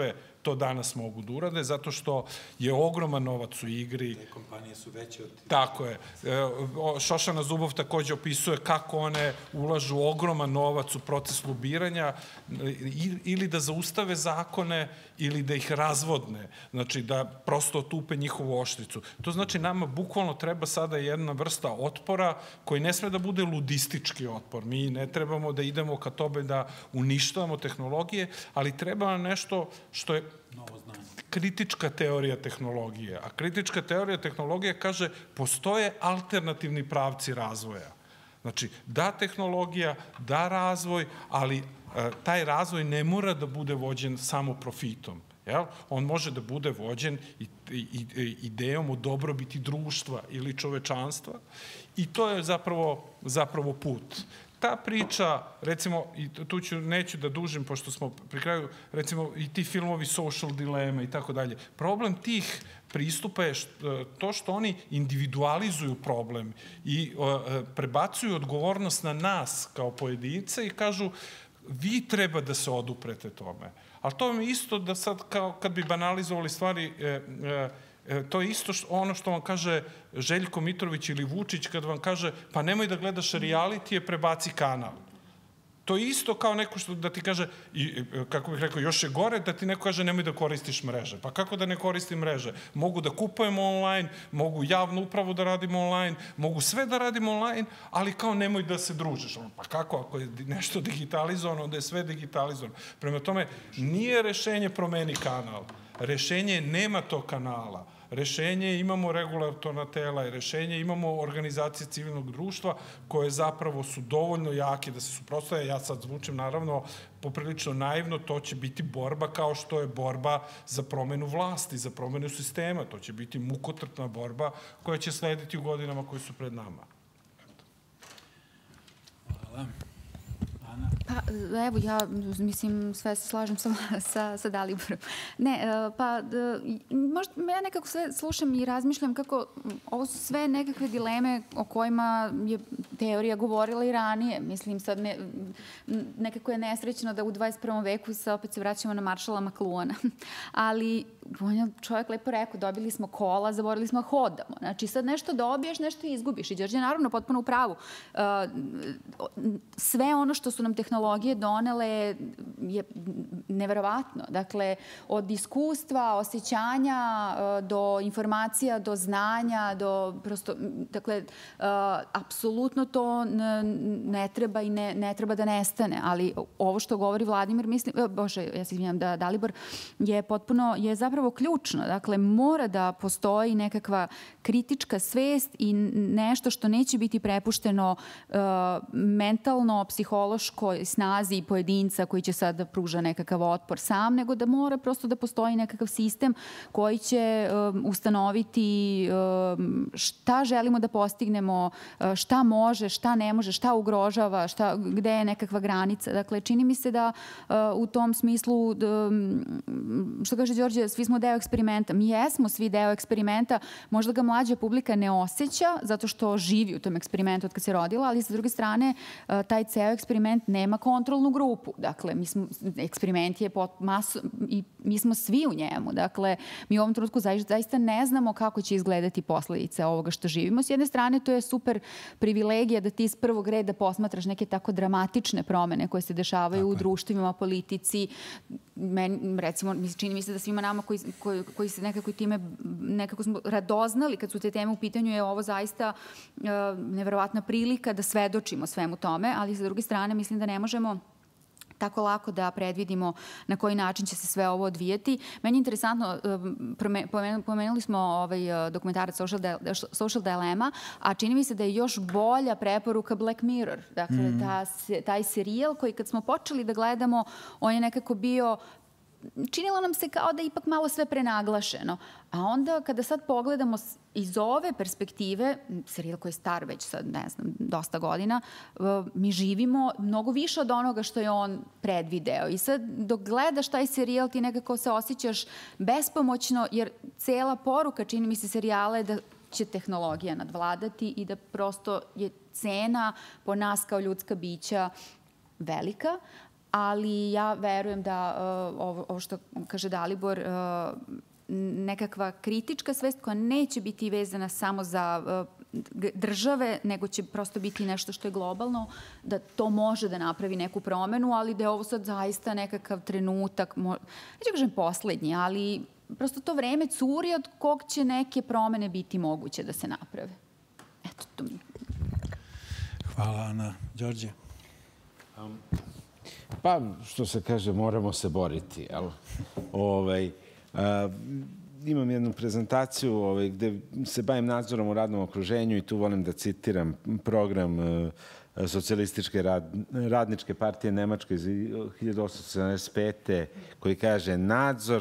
to danas mogu da urade, zato što je ogroman novac u igri. Te kompanije su veće od... Tako je. Šošana Zubov takođe opisuje kako one ulažu ogroman novac u proces lobiranja ili da zaustave zakone ili da ih razvodne. Znači, da prosto otupe njihovu oštricu. To znači, nama bukvalno treba sada jedna vrsta otpora koji ne sme da bude ludistički otpor. Mi ne trebamo da idemo ka tobe da uništavamo tehnologije, ali treba nam nešto što je kritička teorija tehnologije. A kritička teorija tehnologije kaže postoje alternativni pravci razvoja. Znači, da tehnologija, da razvoj, ali taj razvoj ne mora da bude vođen samo profitom. On može da bude vođen idejom o dobrobiti društva ili čovečanstva i to je zapravo put. Ta priča, recimo, i tu ću, neću da dužim, pošto smo pri kraju, recimo, i ti filmovi Social Dilema i tako dalje. Problem tih pristupa je to što oni individualizuju problem i prebacuju odgovornost na nas kao pojedince i kažu vi treba da se oduprete tome. Ali to je isto da sad, kao kad bi banalizovali stvari, to je isto ono što vam kaže Željko Mitrović ili Vučić kad vam kaže pa nemoj da gledaš realitije, prebaci kanal. To je isto kao neko što da ti kaže, kako bih rekao, još je gore, da ti neko kaže nemoj da koristiš mreže. Pa kako da ne koristim mreže? Mogu da kupujemo online, mogu javnu upravu da radimo online, mogu sve da radimo online, ali kao nemoj da se družiš. Pa kako, ako je nešto digitalizovano, onda je sve digitalizovano. Prema tome, nije rešenje promeni kanal. Rešenje je nema tog kanala. Rešenje imamo regulatorna tela i rešenje imamo organizacije civilnog društva koje zapravo su dovoljno jake da se suprotstave. Ja sad zvučim naravno poprilično naivno, to će biti borba kao što je borba za promenu vlasti, za promenu sistema. To će biti mukotrpna borba koja će slediti u godinama koje su pred nama. Hvala. Pa, evo, ja, mislim, sve se slažem sa Daliborom. Ne, pa, možda ja nekako sve slušam i razmišljam kako ovo su sve nekakve dileme o kojima je teorija govorila i ranije. Mislim, sad nekako je nesrećno da u dvadeset prvom veku se opet se vraćamo na Maršala McLuhana. Ali, on je čovjek lepo rekao, dobili smo kola, zaboravili smo hodamo. Znači, sad nešto dobiješ, nešto izgubiš. I Đorđe je naravno potpuno u pravu. Sve ono što su nam tehnologije donele je neverovatno. Dakle, od iskustva, osjećanja, do informacija, do znanja, do prosto, dakle, apsolutno to ne treba i ne treba da nestane. Ali ovo što govori Vladimir, mislim, bože, ja se izvinjam, da Dalibor je potpuno, je zapravo ključno. Dakle, mora da postoji nekakva kritička svest i nešto što neće biti prepušteno mentalno, psihološkoj snazi pojedinca koji će sad da pruža nekakav otpor sam, nego da mora prosto da postoji nekakav sistem koji će ustanoviti šta želimo da postignemo, šta može, šta ne može, šta ugrožava, gde je nekakva granica. Dakle, čini mi se da u tom smislu, što kaže Đorđe, svi smo deo eksperimenta. Mi jesmo svi deo eksperimenta, možda ga mlađa publika ne osjeća zato što živi u tom eksperimentu od kad se rodila, ali sa druge strane taj ceo eksperiment nema kontrolnu grupu. Dakle, mi smo, eksperiment je masu, i mi smo svi u njemu. Dakle, mi u ovom trenutku zaista ne znamo kako će izgledati posledice ovoga što živimo. S jedne strane, to je super privilegija da ti iz prvog reda posmatraš neke tako dramatične promene koje se dešavaju u društvima, politici. Recimo, čini mi se da svima nama koji se nekako time, nekako smo radoznali kad su te teme u pitanju, je ovo zaista neverovatna prilika da svedočimo svemu tome, ali sa druge strane mislim da ne možemo tako lako da predvidimo na koji način će se sve ovo odvijeti. Meni je interesantno, pomenuli smo ovaj dokumentarac Social Dilemma, a čini mi se da je još bolja preporuka Black Mirror. Dakle, taj serijal koji kad smo počeli da gledamo, on je nekako bio, činilo nam se kao da je ipak malo sve prenaglašeno. A onda kada sad pogledamo iz ove perspektive, serijal koji je star već sad, ne znam, dosta godina, mi živimo mnogo više od onoga što je on predvideo. I sad dok gledaš taj serijal ti nekako se osjećaš bespomoćno, jer cela poruka, čini mi se, serijala je da će tehnologija nadvladati i da prosto je cena po nas kao ljudska bića velika. ali ja verujem da ovo, ovo što kaže Dalibor, nekakva kritička svest koja neće biti vezana samo za države, nego će prosto biti nešto što je globalno, da to može da napravi neku promenu, ali da je ovo sad zaista nekakav trenutak, neću kažem poslednji, ali prosto to vreme curi od kog će neke promene biti moguće da se naprave. Eto, to mi. Hvala, Ana. Đorđe? Pa, što se kaže, moramo se boriti, jel? Ovaj, a, imam jednu prezentaciju ovaj, gde se bavim nadzorom u radnom okruženju i tu volim da citiram program uh, Socijalističke rad, radničke partije Nemačke iz hiljadu osamsto sedamdeset pete koji kaže nadzor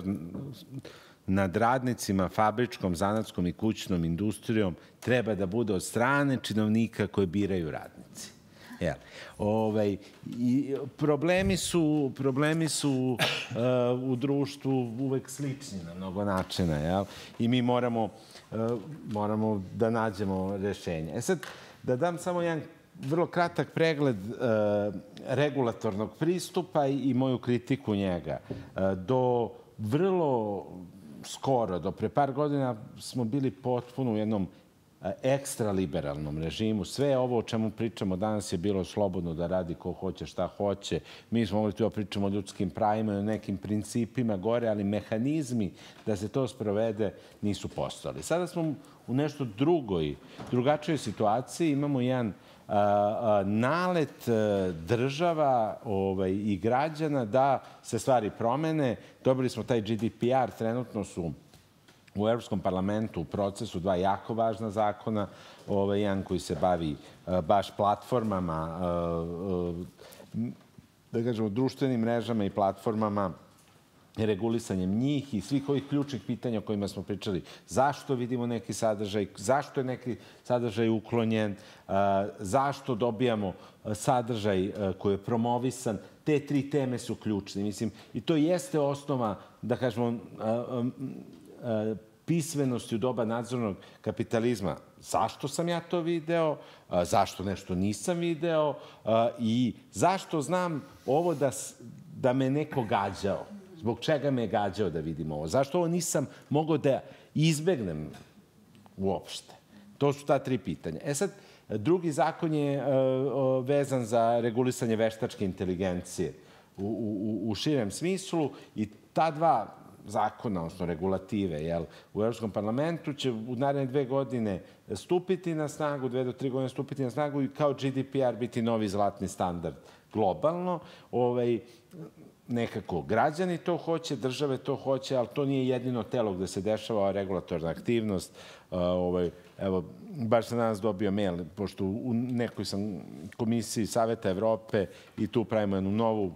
nad radnicima, fabričkom, zanatskom i kućnom industrijom treba da bude od strane činovnika koje biraju radnici. Jel. Ovaj, i problemi su, problemi su uh, u društvu uvek slični na mnogo načina. Jel? I mi moramo, uh, moramo da nađemo rešenje. E sad, da dam samo jedan vrlo kratak pregled uh, regulatornog pristupa i, i moju kritiku njega. Uh, do vrlo skoro, do pre par godina smo bili potpuno u jednom ekstra liberalnom režimu. Sve ovo o čemu pričamo danas je bilo slobodno da radi ko hoće, šta hoće. Mi smo mogli tu da pričamo o ljudskim pravima i o nekim principima gore, ali mehanizmi da se to sprovede nisu postojali. Sada smo u nešto drugoj, drugačijoj situaciji. Imamo jedan a, a, nalet a, država ovaj, i građana da se stvari promene. Dobili smo taj G D P R, trenutno su u Evropskom parlamentu u procesu dva jako važna zakona, ovaj, jedan koji se bavi uh, baš platformama, uh, uh, da kažemo, društvenim mrežama i platformama, regulisanjem njih i svih ovih ključnih pitanja o kojima smo pričali. Zašto vidimo neki sadržaj, zašto je neki sadržaj uklonjen, uh, zašto dobijamo sadržaj uh, koji je promovisan. Te tri teme su ključne. Mislim, i to jeste osnova, da kažemo, uh, um, uh, pismenosti u doba nadzornog kapitalizma. Zašto sam ja to video? Zašto nešto nisam video? I zašto znam ovo da, da me neko gađao? Zbog čega me je gađao da vidim ovo? Zašto ovo nisam mogao da izbegnem uopšte? To su ta tri pitanja. E sad, drugi zakon je vezan za regulisanje veštačke inteligencije u, u, u širem smislu i ta dva zakona, odnosno regulative, jel, u Evropskom parlamentu će u naredne dve godine stupiti na snagu, dve do tri godine stupiti na snagu i kao G D P R biti novi zlatni standard globalno. Ovaj, nekako građani to hoće, države to hoće, ali to nije jedino telo gde se dešava ova regulatorna aktivnost. Uh, ovaj, evo, baš sam danas dobio mail, pošto u nekoj sam komisiji Saveta Evrope i tu pravimo jednu novu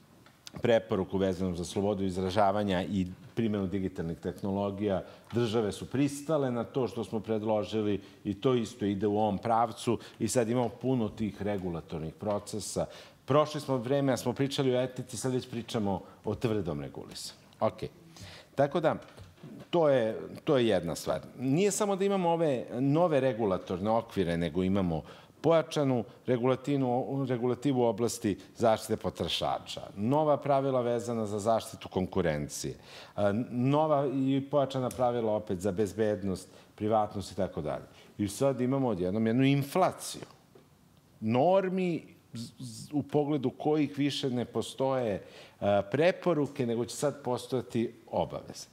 preporuku vezanu za slobodu izražavanja i primjenu digitalnih tehnologija. Države su pristale na to što smo predložili i to isto ide u ovom pravcu i sad imamo puno tih regulatornih procesa. Prošli smo vreme, a smo pričali o etici, sad već pričamo o tvrdom regulisanju. Ok. Tako da, to je, to je jedna stvar. Nije samo da imamo ove nove regulatorne okvire, nego imamo pojačanu regulativu u oblasti zaštite potrošača, nova pravila vezana za zaštitu konkurencije, nova i pojačana pravila opet za bezbednost, privatnost i tako dalje. I sad imamo odjednom jednu inflaciju normi u pogledu kojih više ne postoje preporuke, nego će sad postojati obaveze.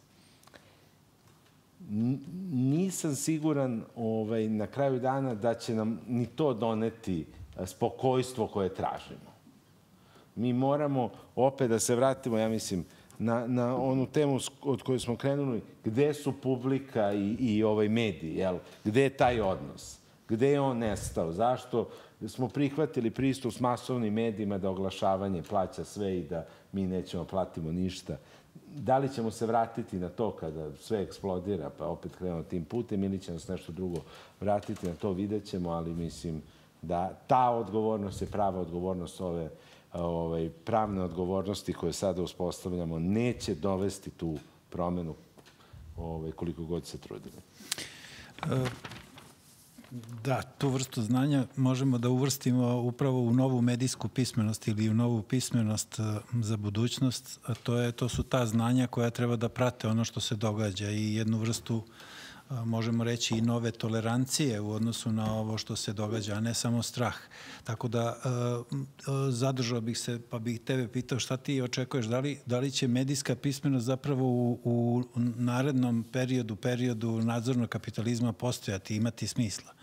Nisam siguran ovaj, na kraju dana da će nam ni to doneti spokojstvo koje tražimo. Mi moramo opet da se vratimo, ja mislim, na, na onu temu od koje smo krenuli, gde su publika i, i ovaj mediji, jel? Gde je taj odnos? Gde je on nestao? Zašto smo prihvatili pristup s masovnim medijima da oglašavanje plaća sve i da mi nećemo platimo ništa? Da li ćemo se vratiti na to kada sve eksplodira, pa opet krenemo tim putem, ili će nas nešto drugo vratiti na to, vidjet ćemo, ali mislim da ta odgovornost je prava odgovornost ove, ove pravne odgovornosti koje sada uspostavljamo, neće dovesti tu promenu ove, koliko god se trudimo. Da, tu vrstu znanja možemo da uvrstimo upravo u novu medijsku pismenost ili u novu pismenost za budućnost, a to, je, to su ta znanja koja treba da prate ono što se događa i jednu vrstu, možemo reći, i nove tolerancije u odnosu na ovo što se događa, a ne samo strah. Tako da zadržao bih se, pa bih tebe pitao šta ti očekuješ, da li, da li će medijska pismenost zapravo u, u narednom periodu, periodu nadzornog kapitalizma postojati, imati smisla?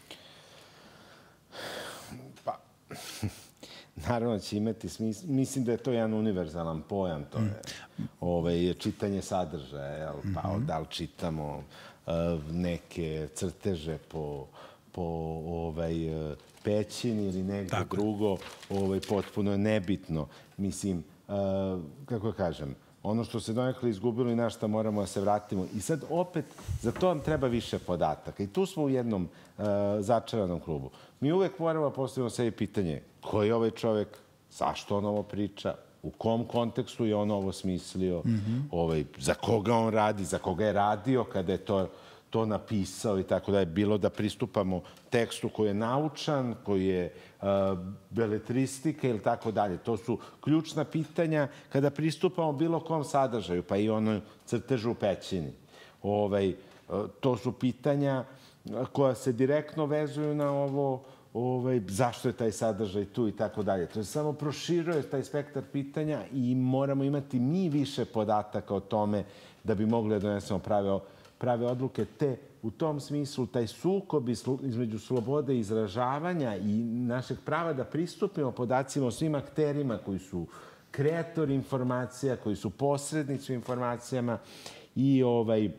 Pa, naravno će imati smisla. Mislim da je to jedan univerzalan pojam, to je ovaj, čitanje sadržaja, jel? Pa da li čitamo neke crteže po, po ovaj, pećini ili negdje Tako. drugo, ovaj, potpuno je nebitno. Mislim, kako kažem, ono što se donekle izgubilo i na šta moramo da se vratimo. I sad opet, za to vam treba više podataka. I tu smo u jednom uh, začaranom klubu. Mi uvek moramo da postavimo sebi pitanje ko je ovaj čovek, zašto on ovo priča, u kom kontekstu je on ovo smislio, mm-hmm. ovaj, za koga on radi, za koga je radio kada je to, to napisao i tako da je bilo da pristupamo tekstu koji je naučan, koji je uh, beletristika ili tako dalje. To su ključna pitanja kada pristupamo bilo kom sadržaju, pa i ono crtežu u pećini. Ovaj, uh, to su pitanja koja se direktno vezuju na ovo Ovaj, zašto je taj sadržaj tu i tako dalje. To je samo proširuje taj spektar pitanja i moramo imati mi više podataka o tome da bi mogli da donesemo prave, prave odluke. Te u tom smislu taj sukob između slobode izražavanja i našeg prava da pristupimo podacima o svim akterima koji su kreatori informacija, koji su posrednici u informacijama i ovaj,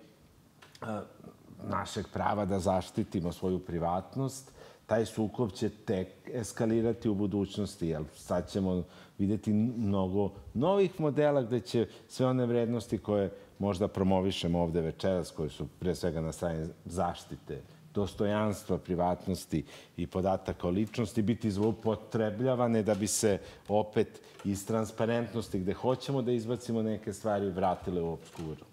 našeg prava da zaštitimo svoju privatnost, taj sukob će tek eskalirati u budućnosti, jer sad ćemo vidjeti mnogo novih modela gde će sve one vrednosti koje možda promovišemo ovde večeras, koje su pre svega na strani zaštite, dostojanstva, privatnosti i podataka o ličnosti, biti zloupotrebljavane da bi se opet iz transparentnosti gde hoćemo da izbacimo neke stvari vratile u obskuru.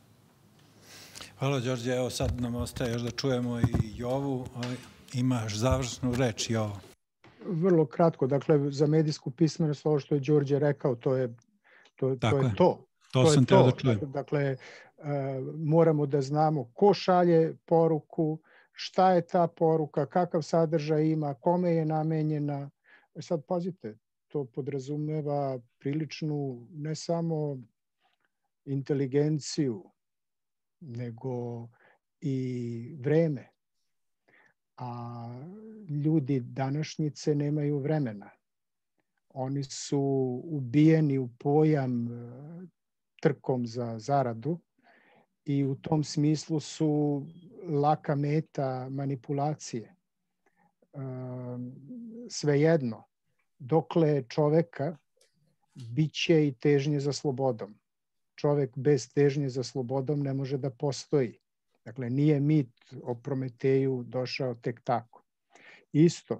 Hvala, Đorđe. Evo sad nam ostaje još da čujemo i Jovu. Imaš završnu reč, Jovo. Vrlo kratko. Dakle, za medijsku pismenost, ovo što je Đorđe rekao, to je to. To je to. To sam teo da čujem. Dakle, moramo da znamo ko šalje poruku, šta je ta poruka, kakav sadržaj ima, kome je namenjena. Sad, pazite, to podrazumeva priličnu ne samo inteligenciju, nego i vreme. A ljudi današnjice nemaju vremena. Oni su ubijeni u pojam trkom za zaradu i u tom smislu su laka meta manipulacije. Svejedno, dokle čoveka, bit će i težnje za slobodom. Čovek bez težnje za slobodom ne može da postoji. Dakle, nije mit o Prometeju došao tek tako. Isto,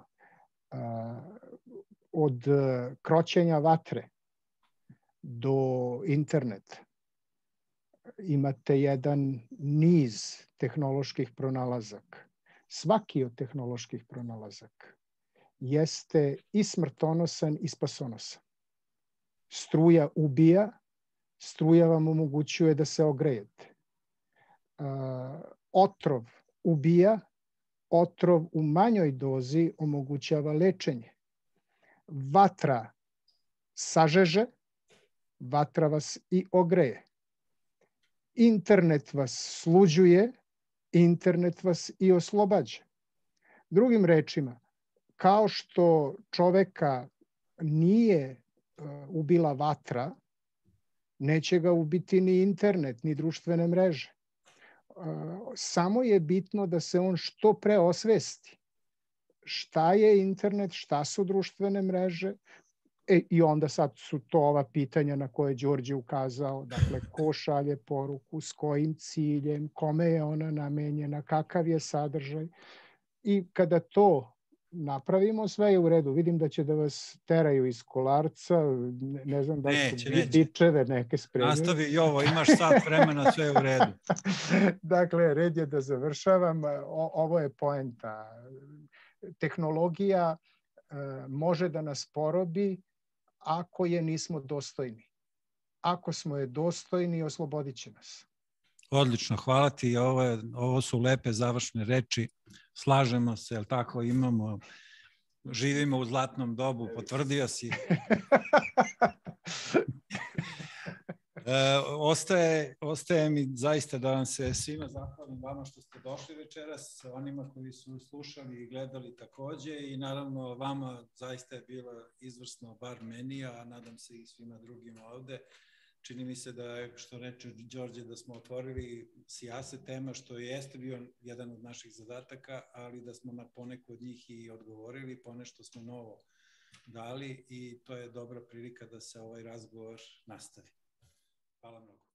od kroćenja vatre do interneta imate jedan niz tehnoloških pronalazaka. Svaki od tehnoloških pronalazaka jeste i smrtonosan i spasonosan. Struja ubija, struja vam omogućuje da se ogrejete. Otrov ubija, otrov u manjoj dozi omogućava lečenje. Vatra sažeže, vatra vas i ogreje. Internet vas sluđuje, internet vas i oslobađa. Drugim rečima, kao što čoveka nije ubila vatra, neće ga ubiti ni internet, ni društvene mreže. Samo je bitno da se on što pre osvesti. Šta je internet, šta su društvene mreže? E, I onda sad su to ova pitanja na koje je Đorđe ukazao. Dakle, ko šalje poruku, s kojim ciljem, kome je ona namenjena, kakav je sadržaj. I kada to napravimo, sve je u redu. Vidim da će da vas teraju iz Kolarca, ne, ne znam da neće, su neće. bičeve neke spremili. Nastavi i ovo, imaš sat vremena, sve je u redu. Dakle, red je da završavam. O, ovo je poenta. Tehnologija e, može da nas porobi ako je nismo dostojni. Ako smo je dostojni, oslobodit će nas. Odlično, hvala ti. Ovo, je, ovo su lepe završne reči. Slažemo se, jel tako, imamo, živimo u zlatnom dobu, potvrdio si. E, ostaje, ostaje mi zaista da vam se svima zahvalim vama što ste došli večeras, onima koji su slušali i gledali takođe i naravno vama zaista je bilo izvrsno, bar meni, a nadam se i svima drugima ovde. Čini mi se da je, što reče Đorđe, da smo otvorili sijaset tema, što jeste bio jedan od naših zadataka, ali da smo na poneku od njih i odgovorili, ponešto smo novo dali i to je dobra prilika da se ovaj razgovor nastavi. Hvala mnogo.